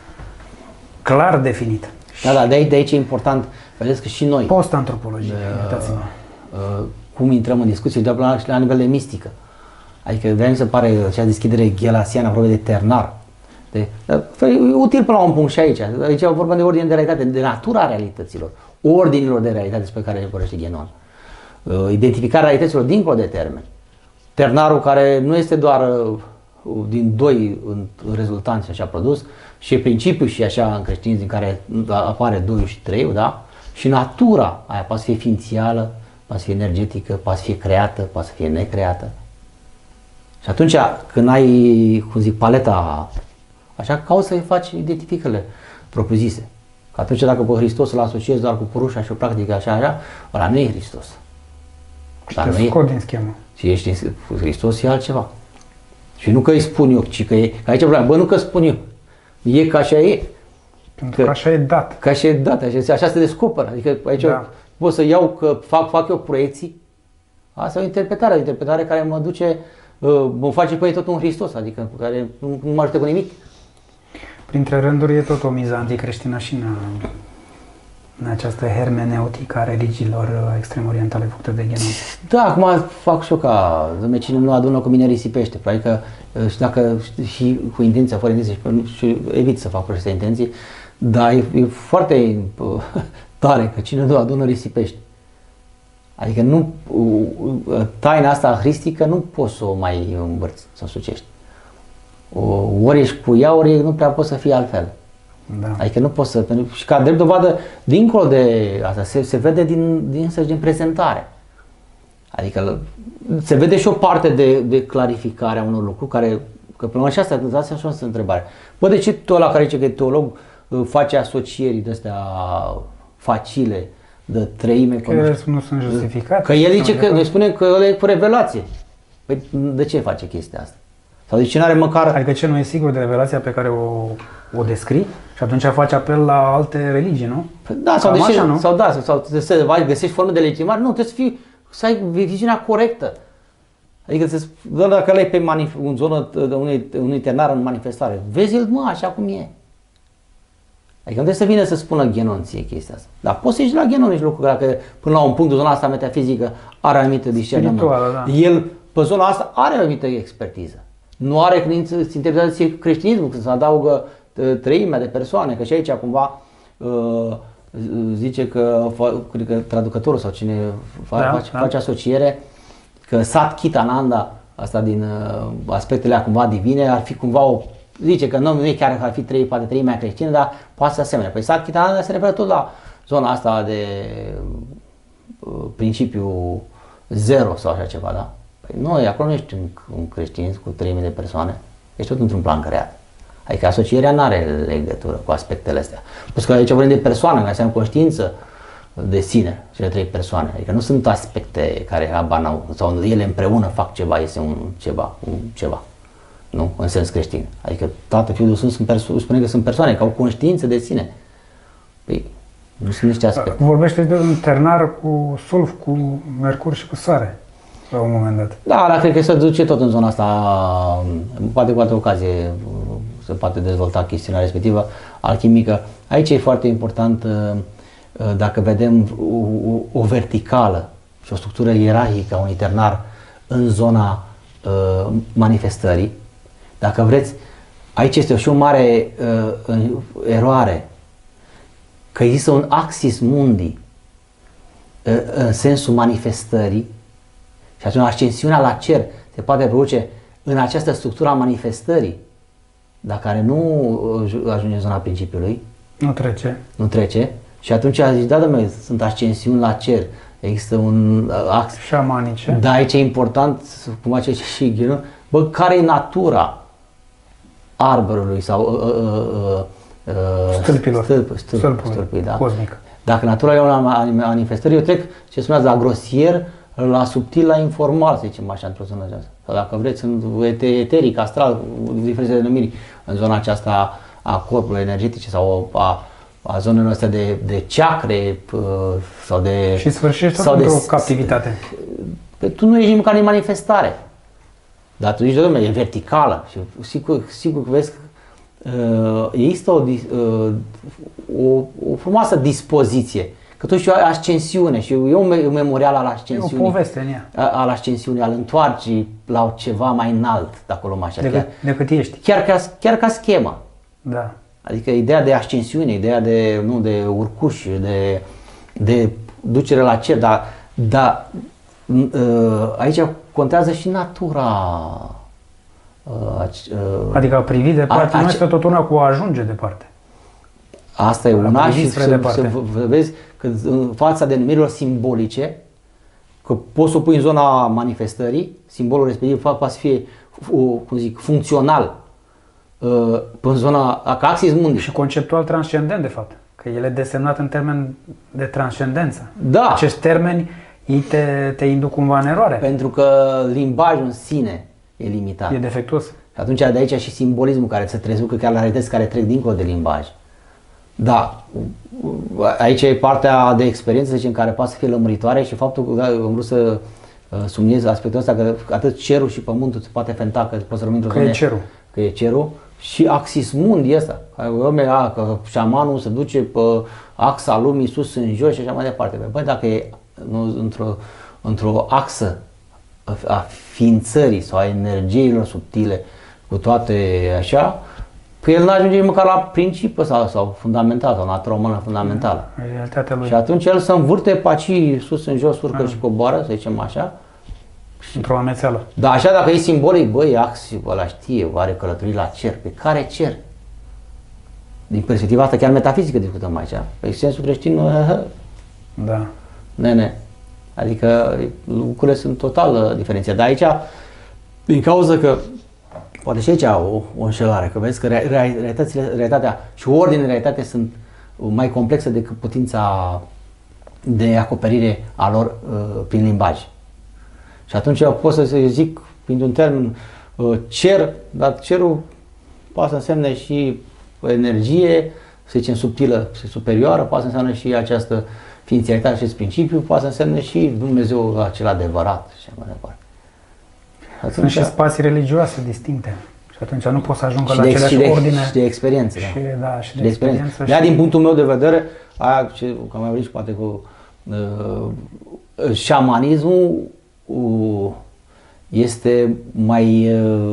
clar definit. Da, da, de aici, de aici e important, vedeți că și noi... Post-antropologie, iertați-mă. Uh, cum intrăm în discuție, de la, la nivel de mistică. Adică de mi se pare acea deschidere ghelasiană, aproape de ternar. De, e util până la un punct și aici. Aici vorbim de ordine de realitate, de natura realităților, ordinilor de realitate despre care le vorbește Guénon. Uh, identificarea realităților dincolo de termen. Ternarul care nu este doar uh, din doi rezultanți așa produs, și e principiu și așa în creștinism din care apare doi și trei, da? Și natura aia poate să fie ființială, poate să fie energetică, poate să fie creată, poate să fie necreată. Și atunci când ai, cum zic, paleta așa, cauți să-i faci identificările propriu-zise. Că atunci dacă pe Hristos îl asociezi doar cu purușa și o practică așa, așa, ăla nu e Hristos. Și te scot din schemă. Și ești Hristos e altceva. Și nu că îi spun eu, ci că e, că aici vreau, bă, nu că spun eu, e ca așa e. Pentru că, că așa e dat. Ca așa e dat, așa, așa se descoperă. Adică aici da. Pot să iau, că fac, fac eu proiecții, asta e o interpretare, o interpretare care mă duce, mă face pe ei tot un Hristos, adică care nu, nu mă ajută cu nimic. Printre rânduri e tot o miză anticreștină și în, în această hermeneutică a religiilor extrem-orientale făcute de Guénon. Da, acum fac și eu ca cine nu adună cu mine risipește. Adică și dacă și cu intenția, fără intenție, și evit să fac proste intenții, dar e, e foarte tare că cine nu adună risipește. Adică nu, taina asta hristică nu poți să o mai îmbărți, să o sucești. Ori ești cu ea, ori nu prea poți să fii altfel. Da. Adică nu poți să... Și ca drept dovadă, dincolo de asta, se, se vede din, din, din prezentare. Adică se vede și o parte de, de clarificare a unor lucruri care... Că până la și asta, asta așa o întrebare. Bă, de ce tu ăla care zice că e teolog face asocieri de-astea facile, de treime? Că ele nu sunt justificate. Că el zice că, noi spunem că ăla e cu revelație. Păi de ce face chestia asta? Sau de ce n-are măcar... Adică ce nu e sigur de revelația pe care o, o descrii și atunci faci apel la alte religii, nu? Da, sau, de ce, nu? sau da, sau să găsești forme de legitimare. Nu, trebuie să, fii, să ai viziunea corectă. Adică să dacă ăla e pe manif- în zonă unui, unui ternar în manifestare, vezi-l mă așa cum e. Adică nu trebuie să vină să spună Guénon ție chestia asta. Dar poți să ieși de la Guénon nici lucru, dacă până la un punct de zona asta metafizică are anumită discernământ. Da. El pe zona asta are o anumită expertiză. Nu are când interpretație creștinismul, când se adaugă treimea de persoane, că și aici cumva uh, zice că, cred că traducătorul sau cine fa, da, face, da. face asociere, că Sat Chit Ananda, asta din uh, aspectele cumva divine, ar fi cumva o, zice că nu, nu e chiar că ar fi trei, poate treimea creștină, dar poate să asemenea. Păi Sat Chit Ananda se referă tot la zona asta de uh, principiu zero sau așa ceva, da? Păi noi, acolo nu ești un, un creștinism cu trei mii de persoane, ești tot într-un plan creat. Adică asocierea nu are legătură cu aspectele astea. Plus că aici vorbim de persoane care înseamnă conștiință de sine, cele trei persoane. Adică nu sunt aspecte care habar n-au, sau ele împreună fac ceva, este un ceva, un ceva. Nu? În sens creștin. Adică Tatăl, Fiul, Duhul Sfânt spune că sunt persoane care au conștiință de sine. Păi, nu sunt niște aspecte. Vorbește de un ternar cu sulf, cu mercur și cu soare. La un moment dat. Da, dar cred că se duce tot în zona asta, poate cu altă ocazie se poate dezvolta chestiunea respectivă alchimică. Aici e foarte important, dacă vedem o, o verticală și o structură ierarhică a unui ternar în zona uh, manifestării, dacă vreți, aici este și o mare uh, eroare, că există un axis mundi uh, în sensul manifestării Și atunci ascensiunea la cer se poate produce în această structură a manifestării, dar care nu ajunge în zona principiului. Nu trece. Nu trece. Și atunci a zis, da, dom'le, sunt ascensiuni la cer. Există un ax. Șamanice. Da, aici e important, cum face și Ghionu, bă, care e natura arborului sau uh, uh, uh, stâlpilor, stâlp, stâlp, stâlpului, stâlpului, da? cosmic. Dacă natura e una manifestării, eu trec ce spuneați, la grosier, la subtil, la informal, să zicem așa, într-o zonă aceasta. Sau dacă vreți, în eteric, astral, diferite denumiri, în zona aceasta a corpului energetice sau a, a zonelor astea de, de chakre sau de... Și sfârșești tot într-o captivitate. Pe tu nu ești nici măcar în manifestare. Dar tu zici, dom'le, e verticală și sigur, sigur că vezi că uh, există o, uh, o, o frumoasă dispoziție. Că tu și o ascensiune și e un memorial al ascensiunii. E o poveste în ea. Al ascensiunii, al întoarcii la ceva mai înalt, dacă o luăm așa. Decât, chiar, decât ești. Chiar ca, chiar ca schemă. Da. Adică ideea de ascensiune, ideea de, nu, de urcuș, de, de ducere la cer, dar, dar aici contează și natura. Adică a privi departe a, nu este tot una cu a ajunge departe. Asta e una și să, să vezi că în fața denumirilor simbolice, că poți să o pui în zona manifestării, simbolul respectiv poate să fie, cum zic, funcțional, în zona axis mundi. Și conceptual transcendent, de fapt, că el e desemnat în termen de transcendență. Da. Acești termeni ei te, te induc cumva în eroare. Pentru că limbajul în sine e limitat. E defectuos. Și atunci de aici și simbolismul care se trezucă chiar la realități care trec dincolo de limbaj. Da, aici e partea de experiență, zicem, care poate să fie lămuritoare și faptul că da, am vrut să subliniez aspectul ăsta că atât cerul și pământul se poate fenta, că poți să rămâni într-o zonă, e cerul. Că e cerul și axis mundi ăsta, că șamanul se duce pe axa lumii sus în jos și așa mai departe. Păi dacă e într-o într-o axă a ființării sau a energiilor subtile cu toate așa, că el nu ajunge măcar la principiu sau, sau fundamental, sau natura umană fundamentală. Realitatea lui. Și atunci el se învârte pe aici, sus în jos, urcă și coboară, să zicem așa. Într-o amețeală. Da, așa dacă e simbolic, băi, axi, ăla știe, are călătorii la cer. Pe care cer? Din perspectiva asta chiar metafizică discutăm aici. Pe sensul creștin, da. Nene. Adică lucrurile sunt total diferențiate. Dar aici, din cauza că poate și aici o, o înșelare, că vezi că realitățile, realitatea și ordinea realitate sunt mai complexe decât putința de acoperire a lor uh, prin limbaj. Și atunci eu pot să zic, printr-un termen, uh, cer, dar cerul poate să însemne și energie, să zicem subtilă și superioară, poate să însemne și această ființialitate și acest principiu, poate să însemne și Dumnezeu acela adevărat și mai departe. Sunt și spații religioase distincte. Și atunci nu poți să ajungă la de, aceleași și de, ordine. Și de experiență. Și, da. Da, și de, de experiență. experiență. Și... De din punctul meu de vedere, aia, ce, că am mai vorbit și poate cu uh, șamanismul uh, este mai, uh,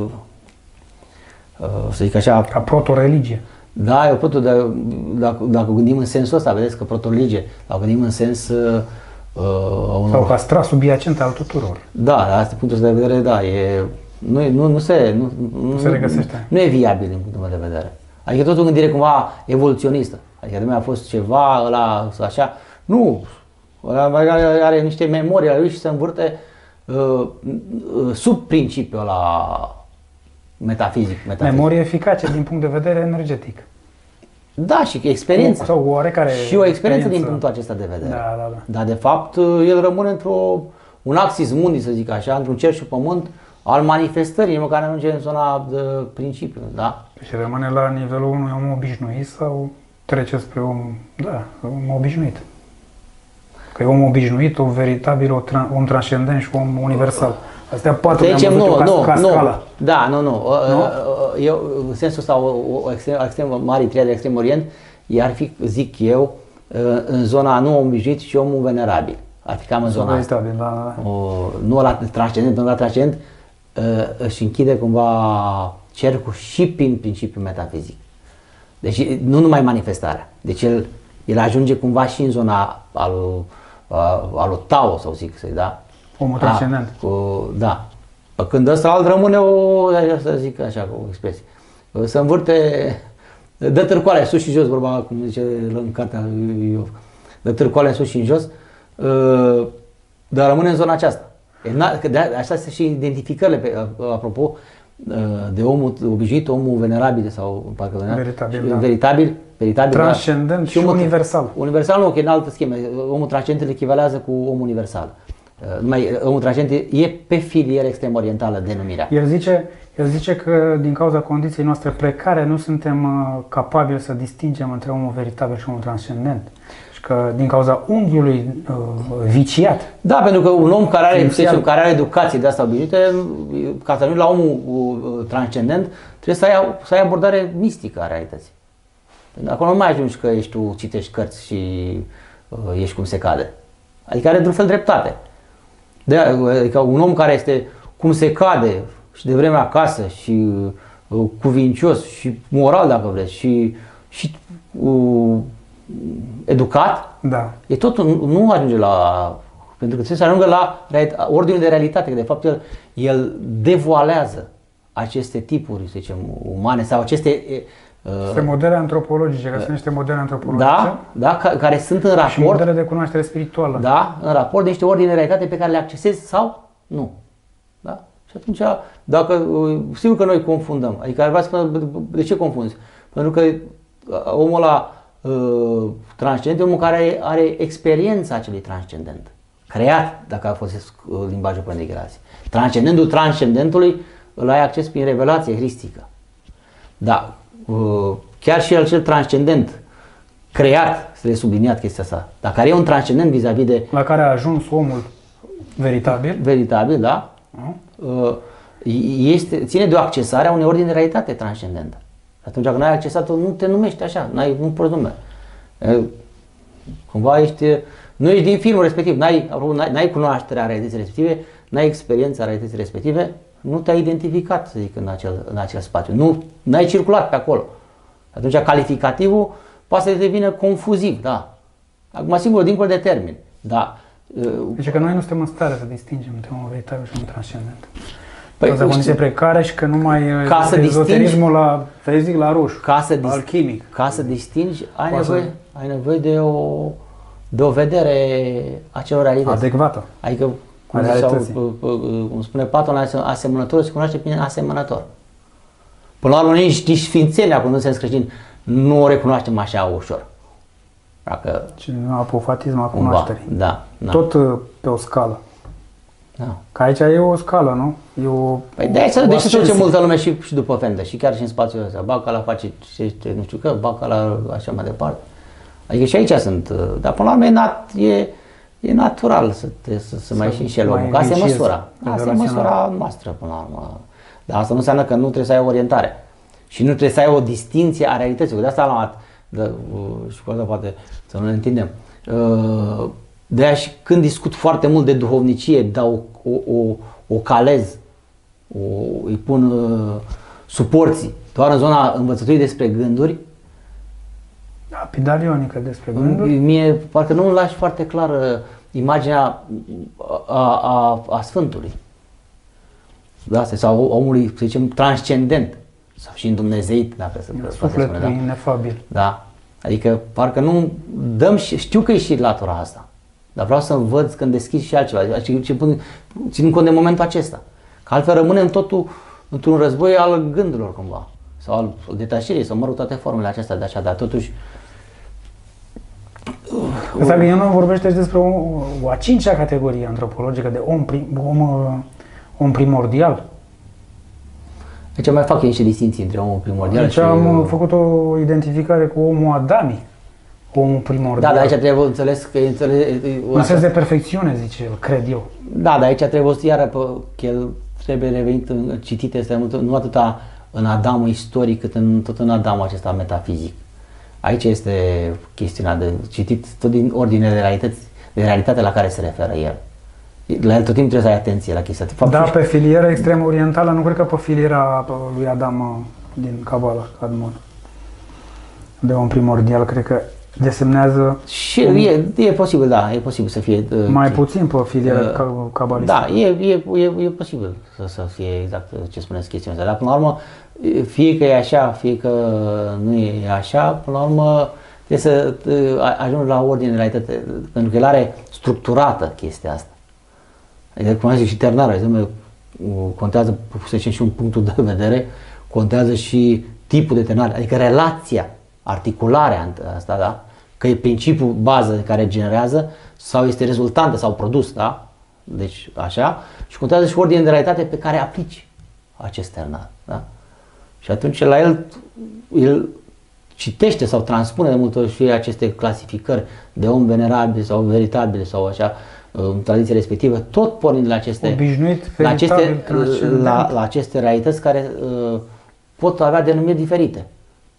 uh, să zic așa... Ca proto-religie. Da, eu proto, dar, dacă, dacă gândim în sensul ăsta, vedeți că proto-religie, dacă gândim în sens... Uh, unor... Sau ca strat subiacent al tuturor. Da, la acest punct de vedere, da, e... Nu, nu, nu, se, nu, nu, nu se regăsește. Nu, nu e viabil din punctul meu de vedere. Adică tot o gândire cumva evoluționistă. Adică de a fost ceva, ăla, așa. Nu, ăla are, are niște memorii ale lui și se învârte uh, sub principiul ăla metafizic, metafizic. Memorie eficace din punct de vedere energetic. Da, și experiență. Sau oarecare și o experiență din punctul acesta de vedere. Da, da, da. Dar de fapt el rămâne într-o un axis mundi, să zic așa, într-un cer și pământ al manifestării, măcar nu ajunge în zona de principiu, da? Și rămâne la nivelul unui om obișnuit sau trece spre om, da, om obișnuit. Că e om obișnuit, un veritabil om transcendent și om universal. Astea patru le-am văzut nu, ca, nu, ca nu. scala. Da, nu, nu. nu? Eu, în sensul ăsta, o, o extrem, extrem mare triade de extrem orient, ar fi, zic eu, în zona nu om obișnuit, ci omul venerabil. Ar fi cam în zona asta. Da, da. O, nu la transcendent, nu la transcendent, își închide cumva cercul și prin principiul metafizic. Deci nu numai manifestarea. Deci el, el ajunge cumva și în zona al, al, al Tao, sau zic să-i, da? Omul transcendent. A, cu, da. Când ăsta alt rămâne o, să zic așa, cu o expresie, să învârte, dă târcoale sus și jos, vorba cum zice în cartea lui Iov, dă târcoale sus și în jos, dar rămâne în zona aceasta. Așa sunt și identificările, pe, apropo, de omul obișnuit, omul venerabil sau parcă veritabil, da. veritabil, veritabil, transcendent și, și universal. Universal nu, că e în altă schemă. Omul transcendent echivalează cu omul universal. Numai omul transcendent e pe filieră extrem orientală denumirea. El zice, el zice că din cauza condiției noastre precare nu suntem uh, capabili să distingem între omul veritabil și omul transcendent. Și că din cauza unghiului uh, viciat. Da, pentru că un om care are, zicem, care are educație de asta obișnuită, ca să ajungi la omul uh, transcendent, trebuie să ai, să ai abordare mistică a realității. Acolo nu mai ajungi că ești tu, citești cărți și uh, ești cum se cade. Adică are într-un fel dreptate. De, adică un om care este cum se cade și de vreme acasă și uh, cuvincios și moral dacă vreți și, și uh, educat, da. E tot, nu, nu ajunge la, pentru că trebuie să ajungă la ordinul de realitate, că de fapt el, el devoalează aceste tipuri, să zicem, umane sau aceste Este modele antropologice, că sunt niște modele antropologice. Da, da, care sunt în raport. Și modele de cunoaștere spirituală. Da, în raport de niște ordine de realitate pe care le accesezi sau nu. Da? Și atunci, dacă, sigur că noi confundăm. Adică ar vrea să spun, de ce confunzi? Pentru că omul ăla uh, transcendent e omul care are experiența acelui transcendent. Creat, dacă a fost limbajul Pândigherazi. Transcendentul transcendentului îl ai acces prin revelație hristică. Da. Chiar și el cel transcendent creat, trebuie subliniat chestia asta, dar care e un transcendent vis-a-vis de... La care a ajuns omul veritabil. Veritabil, da. Uh. Este, ține de o accesare a unei ordini de realitate transcendentă. Atunci când n-ai accesat-o, nu te numești așa, n-ai, nu poți nume. Cumva ești, nu ești din filmul respectiv, n-ai, n-ai cunoașterea realității respective, n-ai experiența realității respective, nu te-ai identificat, să zic, în acel, în acel spațiu. Nu, n-ai circulat pe acolo. Atunci calificativul poate să devină confuziv, da. Acum, sigur, dincolo de termen, da. Deci că noi nu suntem în stare să distingem între un veritabil și un transcendent. Păi, o condiție precară și că numai ezoterismul la, să zic, la roșu, ca să alchimic. Ca să distingi, ai nevoie, să... ai nevoie de o, de o vedere a celor realități. Adecvată. Adică, cum, sau, cum spune Platon, asemănătorul se cunoaște prin asemănător. Până la urmă, nici, nici sfințenia, când nu se creștin, nu o recunoaștem așa ușor. Dacă... Apofatism a cunoașterii. Da, da. Tot pe o scală. Da. Că aici e o scală, nu? E o, păi de aici de ce duce multă lume și, și după fendă, și chiar și în spațiul ăsta. Bacala face ce, nu știu că, Bacala așa mai departe. Adică și aici sunt, dar până la urmă e, nat, e, e natural să, te, să, să mai ieși și el omul, că asta e măsura. Asta e măsura noastră până la urmă. Dar asta nu înseamnă că nu trebuie să ai o orientare. Și nu trebuie să ai o distinție a realității. De asta am luat, de, și cu asta poate să nu ne întindem. De aia și când discut foarte mult de duhovnicie, dau o, o, o calez, o, îi pun uh, suporții doar în zona învățăturii despre gânduri. Da, pidalionică despre gânduri. Mie parcă nu îmi lași foarte clar uh, imaginea a, a, a Sfântului. Da, sau omului, să zicem, transcendent. Sau și îndumnezeit, dacă se poate spune. Sufletul inefabil. Da. Adică parcă nu dăm și știu că e și latura asta. Dar vreau să văd când deschizi și altceva, ținând cont de momentul acesta. Că altfel rămânem totul într-un război al gândurilor cumva. Sau al detașării, sau mă rog, toate formele acestea de așa, dar totuși... Asta că eu nu vorbește despre o, o a cincea categorie antropologică de om, prim, om, om primordial. Deci mai fac niște distinții între omul primordial deci și... Deci am făcut o identificare cu omul adamic. Omul primordial. Da, dar aici trebuie înțeles că e înțeles... Un sens de perfecțiune, zice el, cred eu. Da, dar aici trebuie să iară că el trebuie revenit, citit, este nu atâta în Adamul istoric, cât în, tot în Adamul acesta metafizic. Aici este chestiunea de citit tot din ordine de realități, de realitate la care se referă el. La el tot timpul trebuie să ai atenție la chestia. Da, pe filiera extrem orientală, nu cred că pe filiera lui Adam din Kabbalah, Admon. De om primordial, cred că Desemnează și e, e posibil, da, e posibil să fie mai puțin pe filiera uh, cabalistică. Da, e, e, e, e posibil să, să fie exact ce spuneți chestiunea asta. Dar până la urmă, fie că e așa, fie că nu e așa, până la urmă trebuie să ajungi la ordine de realitate, pentru că el are structurată chestia asta. Adică, cum am zis, și ternarul, de exemplu, contează, să zicem, și un punctul de vedere, contează și tipul de ternare, adică relația, articularea asta, da? Că e principiul bază care generează sau este rezultantă sau produs, da? Deci așa, și contează și ordine de realitate pe care aplici acest ternar, da? Și atunci la el, el citește sau transpune de multe ori și aceste clasificări de om venerabil sau veritabil sau așa, în tradiția respectivă, tot pornind de la aceste, obișnuit, la aceste, la, la aceste realități care uh, pot avea denumiri diferite.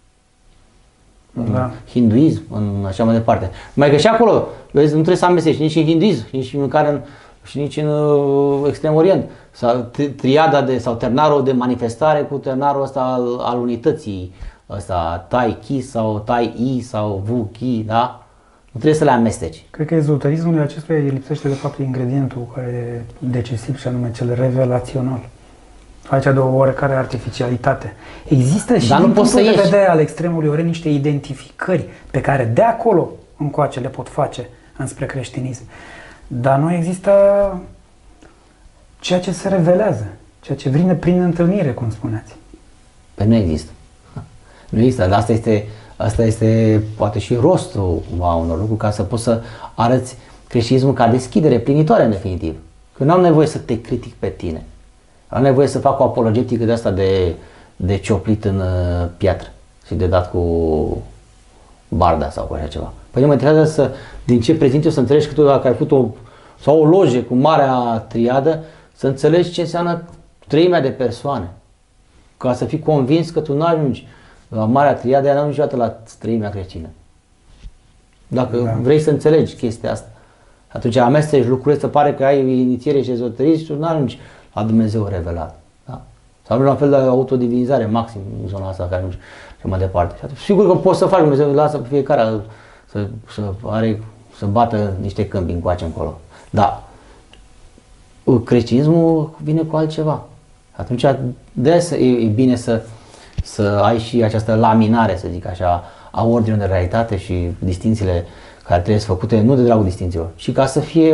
Da. În hinduism, în așa mai departe. Mai că și acolo, vezi, nu trebuie să amesteci nici în hinduism, nici măcar în, și nici în uh, Extrem Orient. Sau triada de, sau ternarul de manifestare cu ternarul ăsta al, al unității, ăsta Tai Chi sau Tai I sau Wu Chi, da? Nu trebuie să le amesteci. Cred că ezoterismul acestuia îi lipsește de fapt ingredientul care e decisiv și anume cel revelațional. Face de o oarecare artificialitate. Există și Dar din nu poți punctul să de ieși. vedere al extremului orient niște identificări pe care de acolo încoace le pot face înspre creștinism. Dar nu există ceea ce se revelează, ceea ce vine prin întâlnire, cum spuneați. Păi nu există. Nu există, dar asta este, asta este poate și rostul a unor lucruri, ca să poți să arăți creștinismul ca deschidere plinitoare în definitiv. Că nu am nevoie să te critic pe tine. Am nevoie să fac o apologetică de asta de, de cioplit în uh, piatră și de dat cu barda sau cu așa ceva. Păi mă interesează să, din ce prezint eu, să înțelegi că tu dacă ai făcut o, sau o loge cu marea triadă, să înțelegi ce înseamnă treimea de persoane. Ca să fii convins că tu nu ajungi la marea triadă, ea nu ajungi niciodată la treimea creștină. Dacă da. vrei să înțelegi chestia asta, atunci amesteci lucrurile, să pare că ai inițiere și ezoterism și tu nu ajungi la Dumnezeu revelat. Da? Sau la fel de autodivinizare maxim în zona asta care ajungi și mai departe. Și atunci, sigur că poți să faci, Dumnezeu lasă pe fiecare să, să, are, să bată niște câmpi încoace încolo. Da. Creștinismul vine cu altceva. Atunci de e, e bine să, să ai și această laminare, să zic așa, a ordinului de realitate și distințiile care trebuie să făcute, nu de dragul distințiilor, ci ca să fie,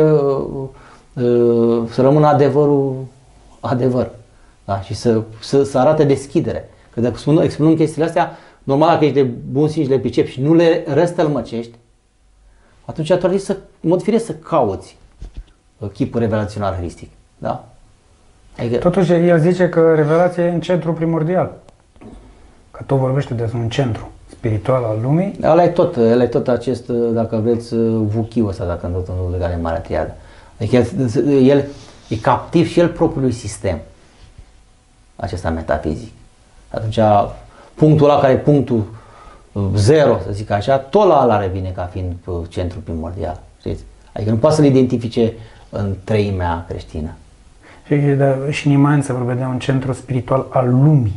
să rămână adevărul adevăr. Da? Și să, să, să arate deschidere. Că dacă expunând chestiile astea, normal dacă ești de bun simț și le pricepi și nu le răstălmăcești, atunci ar trebui să, în mod firesc, să cauți chipul revelațional hristic. Da? Adică... Totuși, el zice că revelația e în centru primordial. Că tot vorbește despre un centru spiritual al lumii. Ăla e tot, ăla e tot acest, dacă vreți, vuchiul ăsta, dacă tot în legat de Marea Triadă. Adică el, el e captiv și el propriului sistem, acesta metafizic. Atunci, punctul ăla care e punctul zero, să zic așa, tot la ăla revine ca fiind centru primordial. Știți? Adică nu poate să-l identifice în treimea creștină. Și, de, și Niman se vorbe de un centru spiritual al lumii,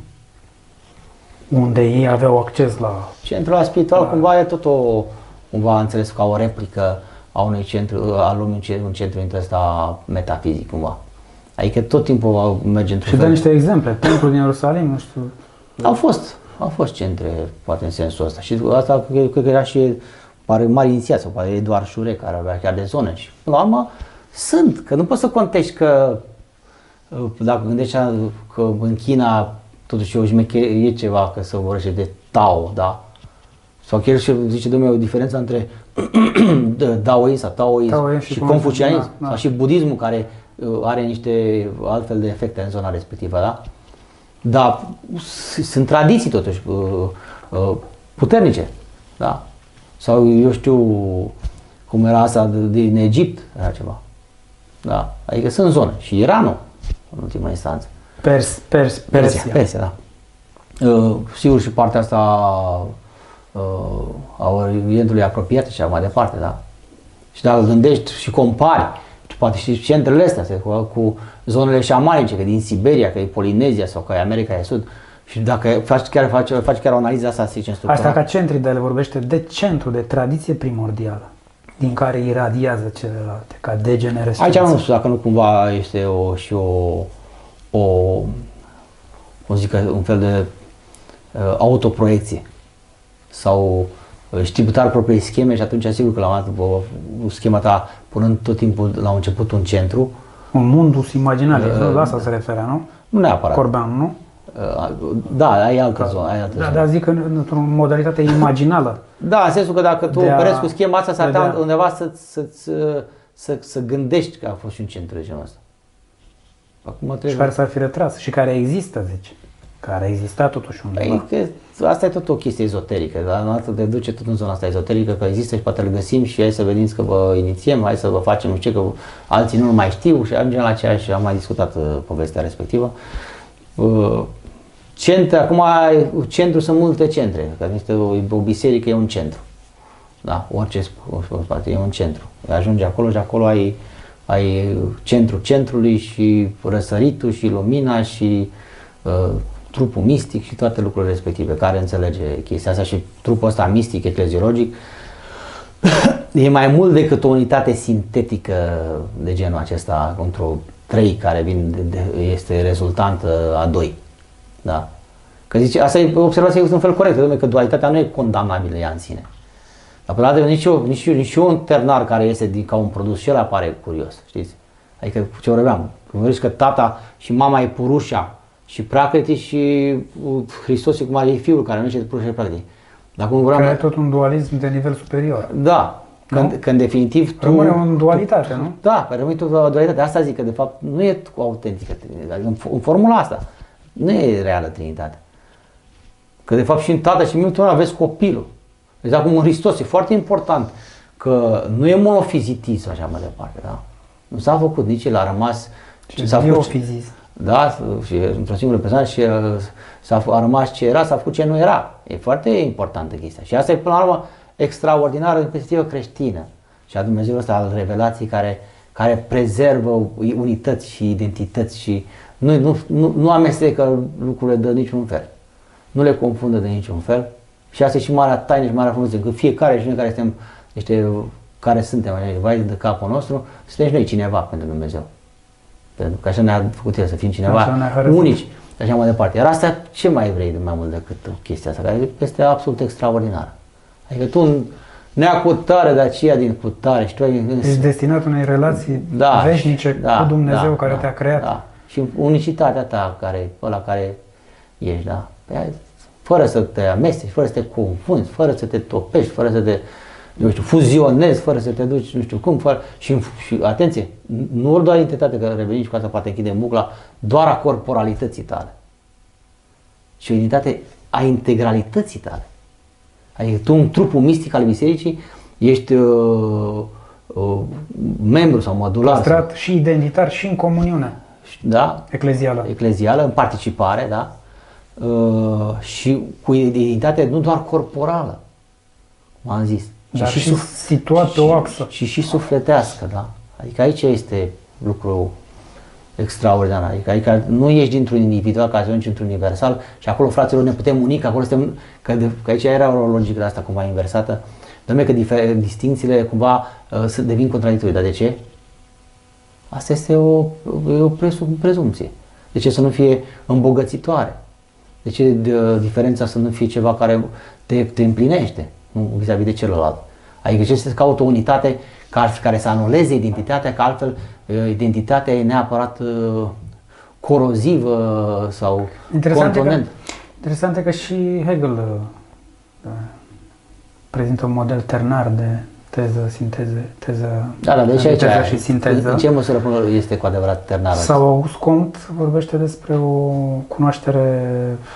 unde ei aveau acces la... Centrul spiritual la... cumva e tot o, cumva înțeles ca o replică a unui centru, al lumii, un centru dintre ăsta metafizic cumva. Adică tot timpul merge într-un Și dă niște exemple, templul din Ierusalim, nu știu... Au fost, au fost centre, poate în sensul ăsta. Și asta cred că era și pare mari inițiați, sau poate Eduard Șure, care avea chiar de zone. Și până la urmă sunt, că nu poți să contești că dacă gândești că în China totuși o șmecherie ceva, că se vorbește de Tao, da? Sau chiar și zice, domnule, o diferență între Daoism sau Taoism, Taoism și, și Confucianism, da, da. Sau și budismul, care are niște altfel de efecte în zona respectivă, da? Dar sunt tradiții totuși puternice, da? Sau eu știu cum era asta din Egipt, era ceva, da? Adică sunt zone. Și Iranul, în ultima instanță. Pers, pers, Persia. Persia, Persia, da. Uh, sigur și partea asta uh, a Orientului apropiat și așa mai departe, da? Și dacă gândești și compari, poate și centrele astea cu, cu zonele șamanice, că din Siberia, că e Polinezia sau că e America de Sud, Și dacă faci chiar, faci, faci chiar o analiză asta, să zicem, structurală. Asta ca centri, de el vorbește de centru, de tradiție primordială, din care iradia celelalte, ca degenerescență. Aici nu știu dacă nu cumva este o, și o, o, cum zic, un fel de uh, autoproiecție sau își tributar propriei scheme și atunci sigur că la un moment dat, schema ta punând tot timpul la început un centru. Un mundus imaginarius, uh, la asta se referea, nu? Nu neapărat. Corbean, nu? Da, ai altă zonă. Ai altă da, zonă. dar zic că într-o modalitate imaginală. Da, în sensul că dacă tu operezi cu schema asta, s-ar da. undeva să, să, să, să, să gândești că a fost și un centru de genul ăsta. Acum trebuie... Și care s-ar fi retras și care există, zici. Care a existat totuși undeva. Păi, asta e tot o chestie ezoterică, dar în altă te duce tot în zona asta ezoterică, că există și poate îl găsim și hai să veniți că vă inițiem, hai să vă facem nu știu ce, că alții nu mai știu și ajungem la ceea și am mai discutat uh, povestea respectivă. Uh, Centru, acum, centru sunt multe centre, că este o, o biserică, e un centru. Da, orice spate e un centru. Ajungi acolo și acolo ai, ai centrul centrului și răsăritul și lumina și uh, trupul mistic și toate lucrurile respective, care înțelege chestia asta și trupul ăsta mistic, ecleziologic, e mai mult decât o unitate sintetică de genul acesta, într-o trei care vin de, de, este rezultantă a doi. Da. Că zice, asta e observația este un fel corect, că dualitatea nu e condamnabilă ea în sine. Dar până la urmă nici, eu, nici, nici un ternar care este din, ca un produs și el apare curios, știți? Adică ce vorbeam, când vezi că tata și mama e Purușa și Prakriti și Hristos e cum are fiul care nu este Purușa și Prakriti. Dar cum vorbeam, care e tot un dualism de nivel superior. Da. Când, când definitiv tu... Rămâne o dualitate, tu, nu? Da, rămâne tot o dualitate. Asta zic că de fapt nu e autentică Trinitate. În, în formula asta nu e reală Trinitate. Că de fapt și în Tată și în Fiul aveți copilul. Deci acum în Hristos e foarte important că nu e monofizitism așa mai departe, da? Nu s-a făcut, nici el a rămas... Și s-a făcut, da, și într-o singură persoană și s-a a rămas ce era, s-a făcut ce nu era. E foarte importantă chestia. Și asta e până la urmă extraordinară în perspectivă creștină. Și a Dumnezeul ăsta al revelației care, care prezervă unități și identități și nu, nu, nu, nu amestecă lucrurile de niciun fel. Nu le confundă de niciun fel. Și asta e și marea taină și marea frumusețe, că fiecare și noi care suntem niște, care suntem, vai de capul nostru, suntem și noi cineva pentru Dumnezeu. Pentru că așa ne-a făcut El să fim cineva unici și așa mai departe. Iar asta ce mai vrei de mai mult decât chestia asta, care este absolut extraordinară. Adică tu neacutare de aceea din cutare și tu ai... Ești destinat unei relații da, veșnice da, cu Dumnezeu da, care da, te-a creat. Da. Și unicitatea ta, care, ăla care ești, da? Fără să te amesteci, fără să te confunzi, fără să te topești, fără să te, nu știu, fuzionezi, fără să te duci, nu știu cum, fără, și, și atenție, nu doar identitate, că revenim și cu asta poate închidem bucla, doar a corporalității tale, ci o identitate a integralității tale. Adică tu, în trupul mistic al bisericii, ești uh, uh, membru sau modular. Păstrat și identitar și în comuniune. Da? Eclezială. Eclezială, în participare, da? Uh, și cu identitate nu doar corporală, cum am zis, dar și, și situat pe o axă. Și, și, și sufletească, da? Adică aici este lucru extraordinar, adică, adică nu ești dintr-un individual ca să ajungi într-un universal și acolo, fraților, ne putem uni, că acolo suntem, că, de, că aici era o logică de asta cumva inversată, doar că difer, distincțiile cumva uh, devin contradictorii, dar de ce? Asta este o, o prezumție. De ce să nu fie îmbogățitoare? De ce de, diferența să nu fie ceva care te, te împlinește, nu vis-a-vis de celălalt? Adică ce să caută o unitate care să anuleze identitatea, că altfel identitatea e neapărat uh, corozivă sau contonentă. Interesant e că și Hegel uh, prezintă un model ternar de teză, sinteză, teză, da, da, deci aici, teză și sinteză. În ce măsură este cu adevărat ternar? Sau August Comte vorbește despre o cunoaștere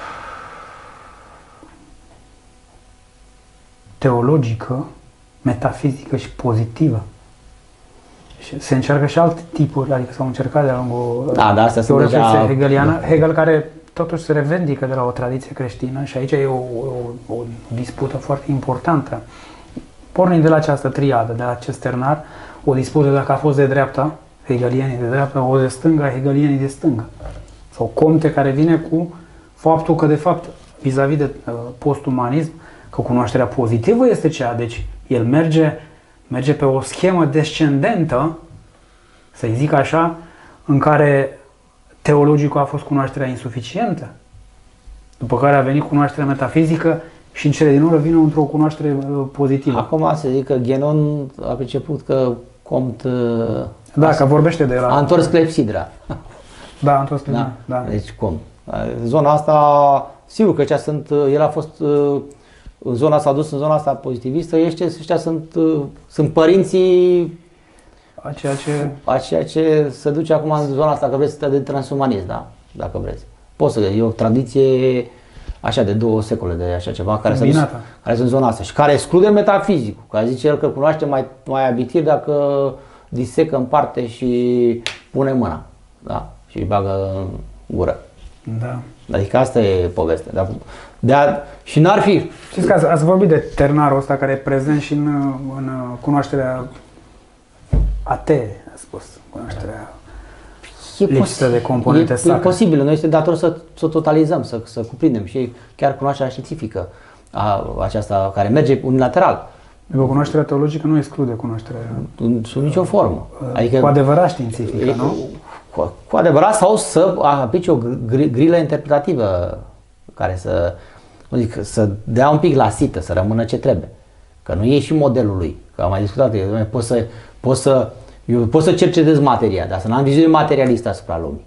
teologică, metafizică și pozitivă. Și se încearcă și alte tipuri, adică s-au încercat de-a lungul da, da, asta teoriei deja... hegeliană, Hegel care totuși se revendică de la o tradiție creștină și aici e o, o, o dispută foarte importantă. Pornind de la această triadă, de la acest ternar, o dispută dacă a fost de dreapta, hegelienii de dreapta, o de stânga, hegelienii de stânga. Sau Comte care vine cu faptul că, de fapt, vis-a-vis de uh, postumanism, că cunoașterea pozitivă este cea, deci el merge, merge pe o schemă descendentă, să-i zic așa, în care teologicul a fost cunoașterea insuficientă, după care a venit cunoașterea metafizică și în cele din urmă vine într-o cunoaștere uh, pozitivă. Acum se zic că Genon a priceput că Comte Da, că vorbește de la... a întors clepsidra. Da, a întors clepsidra, Da. da. Deci cum? Zona asta, sigur că ăștia sunt, el a fost, în zona s-a dus în zona asta pozitivistă, ăștia, ăștia sunt, sunt părinții A ceea ce... a ceea ce se duce acum în zona asta, că vreți de transumanism, da? Dacă vreți. Poți să, e o tradiție așa de două secole de așa ceva, care se dus, care sunt în zona asta și care exclude metafizicul, care zice el că cunoaște mai, mai abitir dacă disecă în parte și pune mâna, da? Și îi bagă în gură. Da. Adică asta e povestea. Dar, de a, și n-ar fi... Știți că ați, ați vorbit de ternarul ăsta care e prezent și în, în cunoașterea atee, a spus, cunoașterea e lipsită de componente e, sacre. E posibil, noi este dator să, să totalizăm, să, să cuprindem și chiar cunoașterea științifică a, aceasta care merge unilateral. Pentru că cunoașterea teologică nu exclude cunoașterea... Sub nicio formă. Adică, cu adevărat științifică, e, nu? Cu, cu adevărat, sau să aplici o grilă interpretativă care să, zic, să dea un pic la sită, să rămână ce trebuie. Că nu e și modelul lui. Că am mai discutat, eu pot să, pot să, eu pot să cercetez materia, dar să n-am viziune materialistă asupra lumii.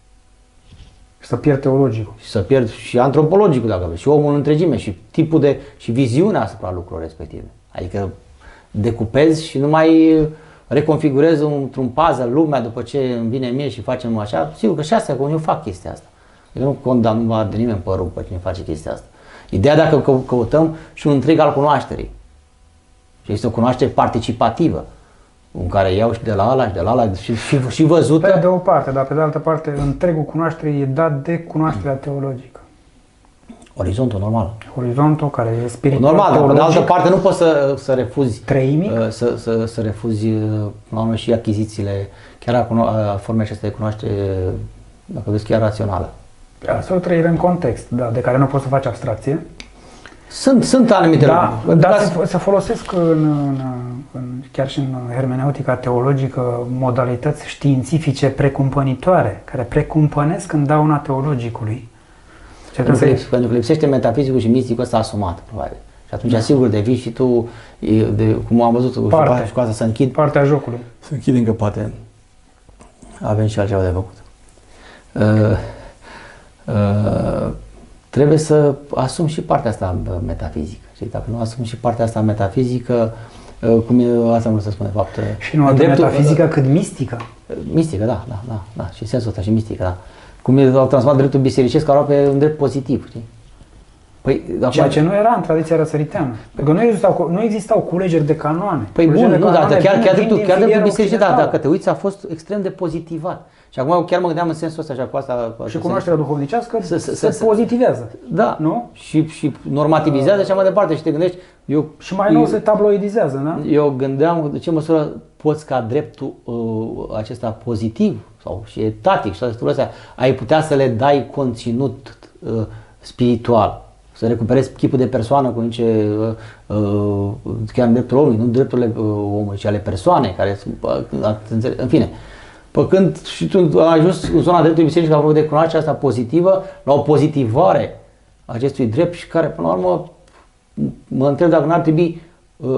Și să pierd teologicul. Și să pierd și antropologicul, dacă vreți, și omul în întregime, și tipul de, și viziunea asupra lucrurilor respective. Adică decupezi și nu mai reconfigurez într-un puzzle lumea după ce îmi vine mie și facem așa. Sigur că și astea, că eu fac chestia asta. Eu nu condamn de nimeni părul pe cine face chestia asta. Ideea dacă căutăm și un întreg al cunoașterii. Și este o cunoaștere participativă, în care iau și de la ala și de la ala și, și, și văzută. Pe de o parte, dar pe de altă parte, întregul cunoaștere e dat de cunoașterea teologică. Orizontul normal. Orizontul care e spiritual, normal, teologic. dar pe de altă parte nu poți să, să refuzi treimic, să, să, să refuzi la urmă și achizițiile, chiar a, a formei acestei de cunoaștere, dacă vezi, chiar rațională. Asta o trăire în context, da, de care nu poți să faci abstracție. Sunt, sunt anumite da, lucruri. Dar se, se folosesc în, în, în, chiar și în hermeneutica teologică modalități științifice precumpănitoare, care precumpănesc în dauna teologicului. Pentru că, pentru că lipsește metafizicul și misticul ăsta asumat, probabil. Și atunci, da. Sigur, devii și tu, de, cum am văzut, Parte, și cu asta să închid. Partea jocului. Să închid încă poate avem și altceva de făcut. Uh, uh, trebuie să asum și partea asta metafizică. Și dacă nu asum și partea asta metafizică, uh, cum e, asta am vrut să spun de fapt. Și nu atât metafizică cât mistică. Mistică, da, da, da, da, și sensul ăsta și mistică, da. Cum e, au transformat dreptul bisericesc aproape un drept pozitiv, știi? Păi, ceea ce nu era în tradiția răsăriteană. Pentru că nu existau, nu existau culegeri de canoane. Păi bun, nu, dar chiar, chiar dreptul, chiar dreptul bisericesc, da, dacă te uiți, a fost extrem de pozitivat. Și acum chiar mă gândeam în sensul ăsta, așa, cu asta... Și cunoașterea duhovnicească se, se, se pozitivează. Da, nu? Și, și normativizează și așa mai departe. Și te gândești... Eu, și mai nou eu, se tabloidizează, da? Eu gândeam de ce măsură poți ca dreptul uh, acesta pozitiv sau și etatic și toate lucrurile astea, ai putea să le dai conținut uh, spiritual. Să recuperezi chipul de persoană cu niște, uh, uh, chiar dreptul omului, nu drepturile uh, omului, ci ale persoanei, care sunt, uh, în fine. Pe când și tu ai ajuns în zona dreptului bisericii, că de cunoașterea asta pozitivă, la o pozitivare a acestui drept și care, până la urmă, mă întreb dacă n-ar trebui uh,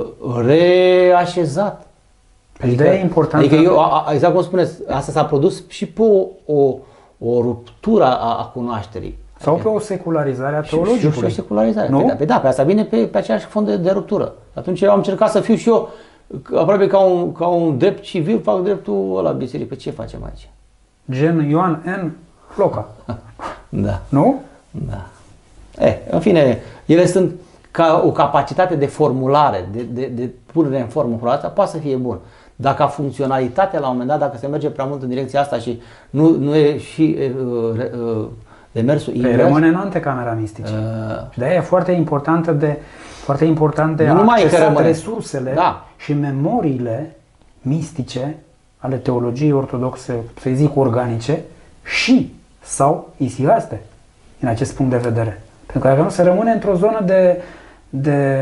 reașezat. Ideea e importantă. Adică eu, a, exact cum spuneți, asta s-a produs și pe o, o, o ruptură a, a cunoașterii. Sau adică, pe o secularizare a teologicului. Și, și o secularizare. Nu? Pe, pe, da, pe asta vine pe, pe aceeași fond de, de ruptură. Atunci eu am încercat să fiu și eu aproape ca un, ca un drept civil, fac dreptul ăla biserică. Pe ce facem aici? Gen Ioan N. Floca. Da. Nu? Da. E, în fine, ele sunt ca o capacitate de formulare, de, de, de punere în formă, asta poate să fie bun. Dacă funcționalitatea la un moment dat, dacă se merge prea mult în direcția asta și nu, nu e și uh, uh, demersul invers, rămâne în antecamera mistică. Uh, și de aia e foarte importantă de foarte important de a accesat resursele da. și memoriile mistice ale teologiei ortodoxe, să zic organice, și sau isihaste. din acest punct de vedere. Pentru că dacă nu se rămâne într-o zonă de, de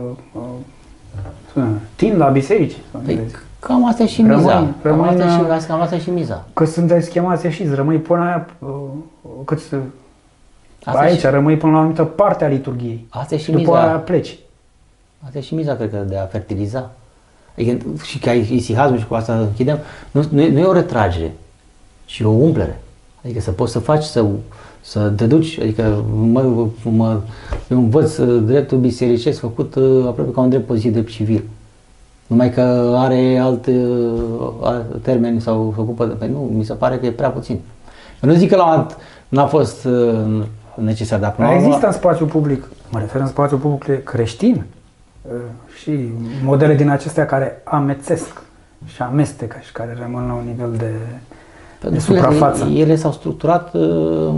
uh, tin la biserici. Păi, cam asta e și miza. Rămâi, rămâi cam, asta și, cam asta e și miza. Că sunteți chemați ieșiți, rămâi până aia, uh, cât să, aici, și, rămâi până la o anumită parte a liturghiei. Asta e și după miza. aia pleci. Asta e și miza, cred că, de a fertiliza. Adică, și ca isihazmul, și cu asta închidem, nu, nu, e, nu e o retragere, ci o umplere. Adică să poți să faci, să, să te duci, adică mă, mă, eu învăț dreptul bisericesc făcut aproape ca un drept pozitiv, drept civil. Numai că are alt, alt termeni sau se ocupă de... Nu, mi se pare că e prea puțin. Eu nu zic că la n-a fost necesar, dar până există în spațiul public, mă refer în spațiul public creștin, și modele din acestea care amețesc și amestecă și care rămân la un nivel de, de suprafață. Ele s-au structurat uh,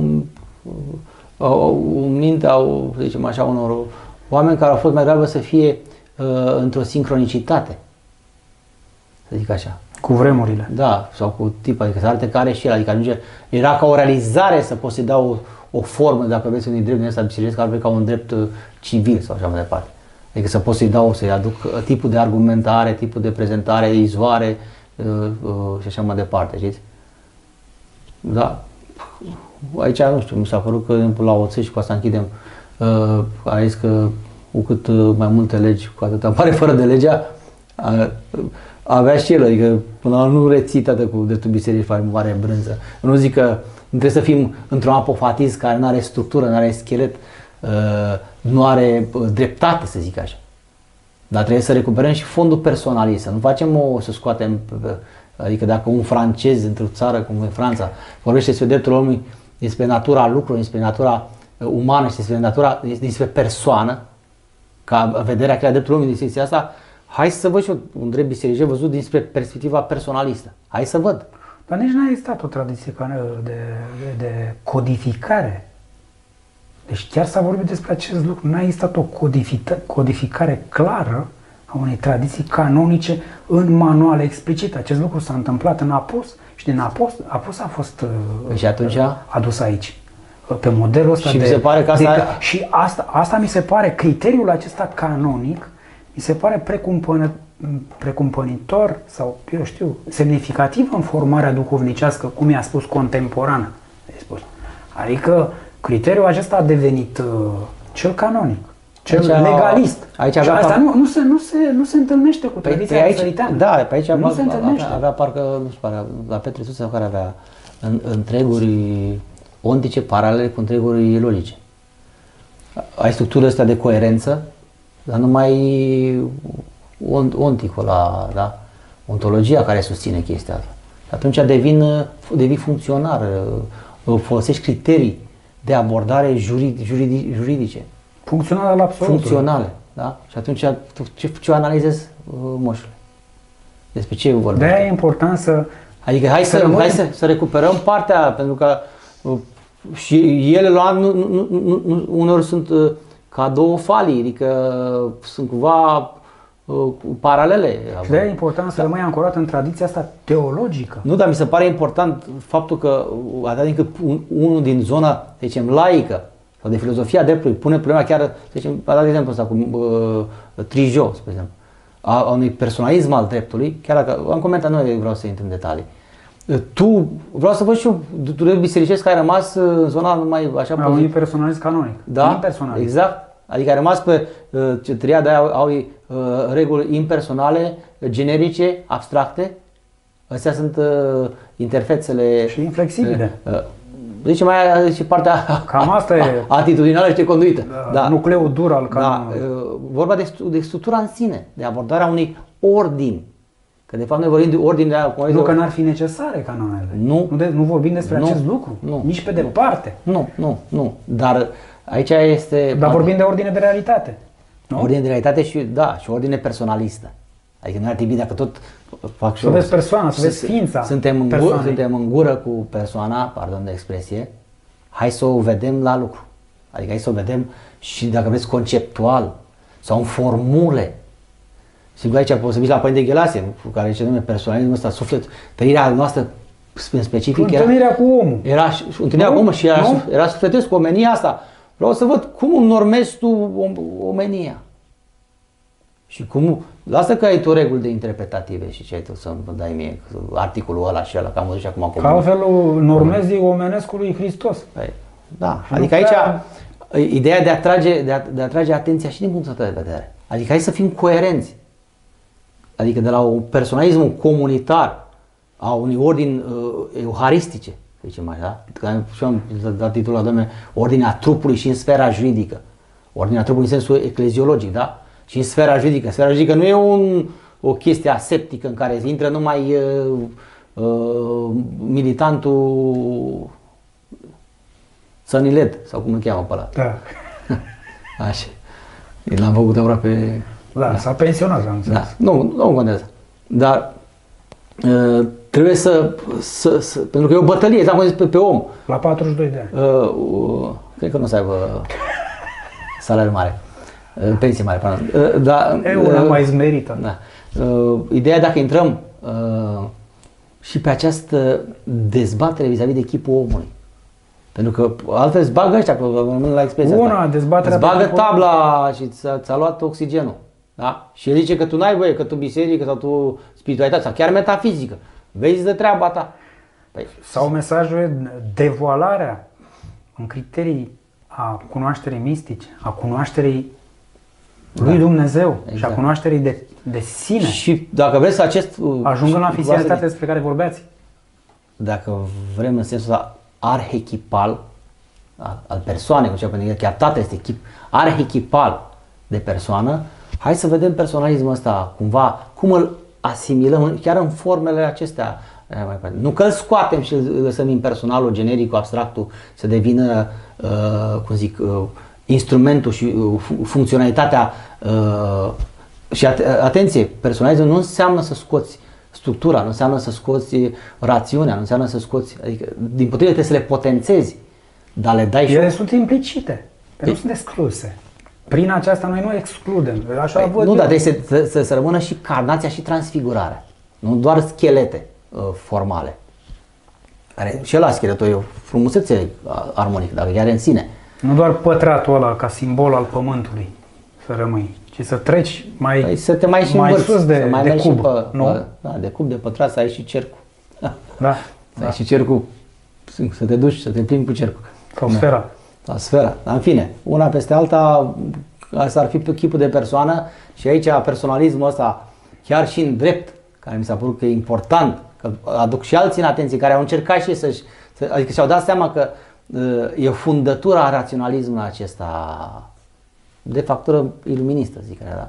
au minte, au, să zicem așa, unor oameni care au fost mai degrabă să fie uh, într-o sincronicitate, să zic așa. Cu vremurile. Da, sau cu tip, adică să arate care și el, adică ajunge, era ca o realizare să poți să dau o, o formă, dacă vreți, unui drept din ăsta bisericesc, care ca un drept civil sau așa mai departe. Adică să pot să-i dau, să-i aduc tipul de argumentare, tipul de prezentare, izvoare uh, uh, și așa mai departe, știți? Da. Aici, nu știu, mi s-a părut că, de exemplu, la oțel și cu asta închidem, uh, a zis că cu cât mai multe legi, cu atât apare fără de legea, uh, avea și el, adică până la nu reții toată cu dreptul bisericii, face mare brânză. Nu zic că nu trebuie să fim într-un apofatism care nu are structură, nu are schelet, uh, nu are dreptate, să zic așa. Dar trebuie să recuperăm și fondul personalist, să nu facem o, să scoatem, adică dacă un francez într-o țară cum e Franța vorbește despre dreptul omului, despre natura lucrurilor, despre natura umană și despre natura, despre persoană, ca vederea creată dreptul omului din secția asta, hai să văd și eu un drept bisericesc văzut dinspre perspectiva personalistă. Hai să văd. Dar nici n-a existat o tradiție de, de, de codificare. Deci chiar s-a vorbit despre acest lucru. N-a existat o codificare clară a unei tradiții canonice în manuale explicite. Acest lucru s-a întâmplat în Apos și din Apos, Apos a fost și atunci adus aici. Pe modelul ăsta și de... mi se pare că asta... de, și asta, asta mi se pare, criteriul acesta canonic, mi se pare precumpănă, precumpănitor sau, eu știu, semnificativ în formarea duhovnicească, cum i-a spus, contemporană. Spus. Adică criteriul acesta a devenit uh, cel canonic, cel aici, legalist. Aici și asta par... nu, nu, se, nu, se, nu se întâlnește cu tradiția pe aici, răsăriteană. Da, pe aici nu avea, se întâlnește. Avea, avea parcă, nu știu, parcă, la Petru Iisus care avea în, întreguri ontice paralele cu întreguri logice. Ai structura asta de coerență, dar numai onticul la, da? Ontologia care susține chestia asta. Atunci devin, devii funcționar, folosești criterii de abordare juridic, juridic, juridice. Funcționale absolut. Funcționale, da? Și atunci ce, ce analizezi, moșule? Despre ce vorbești? De-aia e important să... Adică hai să, hai să, să recuperăm partea, pentru că uh, și ele la nu, nu, nu, nu, uneori sunt uh, ca două falii, adică sunt cumva uh, paralele. Și de-aia e important să rămâi ancorat în tradiția asta teologică. Nu, dar mi se pare important faptul că atât din cât unul din zona, să zicem, laică sau de filozofia dreptului pune problema chiar, să zicem, a dat de exemplu ăsta cu uh, Trijot, spre exemplu, a, a unui personalism al dreptului, chiar dacă am comentat, nu vreau să intru în detalii. Tu, vreau să văd și eu, tu drept bisericesc că ai rămas în zona numai așa... A unui personalism canonic. Da, impersonalist. Exact. Adică ai rămas pe uh, triada aia, au uh, reguli impersonale, generice, abstracte. Astea sunt uh, interfețele... Și inflexibile. Uh, uh, Zice mai și partea cam asta e atitudinală și de conduită. Da, da. Nucleul dur al canonului. Da, vorba de, de structura în sine, de abordarea unui ordin. Că de fapt noi vorbim de ordine de aia. Nu că n-ar fi necesare canonele. Nu. Nu, de, nu vorbim despre nu, acest lucru. Nu. Nici pe departe. Nu, nu, nu. Dar aici este... Dar vorbim de ordine de realitate. Nu? Ordine de realitate și, da, și ordine personalistă. Adică nu ar trebui, dacă tot fac să vezi persoana, să vezi ființa suntem în, gură, suntem în gură cu persoana, pardon de expresie, hai să o vedem la lucru. Adică hai să o vedem și, dacă vreți, conceptual sau în formule. Sigur, aici poți să vii la Părinte Ghelasie, cu care zice, dom'le, personalismul ăsta, suflet, trăirea noastră în specific era... Întâlnirea cu omul. Era întâlnirea cu omul și era, era sufletesc cu omenia asta. Vreau să văd cum normezi tu omenia. Și cum... Lasă că ai tu reguli de interpretative și ce ai tu să-mi dai mie articolul ăla și ăla, că am văzut și acum acum. Că altfel normezi omenescul lui Hristos. Păi, da, și adică aici ideea de a trage, de a, de a trage atenția și din punctul ăsta de vedere. Adică hai să fim coerenți. Adică de la un personalism comunitar a unui ordin uh, euharistice, să zicem mai, da? Că și am dat titlul la domnule, ordinea trupului și în sfera juridică. Ordinea trupului în sensul ecleziologic, da? Și în sfera juridică. Sfera juridică nu e un, o chestie aseptică în care intră numai uh, uh, militantul Sănilet, sau cum îl cheamă pe ăla. Da. Așa. L-am făcut aproape... Da, da. S-a pensionat, am înțeles. Da. Nu, nu contează. Dar uh, trebuie să, să, să... Pentru că e o bătălie, exact cum zis pe, pe om. La patruzeci și doi de ani. Uh, uh, cred că nu o să aibă salariu mare. Uh, pensie mare, pardon. Uh, da, e una uh, mai zmerită. Da. Uh, ideea dacă intrăm uh, și pe această dezbatere vis-a-vis de chipul omului. Pentru că altfel îți bagă ăștia, la expresia Una, asta. dezbaterea îți bagă tabla și ți-a, ți-a luat oxigenul. Da? Și el zice că tu n-ai voie, că tu biserică sau tu spiritualitate sau chiar metafizică. Vezi de treaba ta. Păi, sau mesajul e devoalarea în criterii a cunoașterii mistice, a cunoașterii lui da. Dumnezeu exact. Și a cunoașterii de, de sine. Și dacă vreți să acest... Ajungând la fizianitatea despre care vorbeați. Dacă vrem în sensul ăsta arhechipal al persoanei, cum pentru că chiar tata este chip arhechipal de persoană, hai să vedem personalismul ăsta cumva, cum îl asimilăm chiar în formele acestea. Nu că îl scoatem și îl lăsăm impersonalul, genericul, abstractul, să devină, uh, cum zic, uh, instrumentul și uh, funcționalitatea uh, și at atenție, personalismul nu înseamnă să scoți structura, nu înseamnă să scoți rațiunea, nu înseamnă să scoți, adică din potrivă trebuie să le potențezi, dar le dai și... Ele sunt implicite, e... nu sunt excluse. Prin aceasta noi nu excludem, așa păi, văd Nu, eu. dar trebuie să, să, să rămână și carnația și transfigurarea, nu doar schelete uh, formale. Care, și ăla scheletul e o frumusețe armonică, dar chiar în sine. Nu doar pătratul ăla ca simbol al pământului să rămâi, ci să treci mai, păi să te mai, și mai învârți, sus de, mai de cub. Pe, nu? Pe, da, de cub, de pătrat, să ai și cercul. Da. Să da. ai și cercul, să te duci, să te plimbi cu cercul. Sau sfera. Sau sfera. Dar în fine, una peste alta, asta ar fi pe chipul de persoană și aici personalismul ăsta, chiar și în drept, care mi s-a părut că e important, că aduc și alții în atenție, care au încercat și să-și, să, adică și-au dat seama că uh, e fundătura raționalismului acesta de factură iluministă, zic, da.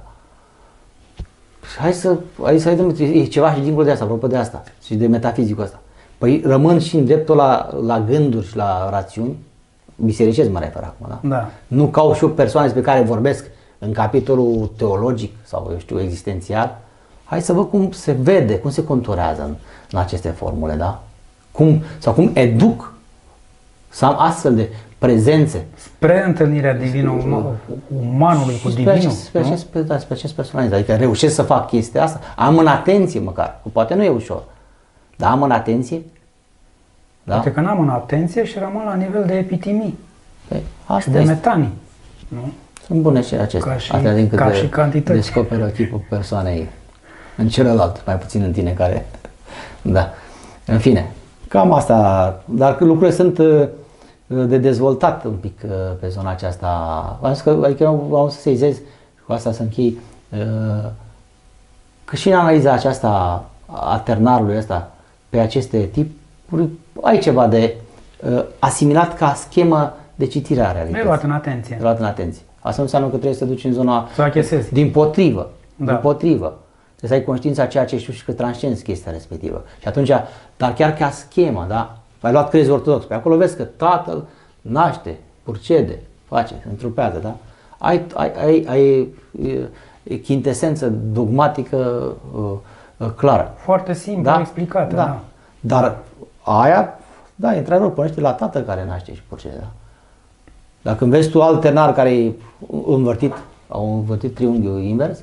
Hai să, hai să vedem, e ceva și dincolo de asta, apropo de asta și de metafizicul ăsta. Păi rămân și în dreptul la, la gânduri și la rațiuni, bisericesc mă refer acum, da? Da. Nu ca și eu persoane despre care vorbesc în capitolul teologic sau, eu știu, existențial. Hai să văd cum se vede, cum se conturează în, în aceste formule, da? Cum, sau cum educ să am astfel de prezențe. Spre întâlnirea divină umanului cu divinul. Spre acest, da, spre acest personaj. Adică reușesc să fac chestia asta, am în atenție măcar. Poate nu e ușor, dar am în atenție. Da? Poate că n-am în atenție și rămân la nivel de epitimii. Păi, asta de este. metanii. Nu? Sunt bune și acestea. Ca și, Astea din ca și cantități. Descoperă chipul persoanei în celălalt, mai puțin în tine care... Da. În fine, cam asta. Dar lucrurile sunt de dezvoltat un pic pe zona aceasta. Am zis că, adică am să sezez, cu asta să închei, că și în analiza aceasta a ternarului ăsta pe aceste tipuri, ai ceva de asimilat ca schemă de citire a realității. Nu e luat în atenție. E luat în atenție. Asta nu înseamnă că trebuie să te duci în zona... Să achesezi. Din potrivă. Da. Din potrivă. Trebuie să ai conștiința ceea ce știu și că transcenzi chestia respectivă. Și atunci, dar chiar ca schemă, da? Ai luat crezul ortodox. Pe acolo vezi că tatăl naște, purcede, face, întrupează, da? Ai, ai, ai, ai e, chintesență dogmatică uh, clară. Foarte simplu, da? explicată. Da. Da. Dar aia, da, într-adevăr, pornește la tatăl care naște și purcede, da? Dacă vezi tu alt ternar care e învârtit, au învârtit triunghiul invers,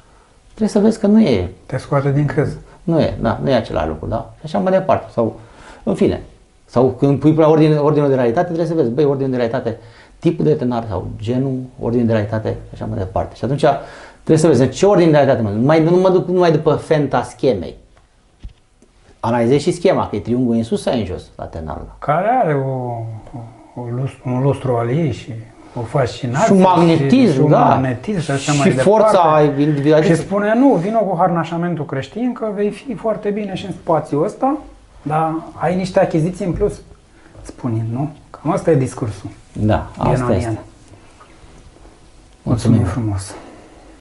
trebuie să vezi că nu e. Te scoate din crez. Nu e, da, nu e același lucru, da? Și așa mai departe. Sau În fine. Sau când pui la ordine, ordinul de realitate, trebuie să vezi, băi, ordinul de realitate, tipul de tenar sau genul, ordinul de realitate și așa mai departe. Și atunci trebuie să vezi în ce ordine de realitate mă duc. Nu, mai, nu mă duc numai după fenta schemei. Analizezi și schema, că e triungul în sus sau în jos la tenarul. Care are o, o, o, un lustru al ei și o fascinație. Și un magnetism, și, și un da. magnetism și așa și mai forța departe. individualității. Și spune, nu, vină cu harnașamentul creștin că vei fi foarte bine și în spațiul ăsta, dar ai niște achiziții în plus, spunind, nu? Cam asta e discursul. Da, asta Ienonian. este. Mulțumim frumos!